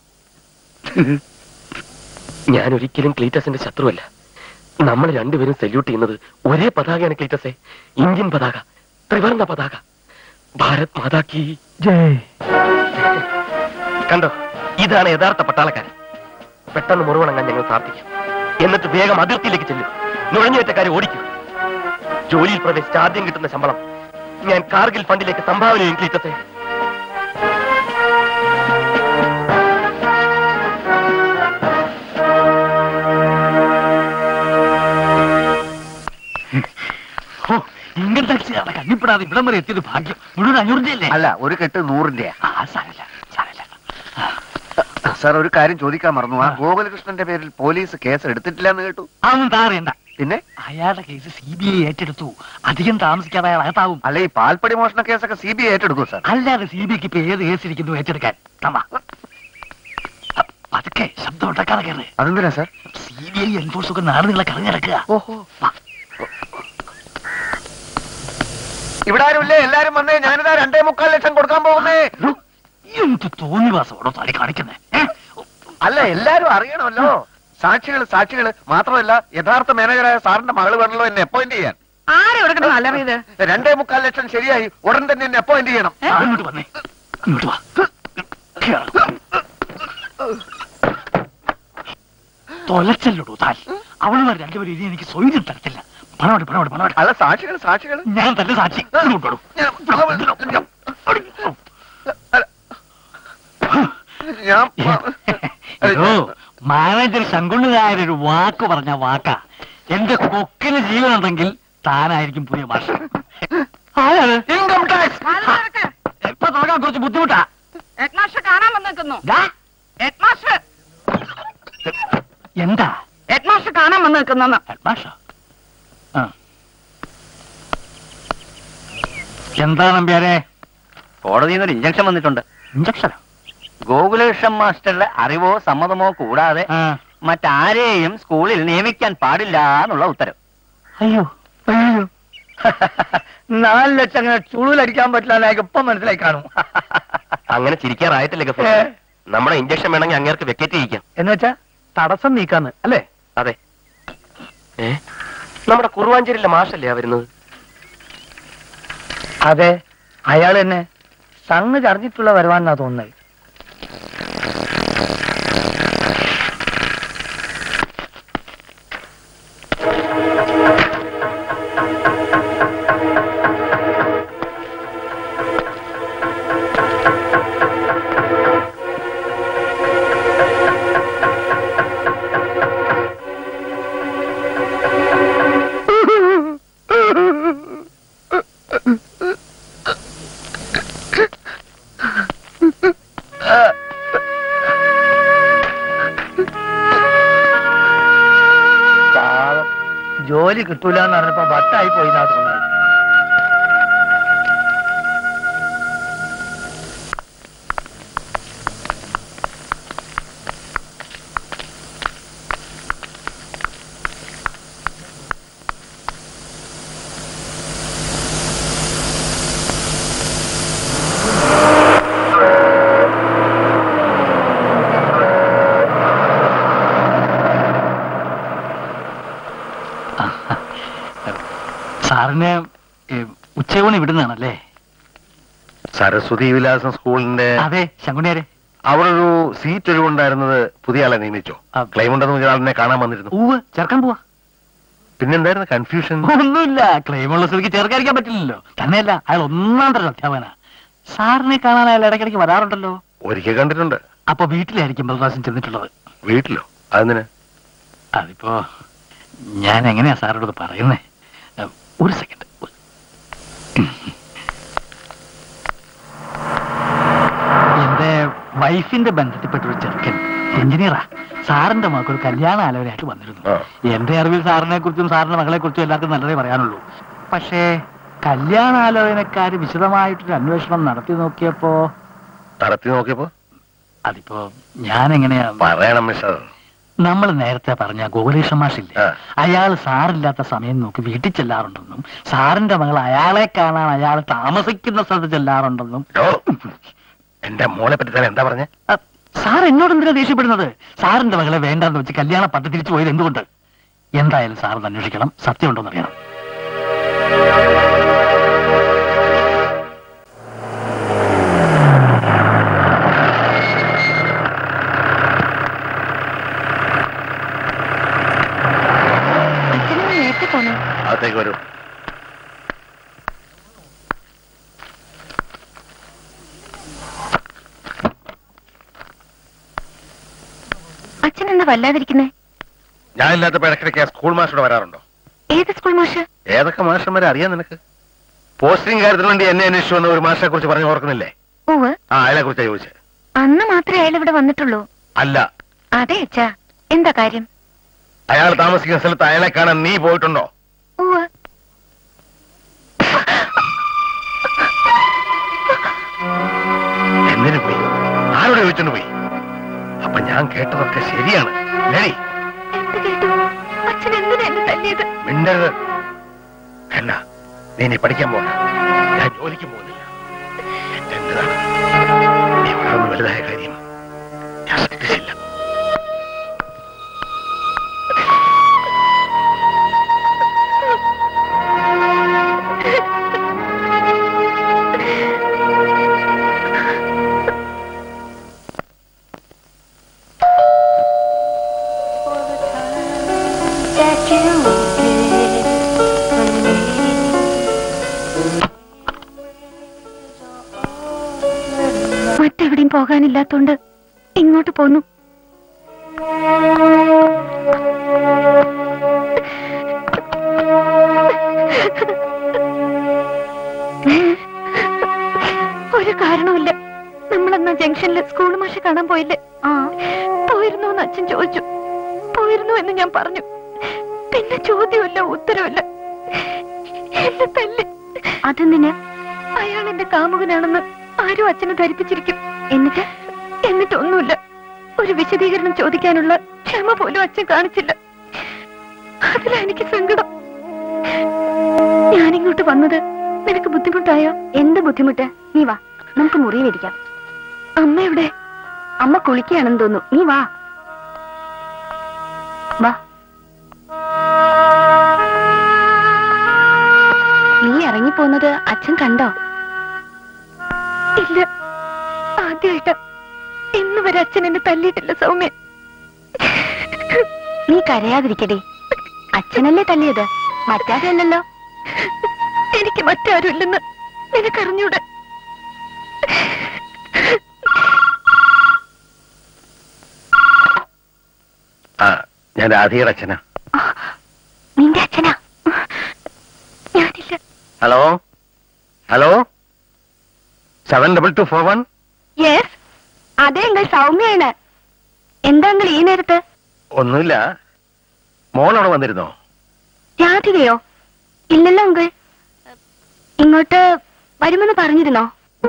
ഞാൻ ഒരിക്കലും ക്ലീറ്റസിന്റെ ശത്രുവല്ല. നമ്മൾ രണ്ടുപേരും സല്യൂട്ട് ചെയ്യുന്നത് ഒരേ പതാകയാണ് ക്ലീറ്റസേ. ഇന്ത്യൻ പതാക, ത്രിവർണ്ണ പതാക. ഭാരത് മാതാ കി ജയ്. കണ്ടോ, ഇതാണ് യഥാർത്ഥ പട്ടാളക്കാരൻ. പെട്ടെന്ന് മുറിവണങ്ങാൻ ഞങ്ങൾ പ്രാർത്ഥിക്കും. എന്നിട്ട് വേഗം അതിർത്തിയിലേക്ക് ചെല്ലും. നുഴഞ്ഞുവേറ്റക്കാരെ ഓടിക്കും. ജോലിയിൽ പ്രവേശിച്ച് ആദ്യം കിട്ടുന്ന ശമ്പളം ഞാൻ കാർഗിൽ ഫണ്ടിലേക്ക് സംഭാവനയും കിട്ടട്ടെ. ഇൻകം ടാക്സ് കണ്ണിപ്പെടാതെ ഇവിടം വരെ എത്തിയത് ഭാഗ്യം. മുഴുവൻ അഞ്ഞൂറിന്റെ അല്ലേ? അല്ല, ഒരു കെട്ട് നൂറിന്റെ. ആ സാരല്ല സാരല്ല. സാർ, ഒരു കാര്യം ചോദിക്കാൻ മറന്നു. ആ ഗോകുലകൃഷ്ണന്റെ പേരിൽ പോലീസ് കേസ് എടുത്തിട്ടില്ല എന്ന് കേട്ടു. അതൊന്നും താറിയണ്ട. പിന്നെ അയാളുടെ കേസ് സി ബി ഐ ഏറ്റെടുത്തു. അധികം താമസിക്കാതെ അയാൾ അകത്താവും. അല്ല, ഈ പാൽപ്പടി മോഷണ കേസൊക്കെ സി ബി ഐ ഏറ്റെടുക്കും സാർ. അല്ലാതെ സി ബി ഐക്ക് ഇപ്പൊ ഏത് കേസ് ഇരിക്കുന്നു ഏറ്റെടുക്കാൻ? അതൊക്കെ ശബ്ദം ഉണ്ടാക്കാതെ കയറ്. അതെന്തിനാ sir? C B I enforce ഒക്കെ നാടുകളെ കറങ്ങിടക്കുക. ഓഹോ, ഇവിടെ ആരുമില്ലേ? എല്ലാരും വന്നേ. ഞാനിതാ രണ്ടേ മുക്കാൽ ലക്ഷം കൊടുക്കാൻ പോകുന്നേ. എന്ത് തോന്നിവാസോടോ തലി കാണിക്കുന്നേ? അല്ല, എല്ലാരും അറിയണമല്ലോ. സാക്ഷികൾ സാക്ഷികൾ മാത്രമല്ല, യഥാർത്ഥ മാനേജറായ സാറിന്റെ മകള് വേണമല്ലോ എന്നെ അപ്പോയിന്റ് ചെയ്യാൻ. ആരെ കൊടുക്കണം അലറിയത്? രണ്ടേ മുക്കാൽ ലക്ഷം ശരിയായി. ഉടൻ തന്നെ എന്നെ അപ്പോയിന്റ് ചെയ്യണം. ഇങ്ങോട്ട് വന്നേ, ഇങ്ങോട്ട് വാ. തൊലച്ചല്ലോടോ താൻ. അവളുമാർ രണ്ടുപേരും ഇനി എനിക്ക് സ്വൈര്യം തരത്തില്ല. പണോട് പണോട് പണോട്. അല്ല, സാക്ഷികൾ സാക്ഷികൾ ഞാൻ തന്നെ സാക്ഷി. മാനേജർ ശങ്കുണ്ണുകാരൊരു വാക്ക് പറഞ്ഞ വാക്കാ. എന്റെ കൊക്കിന് ജീവനുണ്ടെങ്കിൽ താനായിരിക്കും പുതിയ ഭാഷ. ആരാണ്? ഇൻകം ടാക്സ് ഇപ്പൊ തുടങ്ങാൻ കുറച്ച് ബുദ്ധിമുട്ടാ. ഹെഡ്മാസ്റ്റർ കാണാൻ വന്നിരിക്കുന്നു. ഹെഡ്മാസ്റ്റർ എന്താ? ഹെഡ്മാസ്റ്റർ കാണാൻ വന്ന് നിൽക്കുന്ന ഹെഡ്മാസ്റ്റർ എന്താ നമ്പ്യാരെ? കോടതിയിൽ നിന്നൊരു ഇഞ്ചക്ഷൻ വന്നിട്ടുണ്ട്. ഇഞ്ചക്ഷനോ? ഗോകുലകൃഷ്ണൻ മാസ്റ്ററുടെ അറിവോ സമ്മതമോ കൂടാതെ മറ്റാരെയും സ്കൂളിൽ നിയമിക്കാൻ പാടില്ല എന്നുള്ള ഉത്തരവ്. അയ്യോ അയ്യോ, നാല് ലക്ഷം അങ്ങനെ ചുളിലടിക്കാൻ പറ്റില്ല. ഇപ്പം മനസ്സിലായി കാണും. അങ്ങനെ ചിരിക്കാറായിട്ടില്ല. നമ്മുടെ ഇഞ്ചക്ഷൻ വേണമെങ്കിൽ അങ്ങേർക്ക് വെക്കറ്റ് ചെയ്യിക്കാം. എന്ന് വെച്ചാ തടസ്സം നീക്കാന്ന് അല്ലേ? അതെ. ഏ നമ്മുടെ കുറുവാഞ്ചേരിയിലെ മാഷല്ലേ വരുന്നത്? അതെ, അയാൾ തന്നെ. സംഗതി അറിഞ്ഞിട്ടുള്ള വരുവാനാ തോന്നുന്നത്. ജോലി കിട്ടൂല എന്ന് പറഞ്ഞപ്പോ വട്ടായി പോയി എന്നാ തോന്നുന്നത്. സാറിന് ഉച്ചയൂണ് ഇവിടുന്നാണല്ലേ? സരസ്വതി വിലാസം സ്കൂളിന്റെ. അതെ, ശങ്കുണ്ണിയാരെ. അവിടെ ഒരു സീറ്റ് ഒഴിവുണ്ടായിരുന്നത് പുതിയ ആളെ നിയമിച്ചോ? ക്ലെയിം ഉണ്ടെന്ന് ആളിനെ കാണാൻ വന്നിരുന്നു. ഊവ്, ചേർക്കാൻ പോവാ. പിന്നെന്തായിരുന്നു കൺഫ്യൂഷൻ? ഒന്നുമില്ല, ക്ലെയിമുള്ള സ്ഥിതിക്ക് ചേർക്കാതിരിക്കാൻ പറ്റില്ലല്ലോ. തന്നെയല്ല, അയാൾ ഒന്നാം തരം അധ്യാപന. സാറിനെ കാണാൻ അയാൾ ഇടയ്ക്കിടയ്ക്ക് വരാറുണ്ടല്ലോ. ഒരിക്കൽ കണ്ടിട്ടുണ്ട്. അപ്പൊ വീട്ടിലായിരിക്കും പ്രകാശം ചെന്നിട്ടുള്ളത്. വീട്ടിലോ? അതെന്തിനാ? അതിപ്പോ ഞാൻ എങ്ങനെയാ സാറോട് പറയുന്നേ? ഒരു സെക്കൻഡ്. എന്റെ വൈഫിന്റെ ബന്ധത്തിൽപ്പെട്ടൊരു ചെറുക്കൻ എഞ്ചിനീയറാ. സാറിന്റെ മകൾക്ക് ഒരു കല്യാണ ആലോചനയായിട്ട് വന്നിരുന്നു. എന്റെ അറിവിൽ സാറിനെ കുറിച്ചും സാറിന്റെ മകളെ കുറിച്ചും എല്ലാവർക്കും നല്ലതേ പറയാനുള്ളൂ. പക്ഷേ കല്യാണാലോചനക്കാര് വിശദമായിട്ടൊരു അന്വേഷണം നടത്തി നോക്കിയപ്പോ നടത്തി നോക്കിയപ്പോ അതിപ്പോ ഞാൻ എങ്ങനെയാ പറയണം മിസ്റ്റർ? നമ്മൾ നേരത്തെ പറഞ്ഞ ഗോകുലേഷൻ മാഷില്ലേ, അയാൾ സാറില്ലാത്ത സമയം നോക്കി വീട്ടിൽ ചെല്ലാറുണ്ടെന്നും സാറിന്റെ മകൾ അയാളെ കാണാൻ അയാൾ താമസിക്കുന്ന സ്ഥലത്ത് ചെല്ലാറുണ്ടെന്നും. എന്റെ മോളെ പറ്റി തന്നെ എന്താ പറഞ്ഞ? സാർ എന്നോട് എന്തിനാ ദേഷ്യപ്പെടുന്നത്? സാറിന്റെ മകളെ വേണ്ടെന്ന് വെച്ച് കല്യാണ പദ്ധതി തിരിച്ചു പോയത് എന്തുകൊണ്ട്? എന്തായാലും സാറിന് അന്വേഷിക്കണം, സത്യം ഉണ്ടോന്ന് അറിയണം. അകത്തേക്ക് വരൂ. അച്ഛനെന്താ വല്ലാതിരിക്കുന്നേ? ഞാനില്ലാത്ത ഇടയ്ക്കിടയ്ക്ക് സ്കൂൾ മാസ്റ്റർ വരാറുണ്ടോ? ഏത് സ്കൂൾ മാഷ്? ഏതൊക്കെ മാസ്റ്റർമാരെ അറിയാം നിനക്ക്? പോസ്റ്റിംഗ് കാര്യത്തിന് വേണ്ടി എന്നെ അന്വേഷിച്ചു വന്ന ഒരു മാസ്റ്ററെ കുറിച്ച് പറഞ്ഞു ഓർക്കുന്നില്ലേ? ഓവ്. ആ, അയാളെ കുറിച്ചാ ചോദിച്ചത്. അന്ന് മാത്രമേ അയാൾ ഇവിടെ വന്നിട്ടുള്ളൂ. അല്ല. അതെ അച്ഛാ, എന്താ കാര്യം? അയാൾ താമസിക്കുന്ന സ്ഥലത്ത് അയാളെ കാണാൻ നീ പോയിട്ടുണ്ടോ? ഓവ്. എന്തിനു പോയി? ആരോട് ചോദിച്ചോണ്ട് പോയി? അപ്പൊ ഞാൻ കേട്ടതൊക്കെ ശരിയാണ്. ലേഡി, മിണ്ടരുത്. എന്നാ നീ നീ പഠിക്കാൻ പോകണ്ട. ഞാൻ ജോലിക്ക് പോകുന്നില്ല. എന്താണ് നീ വളർന്ന് വലുതായ കാര്യം ഞാൻ ശ്രദ്ധിച്ചില്ല. മറ്റെവിടെയും പോകാനില്ലാത്തോണ്ട് ഇങ്ങോട്ട് പോന്നു. ഒരു കാരണവുമില്ല. നമ്മളെന്നാ ജംഗ്ഷനിൽ സ്കൂൾ മാഷ് കാണാൻ പോയില്ലേ? ആ, പോയിരുന്നു എന്ന് അച്ഛൻ ചോദിച്ചു. പോയിരുന്നു എന്ന് ഞാൻ പറഞ്ഞു. പിന്നെ ചോദ്യമില്ല, ഉത്തരവില്ല. എന്നെ തല്ലി. അതെന്തിന്? അയാൾ എന്റെ കാമുകനാണെന്ന് ആരും അച്ഛനെ ധരിപ്പിച്ചിരിക്കും. എന്നിട്ട് എന്നിട്ടൊന്നുമില്ല. ഒരു വിശദീകരണം ചോദിക്കാനുള്ള ക്ഷമ പോലും അച്ഛൻ കാണിച്ചില്ല. അതിലാ എനിക്ക് സങ്കടം. ഞാനിങ്ങോട്ട് വന്നത് നിനക്ക് ബുദ്ധിമുട്ടായോ? എന്ത് ബുദ്ധിമുട്ട്? നീ വാ, നമുക്ക് മുറിയിലിരിക്കാം. അമ്മ എവിടെ? അമ്മ കുളിക്കുകയാണെന്ന് തോന്നുന്നു. നീ വാ വാ. നീ ഇറങ്ങിപ്പോന്നത് അച്ഛൻ കണ്ടോ? ഇല്ല, ആദ്യമായിട്ട് ഇന്ന് വരെ അച്ഛൻ എന്നെ തല്ലിയിട്ടില്ല സൗമ്യ. നീ കരയാതിരിക്കടേ. അച്ഛനല്ലേ തല്ലിയത്, മറ്റാരല്ലോ. എനിക്ക് മറ്റാരും ഇല്ലെന്ന് നിനക്കറിഞ്ഞൂടെ? ആ, ഞാൻ രാധിയുടെ അച്ഛനാ. നിന്റെ അച്ഛനാ? ഞാനില്ല. Hello hello seven double two four one. Yes, അതെ എങ്കിൽ സൗമ്യയാണ്. എന്താ ഈ നേരത്ത്? ഒന്നുമില്ല. മോൾ അവിടെ വന്നിരുന്നോ? രാധികയോ? ഇല്ലല്ലോ അങ്കിൾ. ഇങ്ങോട്ട് വരുമെന്ന് പറഞ്ഞിരുന്നോ?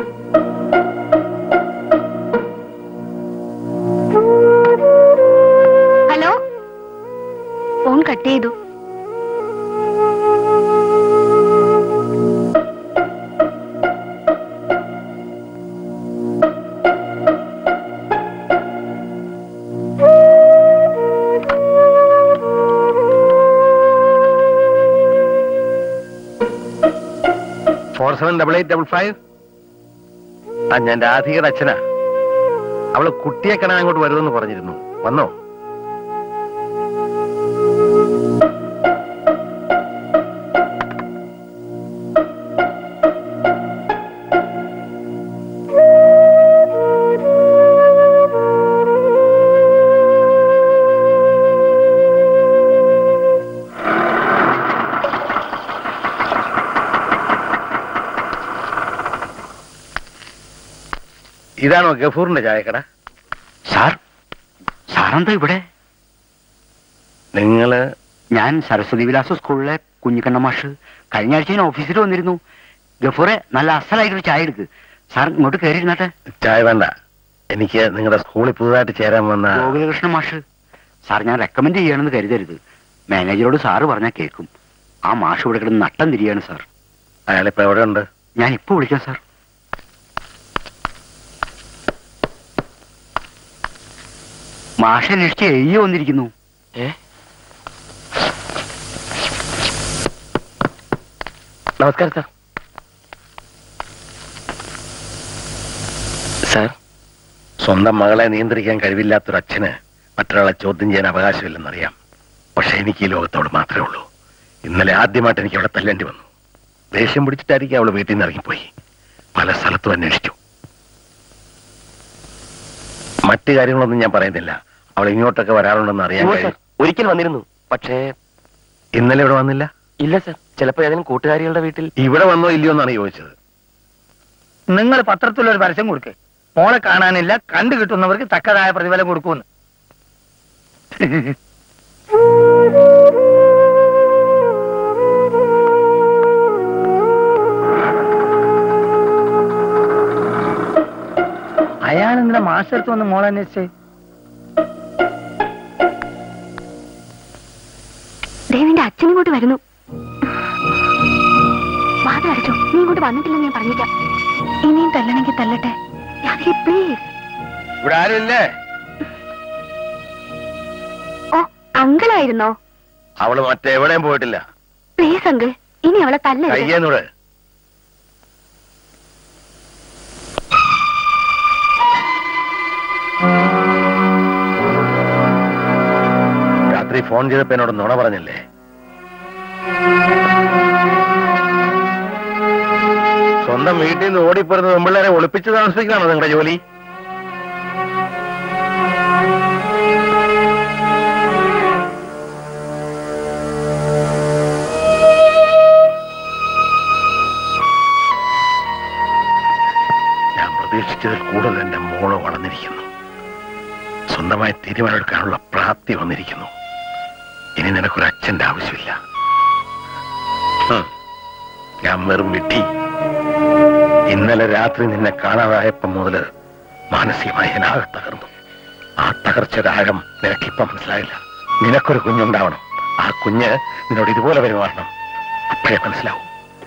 ഹലോ, ഫോൺ കട്ട് ചെയ്തു. Four seven double eight double five. ആ, ഞാൻ രാധികയുടെ അച്ഛനാ. അവള് കുട്ടിയെ കാണാൻ അങ്ങോട്ട് വരുമെന്ന് പറഞ്ഞിരുന്നു. വന്നോ? ഇതാണോ ഗഫൂറിന്റെ ചായക്കട? സാർ, സാറെന്താ ഇവിടെ? നിങ്ങള്? ഞാൻ സരസ്വതി വിലാസ സ്കൂളിലെ കുഞ്ഞിക്കണ്ണ മാഷ്. കഴിഞ്ഞ ആഴ്ച ഞാൻ ഓഫീസിൽ വന്നിരുന്നു. ഗഫൂറെ, നല്ല അസലായിട്ടൊരു ചായ എടുക്ക്. സാർ ഇങ്ങോട്ട് കയറിയിരുന്നാട്ടെ. ചായ വേണ്ട, എനിക്ക് നിങ്ങളുടെ സ്കൂളിൽ പുതുതായിട്ട് ചേരാൻ വന്ന ഗോകുലകൃഷ്ണ മാഷ്. സാർ, ഞാൻ റെക്കമെൻഡ് ചെയ്യണമെന്ന് കരുതരുത്. മാനേജറോട് സാറ് പറഞ്ഞാൽ കേൾക്കും. ആ മാഷ് ഇവിടെ കിടന്ന് നട്ടം തിരിയാണ് സാർ. അയാളിപ്പോ എവിടെ ഉണ്ട്? ഞാൻ ഇപ്പൊ വിളിക്കാം സാർ. മാഷ അന്വേഷിച്ച് എയ്യ വന്നിരിക്കുന്നു. നമസ്കാരം സാർ. സാർ, സ്വന്തം മകളെ നിയന്ത്രിക്കാൻ കഴിവില്ലാത്തൊരച്ഛന് മറ്റൊരാളെ ചോദ്യം ചെയ്യാൻ അവകാശമില്ലെന്നറിയാം. പക്ഷെ എനിക്ക് ഈ ലോകത്തോട് മാത്രമേ ഉള്ളൂ. ഇന്നലെ ആദ്യമായിട്ട് എനിക്ക് അവിടെ തല്ലേണ്ടി വന്നു. ദേഷ്യം പിടിച്ചിട്ടായിരിക്കും അവള് വീട്ടിൽ നിന്ന് ഇറങ്ങിപ്പോയി. പല സ്ഥലത്തും അന്വേഷിച്ചു. മറ്റു കാര്യങ്ങളൊന്നും ഞാൻ പറയുന്നില്ല. അവൾ ഇങ്ങോട്ടൊക്കെ വരാറുണ്ടെന്ന് അറിയാൻ കഴിയും. ഒരിക്കൽ വന്നിരുന്നു, പക്ഷേ ഇന്നലെ ഇവിടെ വന്നില്ല. ഇല്ല സർ, ചിലപ്പോ ഏതെങ്കിലും കൂട്ടുകാരികളുടെ വീട്ടിൽ. ഇവിടെ വന്നോ ഇല്ലയോ എന്നാണ് ചോദിച്ചത്. നിങ്ങൾ പത്രത്തിലൊരു പരസ്യം കൊടുക്കേ, മോളെ കാണാനില്ല, കണ്ടു കിട്ടുന്നവർക്ക് തക്കതായ പ്രതിഫലം കൊടുക്കുമെന്ന്. അയാൾ എന്തിനാ മാസ്റ്റർക്ക് വന്ന് മോളെ അന്വേഷിച്ചേ? ദേവിന്റെ അച്ഛനിങ്ങോട്ട് വരുന്നു. വാത അടച്ചോ, നീ ഇങ്ങോട്ട് വന്നിട്ടില്ലെന്ന് ഞാൻ പറഞ്ഞേക്കാം. ഇനിയും തല്ലണമെങ്കിൽ തല്ലട്ടെ. പ്ലീസ്. ഇവിടെ ആരുമില്ലേ? ഓ, അങ്കിളായിരുന്നോ? അവള് മറ്റെവിടെയും പോയിട്ടില്ല. പ്ലീസ് അങ്കിൾ, ഇനി അവളെ തല്ല. കയ്യേന്നൂടെ രാത്രി ഫോൺ ചെയ്തപ്പോ എന്നോട് നുണ പറഞ്ഞില്ലേ? സ്വന്തം വീട്ടിൽ നിന്ന് ഓടിപ്പോരുന്ന പെമ്പിള്ളേരെ ഒളിപ്പിച്ച് താമസിക്കണോ നിങ്ങളുടെ ജോലി? ഞാൻ പ്രതീക്ഷിച്ചതിൽ കൂടുതൽ എന്റെ മോള് വളർന്നിരിക്കുന്നു. സ്വന്തമായി തീരുമാനമെടുക്കാനുള്ള പ്രാപ്തി വന്നിരിക്കുന്നു. ഇനി നിനക്കൊരു അച്ഛന്റെ ആവശ്യമില്ല. ഞാൻ വെറും വിട്ടി. ഇന്നലെ രാത്രി നിന്നെ കാണാതായപ്പം മുതല് മാനസികമായി ഞാനാകെ തകർന്നു. ആ തകർച്ചയുടെ ആഴം നിനക്കിപ്പം മനസ്സിലായില്ല. നിനക്കൊരു കുഞ്ഞുണ്ടാവണം. ആ കുഞ്ഞ് നിന്നോട് ഇതുപോലെ പെരുമാറണം. അപ്പോഴേ മനസ്സിലാവും.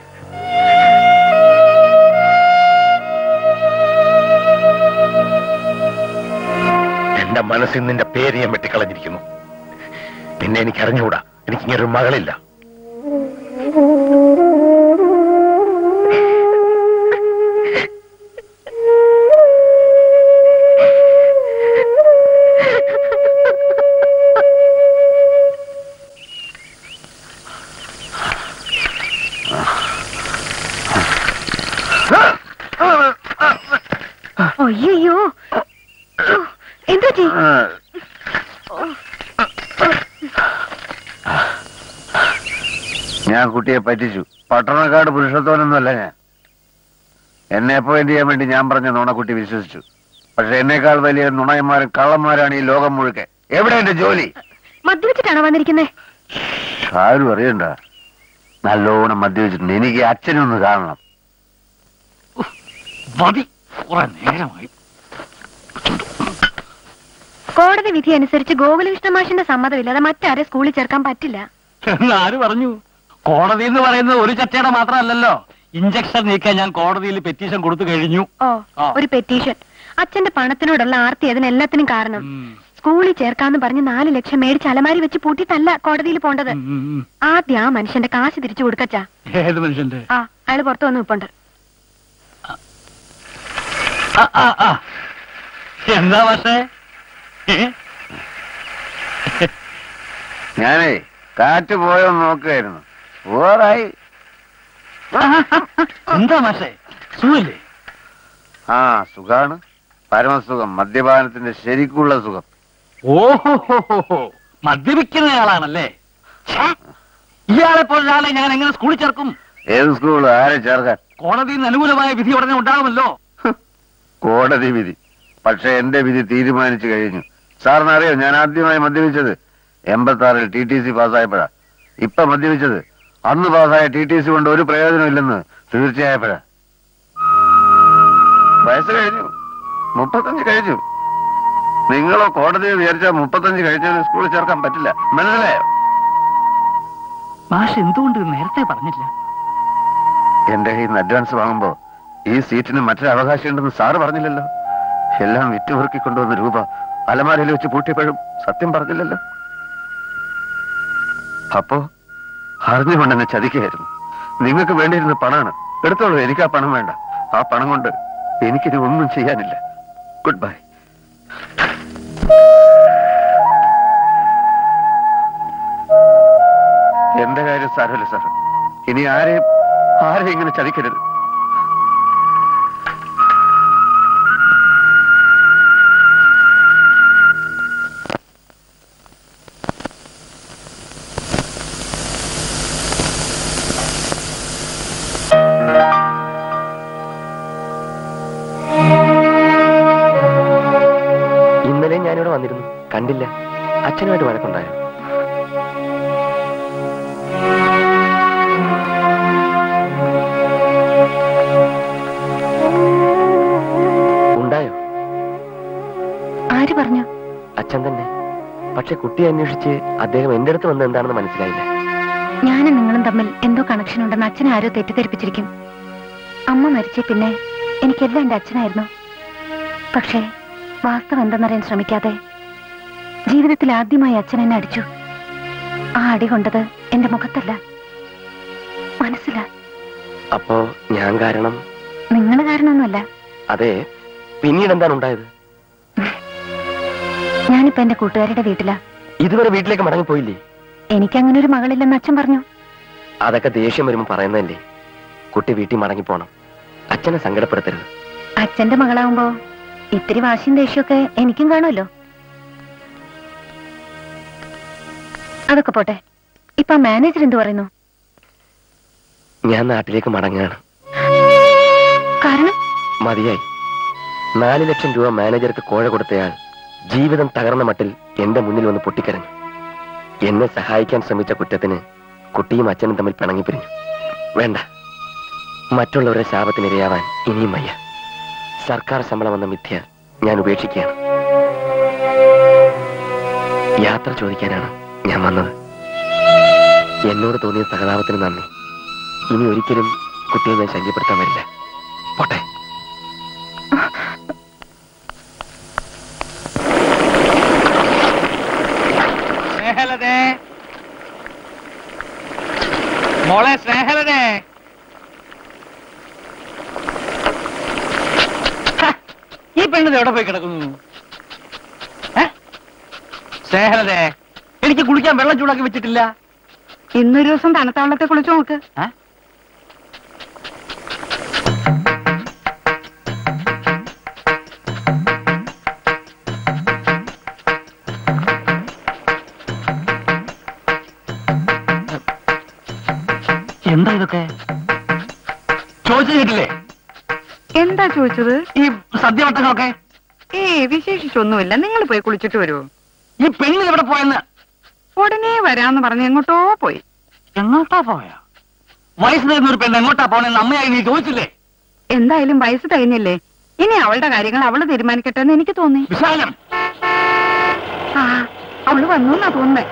എന്റെ മനസ്സിൽ നിന്റെ പേര് ഞാൻ വെട്ടിക്കളഞ്ഞിരിക്കുന്നു. നിന്നെ എനിക്ക് അറിഞ്ഞുകൂടാ. എനിക്കിങ്ങനൊരു മകളില്ല. അയ്യോ, എന്താ ചെയ്യ? ഞാൻ കുട്ടിയെ പറ്റിച്ചു. പട്ടണക്കാട് പുരുഷത്വനൊന്നുമല്ല ഞാൻ. എന്നെ അപ്പോയിന്റ് ചെയ്യാൻ വേണ്ടി ഞാൻ പറഞ്ഞ നുണക്കുട്ടി വിശ്വസിച്ചു. പക്ഷെ എന്നേക്കാൾ വലിയ നുണയന്മാരും കള്ളന്മാരാണ് ഈ ലോകം മുഴുക്കെ. എവിടെ എന്റെ ജോലി? മദ്യവെച്ചിട്ടാണോ വന്നിരിക്കുന്നത്? ആരും അറിയണ്ട, നല്ലോണം മദ്യവെച്ചിട്ടുണ്ട്. എനിക്ക് അച്ഛനൊന്ന് കാണണം. നേരമായി. കോടതി വിധി അനുസരിച്ച് ഗോകുലകൃഷ്ണ മാഷിന്റെ സമ്മതമില്ലാതെ മറ്റാരെ സ്കൂളിൽ ചേർക്കാൻ പറ്റില്ല. ആര് പറഞ്ഞു? കോടതി എന്ന് പറയുന്നത് ഒരു ചട്ടയുടെ മാത്രമല്ലല്ലോ. ഇഞ്ചക്ഷൻ നീക്കാൻ ഞാൻ കോടതിയിൽ പെറ്റീഷൻ കൊടുത്തു കഴിഞ്ഞു. ഓ, ഒരു പെറ്റീഷൻ. അച്ഛന്റെ പണത്തിനോടുള്ള ആർത്തി അതിനെല്ലാത്തിനും കാരണം. സ്കൂളിൽ ചേർക്കാന്ന് പറഞ്ഞ് നാല് ലക്ഷം മേടിച്ച് അലമാരി വെച്ച് പൂട്ടിട്ടല്ല കോടതിയിൽ പോണ്ടത്. ആദ്യം ആ മനുഷ്യന്റെ കാശ് തിരിച്ചു കൊടുക്കച്ചാ. ഏത് മനുഷ്യന്റെ? ആ, അയാള് പുറത്തു വന്ന് നിപ്പുണ്ട്. എന്താ പക്ഷേ? ഞാനേ കാറ്റ് പോയോ നോക്കുകയായിരുന്നു. ഓറായി. എന്താ മാഷേ, സുഖല്ലേ? ആ, സുഖാണ്. പരമസുഖം. മദ്യപാനത്തിന്റെ ശരിക്കുള്ള സുഖം. ഓഹോ, മദ്യപിക്കുന്നയാളാണല്ലേ? ഇയാളെ പോലൊരാളെ ഞാൻ എങ്ങനെ സ്കൂളിൽ ചേർക്കും? ഏത് സ്കൂൾ? ആരെ ചേർക്കാൻ? കോടതിയിൽ നിന്ന് അനുകൂലമായ വിധി ഉടനെ ഉണ്ടാകുമല്ലോ. കോടതി വിധി. പക്ഷെ എന്റെ വിധി തീരുമാനിച്ചു കഴിഞ്ഞു. സാറിന് അറിയാം, ഞാൻ ആദ്യമായി മദ്യപിച്ചത് എൺപത്തി ആറിൽ ടി ടി സി പാസ്സായപ്പോഴാ. ഇപ്പൊ മദ്യപിച്ചത് അന്ന് പാസ്സായ ടി ടി സി കൊണ്ട് ഒരു പ്രയോജനമില്ലെന്ന് തീർച്ചയായപ്പോഴാ. വയസ്സ് കഴിഞ്ഞു, മുപ്പത്തഞ്ച് കഴിഞ്ഞു. നിങ്ങളോ കോടതിയെ വിചാരിച്ചാൽ മുപ്പത്തഞ്ച് കഴിഞ്ഞാൽ സ്കൂളിൽ ചേർക്കാൻ പറ്റില്ല. മനസ്സിലായോ? മാഷ് എന്തുകൊണ്ട് നേരത്തെ പറഞ്ഞില്ല? എന്റെ കയ്യിൽ നിന്ന് അഡ്വാൻസ് വാങ്ങുമ്പോ ഈ സീറ്റിന് മറ്റൊരു അവകാശം ഉണ്ടെന്ന് സാറ് പറഞ്ഞില്ലല്ലോ. എല്ലാം വിറ്റുപെറുക്കി കൊണ്ടുവന്ന രൂപ അലമാരയിൽ വെച്ച് പൂട്ടിയപ്പോഴും സത്യം പറഞ്ഞില്ലല്ലോ. അപ്പോ അറിഞ്ഞുകൊണ്ട് എന്നെ ചതിക്കുകയായിരുന്നു. നിങ്ങൾക്ക് വേണ്ടിയിരുന്ന പണമാണ്. എടുത്തോളൂ, എനിക്ക് ആ പണം വേണ്ട. ആ പണം കൊണ്ട് എനിക്കിത് ഒന്നും ചെയ്യാനില്ല. Good bye. എന്റെ കാര്യം സാരമില്ല സാർ. ഇനി ആരെയും ആരെയും ഇങ്ങനെ ചതിക്കരുത്. വന്നിരുന്നു, കണ്ടില്ല. അച്ഛനുമായിട്ട് വഴക്കുണ്ടായോ? ഉണ്ടായോ? ആര് പറഞ്ഞു? അച്ഛൻ തന്നെ. പക്ഷെ കുട്ടിയെ അന്വേഷിച്ച് അദ്ദേഹം എന്റെ അടുത്ത് വന്നത് എന്താണെന്ന് മനസ്സിലായില്ല. ഞാനും നിങ്ങളും തമ്മിൽ എന്തോ കണക്ഷൻ ഉണ്ടെന്ന് അച്ഛൻ ആരോ തെറ്റിദ്ധരിപ്പിച്ചിരിക്കും. അമ്മ മരിച്ച പിന്നെ എനിക്കെല്ലാം എന്റെ അച്ഛനായിരുന്നു. പക്ഷേ വാസ്തവം എന്തെന്നറിയാൻ ശ്രമിക്കാതെ ജീവിതത്തിൽ ആദ്യമായി അച്ഛൻ എന്നെ അടിച്ചു. ആ അടി കൊണ്ടത് എന്റെ മുഖത്തല്ല, മനസ്സിലാ. അപ്പോ ഞാൻ കാരണം? നിങ്ങൾ കാരണമൊന്നുമല്ല. അതെ, പിന്നീട് എന്താണ് ഉണ്ടായത്? ഞാനിപ്പോ എന്റെ കൂട്ടുകാരുടെ വീട്ടിലാ. ഇതുവരെ വീട്ടിലേക്ക് മടങ്ങിപ്പോയില്ലേ? എനിക്കങ്ങനെ ഒരു മകളില്ലെന്ന് അച്ഛൻ പറഞ്ഞു. അതൊക്കെ ദേഷ്യം വരുമ്പോ പറയുന്നതല്ലേ. കുട്ടി വീട്ടിൽ മടങ്ങിപ്പോണം. അച്ഛനെ സങ്കടപ്പെടുത്തരുത്. അച്ഛന്റെ മകളാവുമ്പോ ഇത്തിരി വാശിയും ദേഷ്യമൊക്കെ എനിക്കും കാണുമല്ലോ. അതൊക്കെ പോട്ടെ, ഇപ്പൊ മാനേജർ എന്ത് പറയുന്നു? ഞാൻ നാട്ടിലേക്ക് മടങ്ങുകയാണ്. കാരണം? മതിയായി. നാല് ലക്ഷം രൂപ മാനേജർക്ക് കോഴ കൊടുത്തയാൾ ജീവിതം തകർന്ന മട്ടിൽ എന്റെ മുന്നിൽ വന്ന് പൊട്ടിക്കരഞ്ഞു. എന്നെ സഹായിക്കാൻ ശ്രമിച്ച കുറ്റത്തിന് കുട്ടിയും അച്ഛനും തമ്മിൽ പിണങ്ങിപ്പിരിഞ്ഞു. വേണ്ട, മറ്റുള്ളവരുടെ ശാപത്തിനിരയാവാൻ ഇനിയും വയ്യ. സർക്കാർ ശമ്പളം എന്ന മിഥ്യ ഞാൻ ഉപേക്ഷിക്കുകയാണ്. യാത്ര ചോദിക്കാനാണ് ഞാൻ വന്നത്. എന്നോട് തോന്നിയ സഹതാപത്തിന് നന്ദി. ഇനി ഒരിക്കലും കുട്ടിയെ ഞാൻ ശല്യപ്പെടുത്താൻ വരില്ല. പോട്ടെ. സ്നേഹലതേ, മോളെ സ്നേഹലതേ. ഈ പെണ്ണിത് എവിടെ പോയി കിടക്കുന്നു? സ്നേഹലതേ, എനിക്ക് കുളിക്കാൻ വെള്ളം ചൂടാക്കി വെച്ചിട്ടില്ല. ഇന്നൊരു ദിവസം തണുത്ത വെള്ളത്തെ കുളിച്ചു നോക്ക്. എന്താ ഇതൊക്കെ? ചോദിച്ചു കേട്ടില്ലേ? എന്താ ചോദിച്ചത്? ഈ സദ്യവട്ടങ്ങളൊക്കെ. ഏ വിശേഷിച്ചൊന്നുമില്ല, നിങ്ങൾ പോയി കുളിച്ചിട്ട് വരുമോ? ഈ പെണ്ണിൽ എവിടെ പോയെന്ന്? ഉടനെ വരാന്ന് പറഞ്ഞ് എങ്ങോട്ടോ പോയി. എങ്ങോട്ടാ പോയാ? വയസ്സ് തരുന്ന ഒരു പെണ്ണ് എങ്ങോട്ടാ പോണെന്ന് അമ്മയായി നീ ചോദിച്ചില്ലേ? എന്തായാലും വയസ്സ് തികഞ്ഞില്ലേ, ഇനി അവളുടെ കാര്യങ്ങൾ അവള് തീരുമാനിക്കട്ടെ എന്ന് എനിക്ക് തോന്നി. വിശാലം, ആ അവള് വന്നു എന്നാ തോന്നുന്നേ.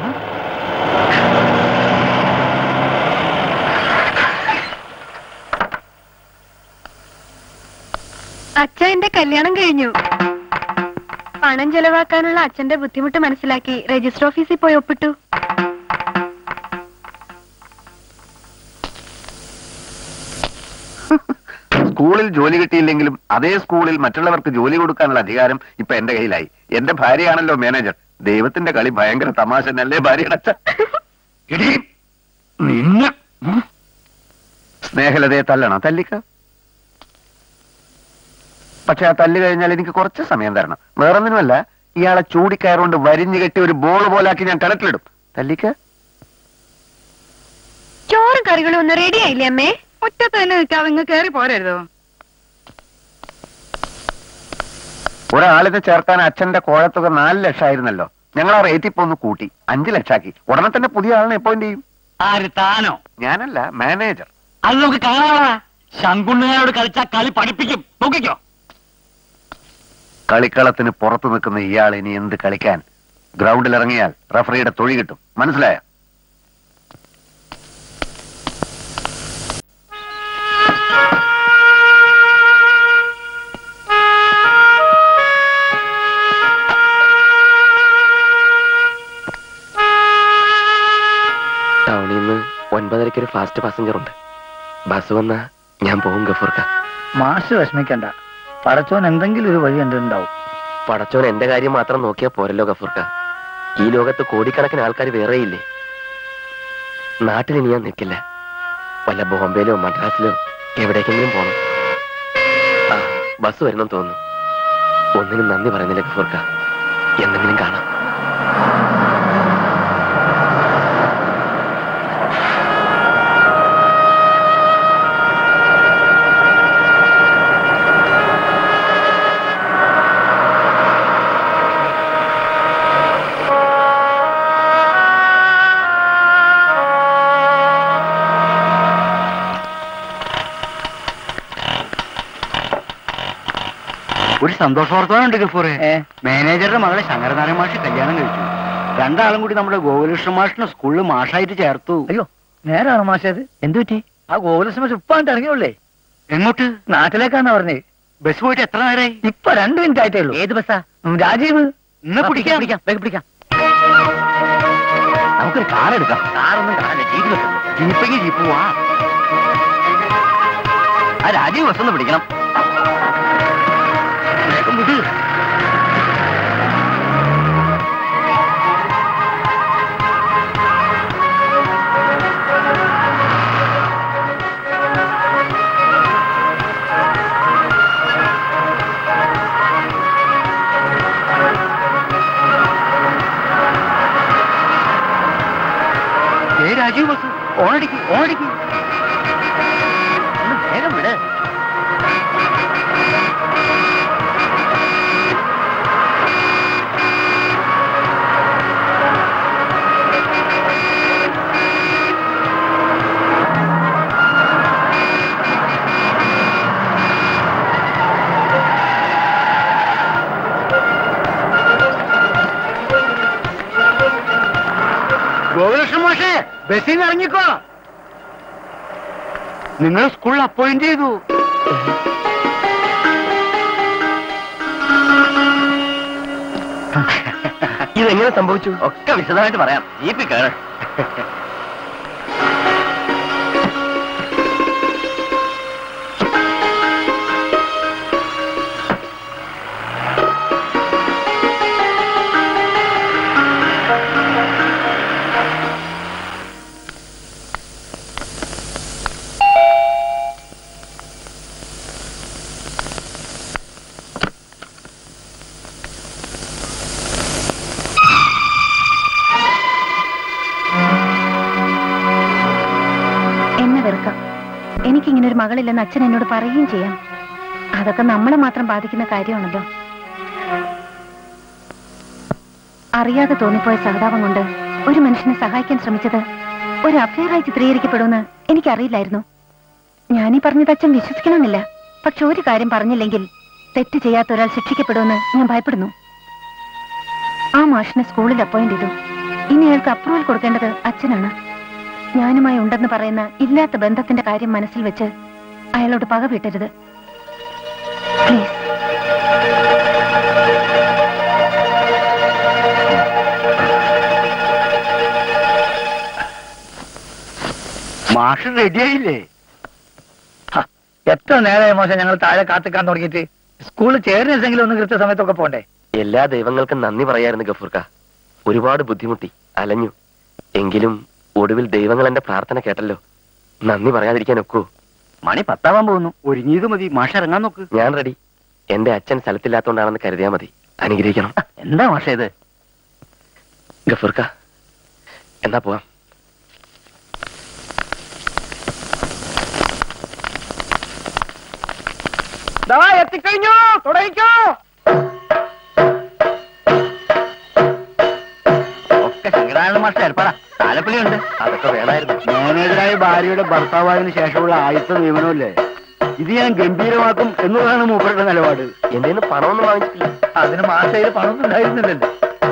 അച്ഛൻ എന്റെ കല്യാണം കഴിഞ്ഞു. പണം ചെലവാക്കാനുള്ള അച്ഛന്റെ ബുദ്ധിമുട്ട് മനസ്സിലാക്കി രജിസ്റ്റർ ഓഫീസിൽ പോയി ഒപ്പിട്ടു. സ്കൂളിൽ ജോലി കിട്ടിയില്ലെങ്കിലും അതേ സ്കൂളിൽ മറ്റുള്ളവർക്ക് ജോലി കൊടുക്കാനുള്ള അധികാരം ഇപ്പൊ എന്റെ കയ്യിലായി. എന്റെ ഭാര്യയാണല്ലോ മാനേജർ. ദൈവത്തിന്റെ കളി ഭയങ്കര തമാശ അല്ലേ ഭാര്യയുടെ അച്ഛൻ? സ്നേഹലതയെ തല്ലണോ? തല്ലിക്ക. പക്ഷെ ആ തല്ല് കഴിഞ്ഞാൽ എനിക്ക് കുറച്ച് സമയം തരണം. വേറൊന്നിനുമല്ല, ഇയാളെ ചൂടിക്കയറുകൊണ്ട് വരിഞ്ഞു കെട്ടി ഒരു ബോൾ പോലാക്കി ഞാൻ കിണറ്റിലിടും. തല്ലിക്ക. ചോറും കറികളും ഒന്നും റെഡി ആയില്ലേ അമ്മേ? മുറ്റത്ത് തന്നെ നിൽക്കാതെ നിങ്ങൾ കയറി പോരരുതോ? ഒരാളിനെ ചേർക്കാൻ അച്ഛന്റെ കോഴത്തുക നാല് ലക്ഷമായിരുന്നല്ലോ. ഞങ്ങൾ ആ റേറ്റ് ഇപ്പൊ ഒന്ന് കൂട്ടി അഞ്ചു ലക്ഷാക്കി. ഉടനെ തന്നെ പുതിയ ആളിനെ അപ്പോയിന്റ് ചെയ്യും. ആര്? താനോ? ഞാനല്ല, മാനേജർ. അത് നമുക്ക് കാണാനാ. ശങ്കുണ്ണനോട് കളിച്ചാ കളി പഠിപ്പിക്കും. നോക്കിക്കോ. കളിക്കളത്തിന് പുറത്തു നിൽക്കുന്ന ഇയാൾ ഇനി എന്ത് കളിക്കാൻ? ഗ്രൗണ്ടിൽ ഇറങ്ങിയാൽ റഫറിയുടെ തൊഴി കിട്ടും. മനസ്സിലായോ? ടൗണിൽ നിന്ന് ഒൻപതരയ്ക്ക് ഒരു ഫാസ്റ്റ് പാസഞ്ചർ ഉണ്ട്. ബസ് വന്നാ ഞാൻ പോകും ഗഫൂർക്ക. മാഷ് വിഷമിക്കണ്ട, പടച്ചോൻ എന്തെങ്കിലും ഒരു വഴി കണ്ടിട്ടുണ്ടാവും. പടച്ചോൻ എന്റെ കാര്യം മാത്രം നോക്കിയാ പോരല്ലോ ഗഫൂർക്ക. ഈ ലോകത്ത് കോടിക്കണക്കിന് ആൾക്കാർ വേറെയില്ലേ. നാട്ടിലിനി ഞാൻ നിൽക്കില്ല. വല്ല ബോംബെയിലോ മദ്രാസിലോ എവിടേക്കെങ്കിലും പോണം. ആ ബസ് വരുന്നെന്ന് തോന്നുന്നു. ഒന്നിനും നന്ദി പറയുന്നില്ല ഗഫൂർക്ക. എന്തെങ്കിലും കാണാം. സന്തോഷവാർത്തമുണ്ട് ഗഫൂറെ. മാനേജറുടെ മകളെ ശങ്കരനാരായണ മാഷ് കല്യാണം കഴിച്ചു. രണ്ടാളും കൂടി നമ്മുടെ ഗോകുലകൃഷ്ണ മാഷിനെ സ്കൂളിൽ മാഷായിട്ട് ചേർത്തു. അയ്യോ നേരാണോ മാഷത്? എന്തു പറ്റി? ആ ഗോകുലകൃഷ്ണ മാഷ് ഇപ്പാണ്ട് ഇറങ്ങിയുള്ളേ. എങ്ങോട്ട്? നാട്ടിലേക്കാന്നാ പറഞ്ഞേ. ബസ് പോയിട്ട് എത്ര നേരമായി? ഇപ്പൊ രണ്ടു മിനിറ്റ് ആയിട്ടേ ഉള്ളൂ. ഏത് ബസ്സാ? രാജീവ്. ഇന്ന് പിടിക്കാം പിടിക്കാം വേഗം പിടിക്കാം. നമുക്കൊരു കാർ എടുക്കാം. കാറൊന്നും കാറില്ല, ജീപ്പ് ജീപ്പെങ്കിൽ ജീപ്പ് പോവാ. ആ രാജീവ് ബസ് ഒന്ന് പിടിക്കണം. വേഗം വിട്. രാജീവ് ബസ് ഓണടിക്ക് ഓണടിക്ക്. ഒന്ന് വേഗം വിട്. ഗോകുലകൃഷ്ണ മാഷേ, ബസ്സിൽ നിന്ന് ഇറങ്ങിക്കോ. നിങ്ങൾ സ്കൂളിൽ അപ്പോയിന്റ് ചെയ്തു. ഇതെങ്ങനെ സംഭവിച്ചു? ഒക്കെ വിശദമായിട്ട് പറയാം. ജീപ്പിൽ കയറ്. എനിക്കിങ്ങനെ ഒരു മകളില്ലെന്ന് അച്ഛൻ എന്നോട് പറയുകയും ചെയ്യാം. അതൊക്കെ നമ്മളെ മാത്രം ബാധിക്കുന്ന കാര്യമാണല്ലോ. അറിയാതെ തോന്നിപ്പോയ സഹതാപം കൊണ്ട് ഒരു മനുഷ്യനെ സഹായിക്കാൻ ശ്രമിച്ചത് ഒരു അഫയറായി ചിത്രീകരിക്കപ്പെടുമെന്ന് എനിക്കറിയില്ലായിരുന്നു. ഞാനീ പറഞ്ഞത് അച്ഛൻ വിശ്വസിക്കണമെന്നില്ല. പക്ഷെ ഒരു കാര്യം പറഞ്ഞില്ലെങ്കിൽ തെറ്റ് ചെയ്യാത്ത ഒരാൾ ശിക്ഷിക്കപ്പെടുമെന്ന് ഞാൻ ഭയപ്പെടുന്നു. ആ മാഷിനെ സ്കൂളിൽ അപ്പോയിന്റ് ചെയ്തു. ഇനി അയാൾക്ക് അപ്രൂവൽ കൊടുക്കേണ്ടത് അച്ഛനാണ്. ഞാനുമായി ഉണ്ടെന്ന് പറയുന്ന ഇല്ലാത്ത ബന്ധത്തിന്റെ കാര്യം മനസ്സിൽ വെച്ച് അയാളോട് പക വീട്ടരുത് പ്ലീസ്. മാഷ് റെഡിയായില്ലേ? എത്ര നേരമായി മോശം ഞങ്ങൾ താഴെ കാത്തിക്കാൻ തുടങ്ങിയിട്ട്. സ്കൂളിൽ ചേർന്നെങ്കിലും ഒന്ന് കൃത്യസമയത്തൊക്കെ പോണ്ടേ? എല്ലാ ദൈവങ്ങൾക്കും നന്ദി പറയായിരുന്നു ഗഫൂർക്ക. ഒരുപാട് ബുദ്ധിമുട്ടി അലഞ്ഞു. എങ്കിലും ഒടുവിൽ ദൈവങ്ങൾ എന്റെ പ്രാർത്ഥന കേട്ടല്ലോ. നന്ദി പറയാതിരിക്കാൻ ഒക്കൂ? മണി പത്താവാൻ പോകുന്നു. ഒരുങ്ങിയത് മതി. മാഷ ഇറങ്ങാൻ നോക്ക്. ഞാൻ റെഡി. എന്റെ അച്ഛൻ സ്ഥലത്തില്ലാത്തോണ്ടാണെന്ന് കരുതിയാ മതി. അനുഗ്രഹിക്കണം. എന്താ മാഷ ഇത്? ഗഫൂർക്ക എന്നാ പോവാം. എത്തിക്കഴിഞ്ഞു. തുടങ്ങിക്കോ. ഒക്കെ ശങ്കരാനന്ദ മാഷ ഏർപ്പാടാ. താലപ്പൊലിയുണ്ട്. അതൊക്കെ വേണമായിരുന്നു. മാനേജറായ ഭാര്യയുടെ ഭർത്താവായതിനു ശേഷമുള്ള ആദ്യത്തെ നിയമനമല്ലേ ഇത്? ഞാൻ ഗംഭീരമാക്കും എന്നതാണ് മൂപ്പരുടെ നിലപാട്. എന്റെ നിന്ന് പണമൊന്നും വാങ്ങിച്ചിട്ടില്ല. അതിന് മാസയിൽ പണമൊന്നും ഉണ്ടായിരുന്നില്ലല്ലോ.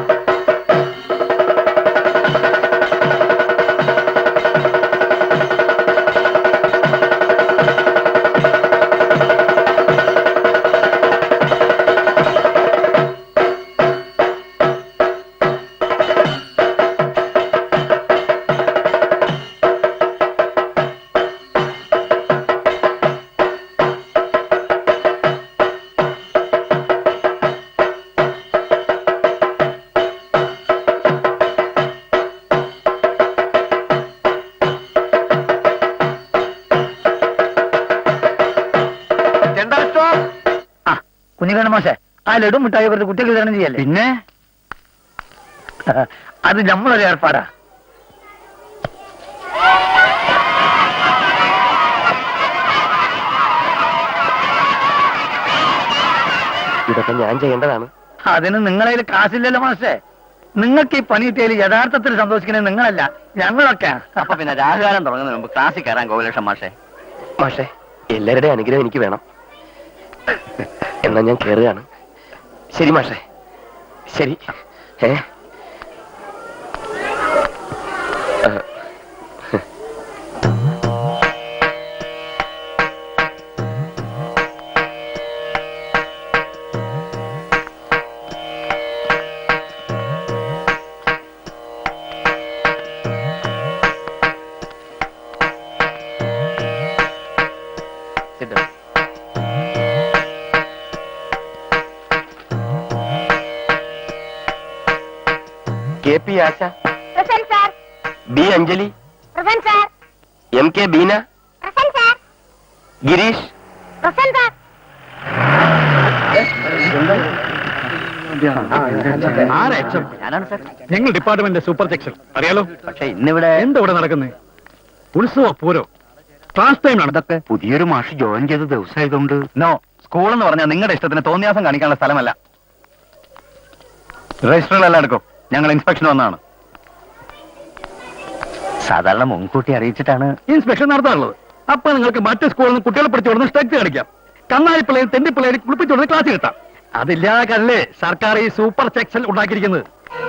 കുഞ്ഞിക്കണ്ണ മാഷെ, ആ ലഡു മിഠായി കുറച്ച് കുട്ടികൾക്ക് വിതരണം ചെയ്യല്ലേ? പിന്നെ അത് നമ്മളൊരു ഏർപ്പാടാ. ഇതൊക്കെ ഞാൻ ചെയ്യേണ്ടതാണ്. അതിന് നിങ്ങളതിൽ കാശില്ലല്ലോ മാഷെ. നിങ്ങൾക്ക് ഈ പണി കിട്ടിയതിൽ യഥാർത്ഥത്തിൽ സന്തോഷിക്കുന്നത് നിങ്ങളല്ല, ഞങ്ങളൊക്കെ. അപ്പൊ പിന്നെ രാഹുകാലം തുടങ്ങുന്നതിന് മുമ്പ് ക്ലാസ്സിൽ കയറാൻ ഗോകുലകൃഷ്ണൻ മാഷെ. മാഷെ എല്ലാവരുടെയും അനുഗ്രഹം എനിക്ക് വേണം. എന്നാ ഞാൻ കയറുകയാണ്. ശരി മാഷേ, ശരി. A K P Asha, present sir. B Anjali, present sir. M K Beena, present sir. Girish. Present sir. ഞാനാണ് സാർ. ഞങ്ങൾ ഡിപ്പാർട്ട്മെന്റ് സൂപ്പർ സെക്ഷൻ അറിയാലോ. പക്ഷെ ഇന്നിവിടെ എന്താ ഇവിടെ നടക്കുന്നത്? ഉത്സവ പൂരോ ക്ലാസ് ടൈം നടന്നൊക്കെ. പുതിയൊരു മാഷ് ജോയിൻ ചെയ്ത ദിവസമായതുകൊണ്ട്. നോ, സ്കൂൾ എന്ന് പറഞ്ഞാൽ നിങ്ങളുടെ ഇഷ്ടത്തിന് തോന്നിയാസം കാണിക്കാനുള്ള സ്ഥലമല്ല. രജിസ്റ്ററുകളെല്ലാം എടുക്കും. ഞങ്ങൾ ഇൻസ്പെക്ഷൻ വന്നതാണ്. സാധാരണ മുൻകൂട്ടി അറിയിച്ചിട്ടാണ് ഇൻസ്പെക്ഷൻ നടത്താറുള്ളത്. അപ്പൊ നിങ്ങൾക്ക് മറ്റു സ്കൂളിൽ നിന്ന് കുട്ടികളെ പഠിച്ചു കൊടുന്ന് സ്ട്രക്ട് കാണിക്കാം. കന്നാലി പിള്ളേരും തെണ്ടി പിള്ളേരും കുളിപ്പിച്ചു കൊടുന്ന് ക്ലാസ് കിട്ടാം. അതില്ലാതല്ലേ സർക്കാർ ഈ സൂപ്പർ സെക്ഷൻ ഉണ്ടാക്കിയിരിക്കുന്നത്.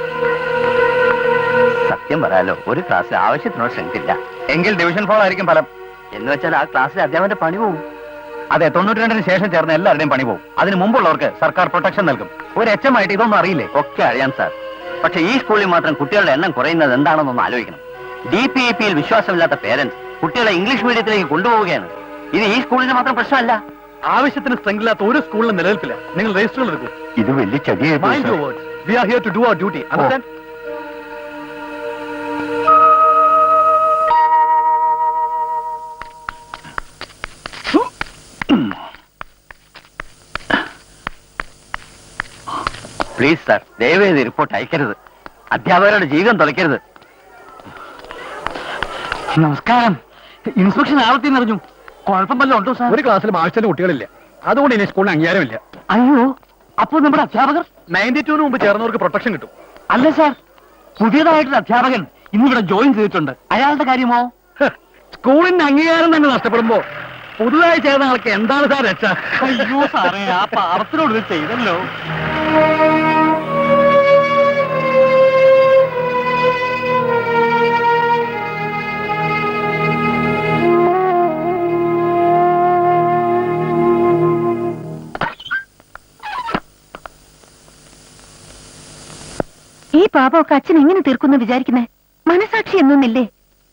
സത്യം പറയാലോ, ഒരു ക്ലാസ്സിൽ ആവശ്യത്തിനോട് സ്ട്രെങ്ത് ഇല്ല. എങ്കിൽ ഡിവിഷൻ ഫോൾ ആയിരിക്കും ഫലം. എന്ന് വെച്ചാൽ ആ ക്ലാസ്സിൽ അധ്യാപകന്റെ പണി പോവും. അതെ, തൊണ്ണൂറ്റി രണ്ടിന് ശേഷം ചേർന്ന എല്ലാവരുടെയും പണി പോകും. അതിന് മുമ്പുള്ളവർക്ക് സർക്കാർ പ്രൊട്ടക്ഷൻ നൽകും. ഒരു എച്ചമായിട്ട് ഇതൊന്നും അറിയില്ലേ? ഒക്കെ അറിയാം സാർ. പക്ഷെ ഈ സ്കൂളിൽ മാത്രം കുട്ടികളുടെ എണ്ണം കുറയുന്നത് എന്താണെന്നൊന്ന് ആലോചിക്കണം. ഡി പി ഇ പിയിൽ വിശ്വാസമില്ലാത്ത പേരൻസ് കുട്ടികളെ ഇംഗ്ലീഷ് മീഡിയത്തിലേക്ക് കൊണ്ടുപോവുകയാണ്. ഇത് ഈ സ്കൂളിന് മാത്രം പ്രശ്നമല്ല. ആവശ്യത്തിന് സ്ട്രെങ്ത് ഇല്ലാത്ത ഒരു സ്കൂളിലും നിലനിൽപ്പില്ല. നിങ്ങൾ രജിസ്റ്ററുകൾ എടുക്കൂ. ഇത് വലിയ ചതിയായി പോയി Mind sir. your words. We are here to do our duty. Understand? Please sir, ദയവേത് റിപ്പോർട്ട് അയക്കരുത്. അധ്യാപകരുടെ ജീവിതം തുലയ്ക്കരുത്. നമസ്കാരം. ഇൻസ്പെക്ഷൻ ആവർത്തി നിറഞ്ഞു. കുഴപ്പം വല്ലതും ഉണ്ടോ സാർ? ഒരു ക്ലാസ്സിൽ ആഴ്ചയിലെ കുട്ടികളില്ല. അതുകൊണ്ട് ഇനി സ്കൂളിന് അംഗീകാരമില്ല. അയ്യോ, അപ്പോൾ നമ്മുടെ അധ്യാപകർ നയൻറ്റി ടൂന് മുമ്പ് ചേർന്നവർക്ക് പ്രൊട്ടക്ഷൻ കിട്ടും. അല്ല സാർ, പുതിയതായിട്ടൊരു അധ്യാപകൻ ഇന്നിവിടെ ജോയിൻ ചെയ്തിട്ടുണ്ട്. അയാളുടെ കാര്യമോ? സ്കൂളിന്റെ അംഗീകാരം തന്നെ നഷ്ടപ്പെടുമ്പോ പുതുതായി ചേർന്ന ആൾക്ക് എന്താണ് സാർ രക്ഷ? അയ്യോ സാറേ, ആ പാവത്തിനോട് ഇത് ചെയ്തല്ലോ. ഈ പാപമൊക്കെ അച്ഛൻ എങ്ങനെ തീർക്കുന്നു വിചാരിക്കുന്നേ? മനസാക്ഷി എന്നൊന്നില്ലേ?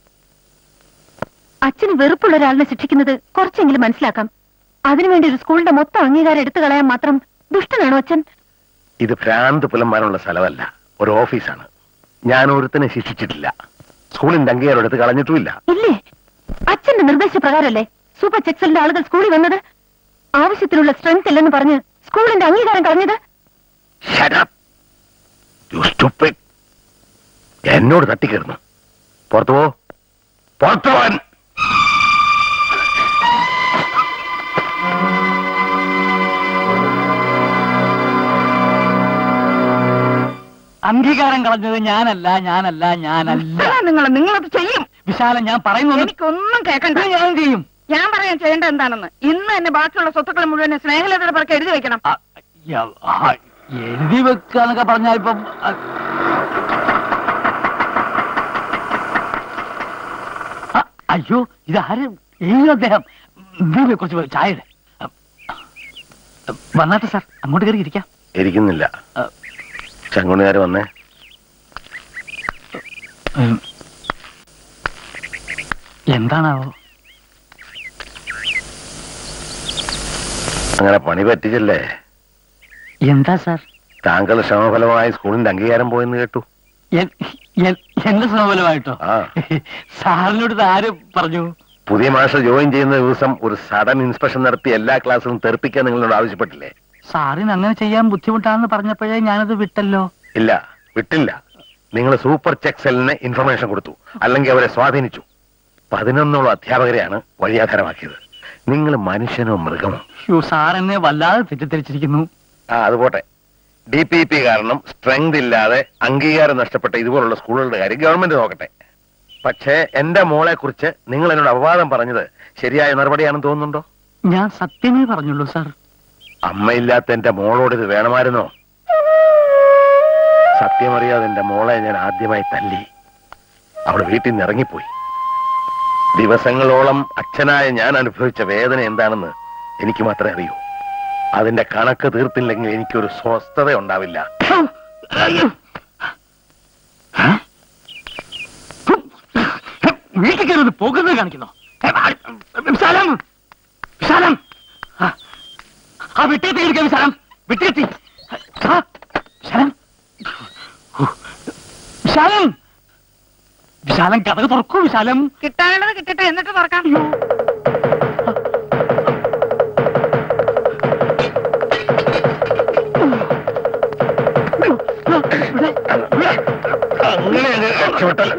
അച്ഛന് വെറുപ്പുള്ള ഒരാളിനെ ശിക്ഷിക്കുന്നത് കുറച്ചെങ്കിലും മനസ്സിലാക്കാം. അതിനുവേണ്ടി ഒരു സ്കൂളിന്റെ മൊത്തം അംഗീകാരം എടുത്തു കളയാൻ മാത്രം ദുഷ്ടനാണോ അച്ഛൻ? ഇത് ഭ്രാന്ത് പുലമ്പാനുള്ള സ്ഥലമല്ല, ഒരു ഓഫീസാണ്. ഞാൻ ഒരുത്തനെ ശിക്ഷിച്ചിട്ടില്ല. സ്കൂളിന്റെ അംഗീകാരം എടുത്ത് കളഞ്ഞിട്ടുമില്ല. ഇല്ലേ? അച്ഛന്റെ നിർദ്ദേശപ്രകാരമല്ലേ സൂപ്പർ സെക്സലിന്റെ ആളുകൾ സ്കൂളിൽ വന്നത്? ആവശ്യത്തിനുള്ള സ്ട്രെങ്ത് ഇല്ലെന്ന് പറഞ്ഞ് സ്കൂളിന്റെ അംഗീകാരം കളഞ്ഞത്? Shut up. You stupid. എന്നോട് തട്ടിക്കയറുന്നു. പുറത്തു പോ, പുറത്തു പോവാൻ. അംഗീകാരം കളഞ്ഞത് ഞാനല്ല, ഞാനല്ല, ഞാനല്ല. നിങ്ങൾ നിങ്ങളത് ചെയ്യും. വിശാലം, ഞാൻ പറയുന്നത് എനിക്കൊന്നും കേൾക്കണ്ട. ഞാൻ ചെയ്യും. ഞാൻ പറയാൻ ചെയ്യേണ്ട എന്താണെന്ന് ഇന്ന് തന്നെ ബാക്കിയുള്ള സ്വത്തുക്കൾ മുഴുവൻ സ്നേഹലതയുടെ പുറക്കെ എഴുതി വെക്കണം. ആ, യ- ആ, എഴുതി വെക്കാന്നൊക്കെ പറഞ്ഞാൽ ഇപ്പം ആ, ആ, അയ്യോ, ഇതാര് എഴുതി അദ്ദേഹം? നീ കുറച്ച് ചായ ഇട്. വന്നാട്ടെ സാർ, അങ്ങോട്ട് കയറി ഇരിക്കാം. ഇരിക്കുന്നില്ല. ചങ്കുണികാര് വന്നേ. ഉം. എന്താണാവോ? അങ്ങനെ പണി പറ്റിച്ചല്ലേ? എന്താ സാർ? താങ്കളുടെ ശ്രമഫലമായി സ്കൂളിന്റെ അംഗീകാരം പോയെന്ന് കേട്ടു. എൻ- എൻ- എന്റെ സമഫലമായിട്ടോ? ആ. സാറിനോട് ഇത് ആര് പറഞ്ഞു? പുതിയ മാസ്റ്റർ ജോയിൻ ചെയ്യുന്ന ദിവസം ഒരു സഡൻ ഇൻസ്പെക്ഷൻ നടത്തി എല്ലാ ക്ലാസ്സിലും തെറിപ്പിക്കാൻ നിങ്ങളോട് ആവശ്യപ്പെട്ടില്ലേ? സാറിന് അങ്ങനെ ചെയ്യാൻ ബുദ്ധിമുട്ടാണെന്ന് പറഞ്ഞപ്പോഴേ ഞാനത് വിട്ടല്ലോ. ഇല്ല, വിട്ടില്ല. നിങ്ങൾ സൂപ്പർ ചെക്സലിന് ഇൻഫർമേഷൻ കൊടുത്തു, അല്ലെങ്കിൽ അവരെ സ്വാധീനിച്ചു. പതിനൊന്നോളം അധ്യാപകരെയാണ് വഴിയാധാരമാക്കിയത്. നിങ്ങൾ മനുഷ്യനോ മൃഗമോ? യോ, സാർ എന്നെ വല്ലാതെ തെറ്റിദ്ധരിച്ചിരിക്കുന്നു. ആ, അതുപോട്ടെ. ഡി പി പി കാരണം സ്ട്രെങ്ത് ഇല്ലാതെ അംഗീകാരം നഷ്ടപ്പെട്ട ഇതുപോലുള്ള സ്കൂളുകളുടെ കാര്യം ഗവൺമെന്റ് നോക്കട്ടെ. പക്ഷേ എന്റെ മോളെ കുറിച്ച് നിങ്ങൾ എന്നോട് അപവാദം പറഞ്ഞത് ശരിയായ നടപടിയാണെന്ന് തോന്നുന്നുണ്ടോ? ഞാൻ സത്യമേ പറഞ്ഞുള്ളൂ സാർ. അമ്മയില്ലാത്ത എന്റെ മോളോട് ഇത് വേണമായിരുന്നോ? സത്യമറിയാതെ എന്റെ മോളെ ഞാൻ ആദ്യമായി തല്ലി. അവൾ വീട്ടിൽ നിന്ന് ഇറങ്ങിപ്പോയി. ദിവസങ്ങളോളം അച്ഛനായ ഞാൻ അനുഭവിച്ച വേദന എന്താണെന്ന് എനിക്ക് മാത്രമേ അറിയൂ. അതിന്റെ കണക്ക് തീർത്തില്ലെങ്കിൽ എനിക്കൊരു സ്വസ്ഥത ഉണ്ടാവില്ല. വീട്ടിൽ കയറി പോകുന്നത് കാണിക്കുന്നു. വിശാലം, വിശാലം, ആ വിട്ടേത്തി എടുക്കാം. വിശാലം, വിട്ടേത്തി. വിശാലം, വിശാലം, വിശാലം, കഥ തുറക്കൂ. വിശാലം, കിട്ടാനുള്ളത് കിട്ടട്ടെ, എന്നിട്ട് തുറക്കാം. അങ്ങനെ രക്ഷപ്പെട്ടല്ല.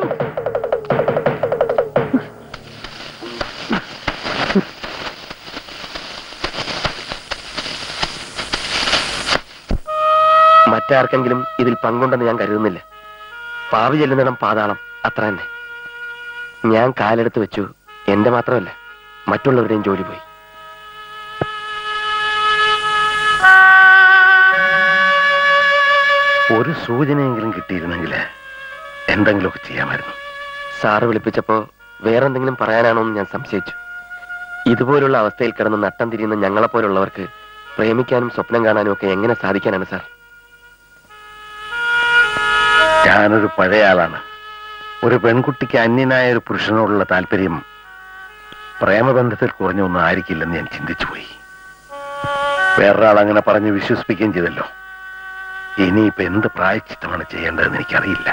മറ്റാർക്കെങ്കിലും ഇതിൽ പങ്കുണ്ടെന്ന് ഞാൻ കരുതുന്നില്ല. പാവി ചെല്ലുന്നിടം പാതാളം, അത്ര തന്നെ. ഞാൻ കാലെടുത്ത് വെച്ചു. എന്റെ മാത്രമല്ല, മറ്റുള്ളവരുടെയും ജോലി പോയി. ഒരു സൂചനയെങ്കിലും കിട്ടിയിരുന്നെങ്കിൽ എന്തെങ്കിലുമൊക്കെ ചെയ്യാമായിരുന്നു. സാറ് വിളിപ്പിച്ചപ്പോ വേറെന്തെങ്കിലും പറയാനാണോ എന്ന് ഞാൻ സംശയിച്ചു. ഇതുപോലുള്ള അവസ്ഥയിൽ കിടന്ന് നട്ടം തിരിയുന്ന ഞങ്ങളെപ്പോലുള്ളവർക്ക് പ്രേമിക്കാനും സ്വപ്നം കാണാനും ഒക്കെ എങ്ങനെ സാധിക്കാനാണ് സാർ? ഞാനൊരു പഴയ ആളാണ്. ഒരു പെൺകുട്ടിക്ക് അന്യനായ ഒരു പുരുഷനോടുള്ള താല്പര്യം പ്രേമബന്ധത്തിൽ കുറഞ്ഞൊന്നും ആയിരിക്കില്ലെന്ന് ഞാൻ ചിന്തിച്ചുപോയി. വേറൊരാൾ അങ്ങനെ പറഞ്ഞ് വിശ്വസിപ്പിക്കുകയും ചെയ്തല്ലോ. ഇനിയിപ്പോ എന്ത് പ്രായശ്ചിത്തമാണ് ചെയ്യേണ്ടതെന്ന് എനിക്കറിയില്ല.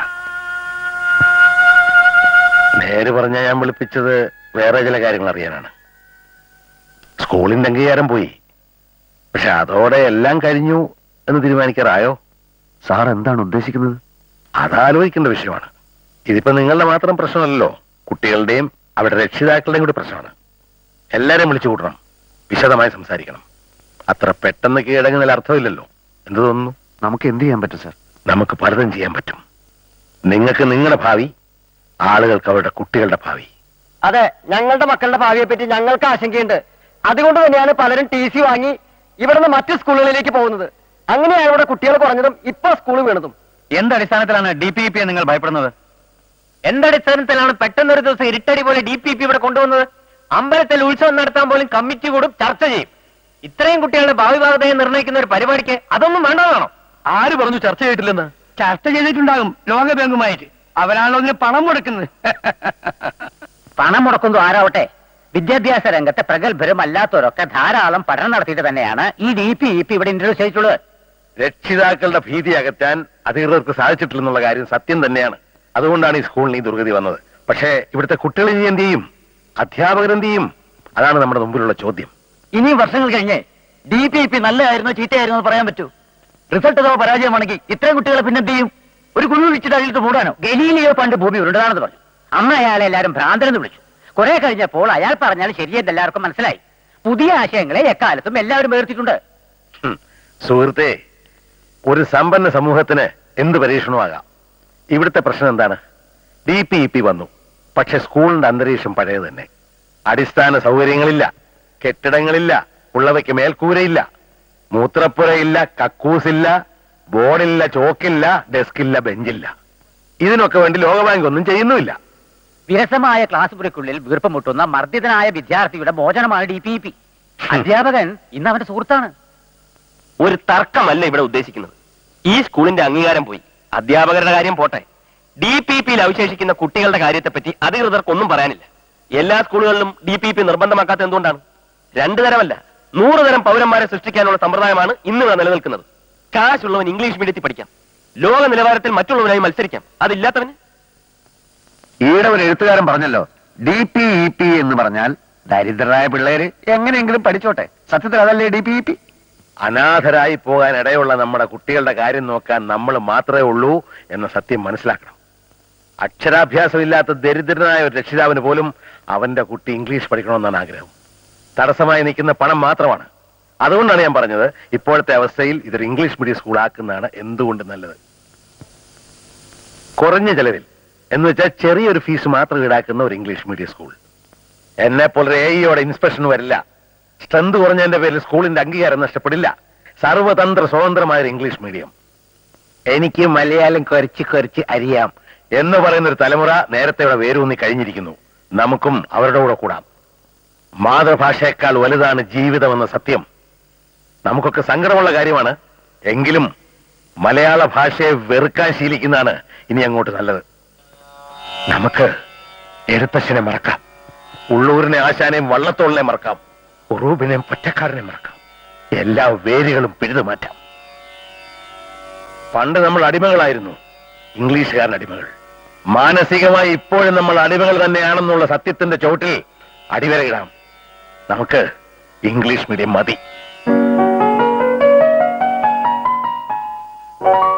നേര് പറഞ്ഞ ഞാൻ വിളിപ്പിച്ചത് വേറെ ചില കാര്യങ്ങൾ അറിയാനാണ്. സ്കൂളിന്റെ അംഗീകാരം പോയി, പക്ഷെ അതോടെ എല്ലാം കഴിഞ്ഞു എന്ന് തീരുമാനിക്കാറായോ? സാർ എന്താണ് ഉദ്ദേശിക്കുന്നത്? അതാലോചിക്കേണ്ട വിഷയമാണ്. ഇതിപ്പോ നിങ്ങളുടെ മാത്രം പ്രശ്നമല്ലല്ലോ, കുട്ടികളുടെയും അവരുടെ രക്ഷിതാക്കളുടെയും കൂടി പ്രശ്നമാണ്. എല്ലാരെയും വിളിച്ചു കൂട്ടണം, വിശദമായി സംസാരിക്കണം. അത്ര പെട്ടെന്ന് കീഴടങ്ങുന്നതിൽ അർത്ഥമില്ലല്ലോ. എന്ത് തോന്നുന്നു? നമുക്ക് എന്ത് ചെയ്യാൻ പറ്റും സാർ? നമുക്ക് പലതും ചെയ്യാൻ പറ്റും. നിങ്ങൾക്ക് നിങ്ങളുടെ ഭാവി, ആളുകൾക്ക് അവരുടെ കുട്ടികളുടെ ഭാവി. അതെ, ഞങ്ങളുടെ മക്കളുടെ ഭാവിയെ പറ്റി ഞങ്ങൾക്ക് ആശങ്കയുണ്ട്. അതുകൊണ്ട് തന്നെയാണ് പലരും ടി സി വാങ്ങി ഇവിടുന്ന് മറ്റു സ്കൂളുകളിലേക്ക് പോകുന്നത്. അങ്ങനെയാണ് ഇവിടെ കുട്ടികൾ കുറഞ്ഞതും ഇപ്പൊ സ്കൂൾ വീണതും. എന്തടിസ്ഥാനത്തിലാണ് ഡി പി പി നിങ്ങൾ ഭയപ്പെടുന്നത്? എന്തടിസ്ഥാനത്തിലാണ് പെട്ടെന്നൊരു ദിവസം ഇരുട്ടടി പോലെ ഡി പി പി ഇവിടെ കൊണ്ടുവന്നത്? അമ്പലത്തിൽ ഉത്സവം നടത്താൻ പോലും കമ്മിറ്റി കൂടും, ചർച്ച ചെയ്യും. ഇത്രയും കുട്ടികളുടെ ഭാവി ഭാഗതയെ നിർണ്ണയിക്കുന്ന ഒരു പരിപാടിക്ക് അതൊന്നും വേണ്ടതാണോ? ആര് പറഞ്ഞു ചർച്ച ചെയ്തിട്ടില്ലെന്ന്? ചർച്ച ചെയ്തിട്ടുണ്ടാകും ലോകബാങ്കുമായിട്ട്. അവരാണല്ലോ ഇതിന് പണം മുടക്കുന്നത്. പണം മുടക്കുന്നു ആരാവട്ടെ, വിദ്യാഭ്യാസ രംഗത്തെ പ്രഗത്ഭരും അല്ലാത്തവരൊക്കെ ധാരാളം പഠനം നടത്തിയിട്ട് തന്നെയാണ് ഈ ഡി പി ഇ പി ഇവിടെ ഇൻട്രൊഡ്യൂസ് ചെയ്തിട്ടുള്ളത്. രക്ഷിതാക്കളുടെ ഭീതി അകറ്റാൻ അധികൃതർക്ക് സാധിച്ചിട്ടില്ലെന്നുള്ള കാര്യം സത്യം തന്നെയാണ്. അതുകൊണ്ടാണ് ഈ സ്കൂളിന് ഈ ദുർഗതി വന്നത്. പക്ഷേ ഇവിടുത്തെ കുട്ടികൾ ഇനി എന്ത് ചെയ്യും? അധ്യാപകർ എന്ത് ചെയ്യും? അതാണ് നമ്മുടെ മുമ്പിലുള്ള ചോദ്യം. ഇനിയും വർഷങ്ങൾ കഴിഞ്ഞ് ഡി പി ഇ പി നല്ലതായിരുന്നോ ചീത്തയായിരുന്നോ എന്ന് പറയാൻ പറ്റൂ. റിസൾട്ട് അഥവാ പരാജയമാണെങ്കിൽ ഇത്രയും കുട്ടികളെ പിന്നെ എന്ത് ചെയ്യും? ഒരു കുഴി വിളിച്ചിട്ട് അതിൽ മൂടാനോ? ഗലീലിയോ പണ്ട് ഭൂമി ഉരുണ്ടതാണെന്ന് പറഞ്ഞു. അന്ന് അയാളെ എല്ലാവരും ഭ്രാന്തനെന്ന് വിളിച്ചു. കുറെ കഴിഞ്ഞപ്പോൾ അയാൾ പറഞ്ഞാൽ ശരിയെന്ന് എല്ലാവർക്കും മനസ്സിലായി. പുതിയ ആശയങ്ങളെ എക്കാലത്തും എല്ലാവരും വേർത്തിട്ടുണ്ട്. സുഹൃത്തെ, ഒരു സമ്പന്ന സമൂഹത്തിന് എന്ത് പരീക്ഷണമാകാം. ഇവിടുത്തെ പ്രശ്നം എന്താണ്? ഡി പി ഇ പി വന്നു, പക്ഷെ സ്കൂളിന്റെ അന്തരീക്ഷം പഴയത് തന്നെ. അടിസ്ഥാന സൗകര്യങ്ങളില്ല, കെട്ടിടങ്ങളില്ല, ഉള്ളവയ്ക്ക് മേൽക്കൂരയില്ല, മൂത്രപ്പുരയില്ല, കക്കൂസില്ല, ബോർഡില്ല, ചോക്കില്ല, ഡെസ്കില്ല, ബെഞ്ചില്ല. ഇതിനൊക്കെ വേണ്ടി ലോകബാങ്ക് ഒന്നും ചെയ്യുന്നുമില്ല. വിരസമായ ക്ലാസ് മുറിക്കുള്ളിൽ വീർപ്പ് മുട്ടുന്ന മർദ്ദിതനായ വിദ്യാർത്ഥിയുടെ മോചനമാണ് ഡി പി ഇ പി. അധ്യാപകൻ ഇന്ന് അവന്റെ സുഹൃത്താണ്. ഒരു തർക്കമല്ല ഇവിടെ ഉദ്ദേശിക്കുന്നത്. ഈ സ്കൂളിന്റെ അംഗീകാരം പോയി, അധ്യാപകരുടെ കാര്യം പോട്ടെ. ഡി പി പിയിൽ അവശേഷിക്കുന്ന കുട്ടികളുടെ കാര്യത്തെപ്പറ്റി അധികൃതർക്കൊന്നും പറയാനില്ല. എല്ലാ സ്കൂളുകളിലും ഡി പി പി നിർബന്ധമാക്കാത്ത എന്തുകൊണ്ടാണ്? രണ്ടു തരമല്ല, നൂറ് തരം പൗരന്മാരെ സൃഷ്ടിക്കാനുള്ള സമ്പ്രദായമാണ് ഇന്ന് ഇവിടെ നിലനിൽക്കുന്നത്. കാശുള്ളവൻ ഇംഗ്ലീഷ് മീഡിയത്തിൽ പഠിക്കാം, ലോക നിലവാരത്തിൽ മറ്റുള്ളവരായി മത്സരിക്കാം. അതില്ലാത്തവന്? ഈയിടെ ഒരു എഴുത്തുകാരൻ പറഞ്ഞല്ലോ, ഡി പി ഇ പി എന്ന് പറഞ്ഞാൽ ദരിദ്രരായ പിള്ളേര് എങ്ങനെയെങ്കിലും പഠിച്ചോട്ടെ. സത്യത്തിൽ അതല്ലേ ഡി പി ഇ പി? അനാഥരായി പോകാൻ ഇടയുള്ള നമ്മുടെ കുട്ടികളുടെ കാര്യം നോക്കാൻ നമ്മൾ മാത്രമേ ഉള്ളൂ എന്ന സത്യം മനസ്സിലാക്കണം. അക്ഷരാഭ്യാസമില്ലാത്ത ദരിദ്രനായ ഒരു രക്ഷിതാവിന് പോലും അവന്റെ കുട്ടി ഇംഗ്ലീഷ് പഠിക്കണമെന്നാണ് ആഗ്രഹം. തടസ്സമായി നിൽക്കുന്ന പണം മാത്രമാണ്. അതുകൊണ്ടാണ് ഞാൻ പറഞ്ഞത്, ഇപ്പോഴത്തെ അവസ്ഥയിൽ ഇതൊരു ഇംഗ്ലീഷ് മീഡിയം സ്കൂൾ ആക്കുന്നതാണ് എന്തുകൊണ്ട് നല്ലത്. കുറഞ്ഞ ചെലവിൽ എന്ന് വെച്ചാൽ ചെറിയൊരു ഫീസ് മാത്രം ഈടാക്കുന്ന ഒരു ഇംഗ്ലീഷ് മീഡിയം സ്കൂൾ. എന്നെ പോലെ എ ഇയോടെ ഇൻസ്പെക്ഷൻ വരില്ല, സ്ട്രെങ്ത് കുറഞ്ഞതിന്റെ പേരിൽ സ്കൂളിന്റെ അംഗീകാരം നഷ്ടപ്പെടില്ല. സർവതന്ത്ര സ്വതന്ത്രമായ ഇംഗ്ലീഷ് മീഡിയം. എനിക്ക് മലയാളം കുറച്ച് കുറച്ച് അറിയാം എന്ന് പറയുന്ന ഒരു തലമുറ നേരത്തെ ഇവിടെ വേരൂന്നി കഴിഞ്ഞിരിക്കുന്നു. നമുക്കും അവരുടെ കൂടെ കൂടാം. മാതൃഭാഷയേക്കാൾ വലുതാണ് ജീവിതമെന്ന സത്യം നമുക്കൊക്കെ സങ്കടമുള്ള കാര്യമാണ്. എങ്കിലും മലയാള ഭാഷയെ വെറുക്കാൻ ശീലിക്കുന്നതാണ് ഇനി അങ്ങോട്ട് നല്ലത്. നമുക്ക് എഴുത്തച്ഛനെ മറക്കാം, ഉള്ളൂരിനെ ആശാനെയും വള്ളത്തോളിനെ മറക്കാം, ഉറൂബിനെയും പൊറ്റക്കാരനെ മറക്കാം. എല്ലാ വേരുകളും പിഴുതു മാറ്റാം. പണ്ട് നമ്മൾ അടിമകളായിരുന്നു, ഇംഗ്ലീഷുകാരൻ അടിമകൾ. മാനസികമായി ഇപ്പോഴും നമ്മൾ അടിമകൾ തന്നെയാണെന്നുള്ള സത്യത്തിന്റെ ചോട്ടിൽ അടിവരയിടാം. നമുക്ക് ഇംഗ്ലീഷ് മീഡിയം മതി.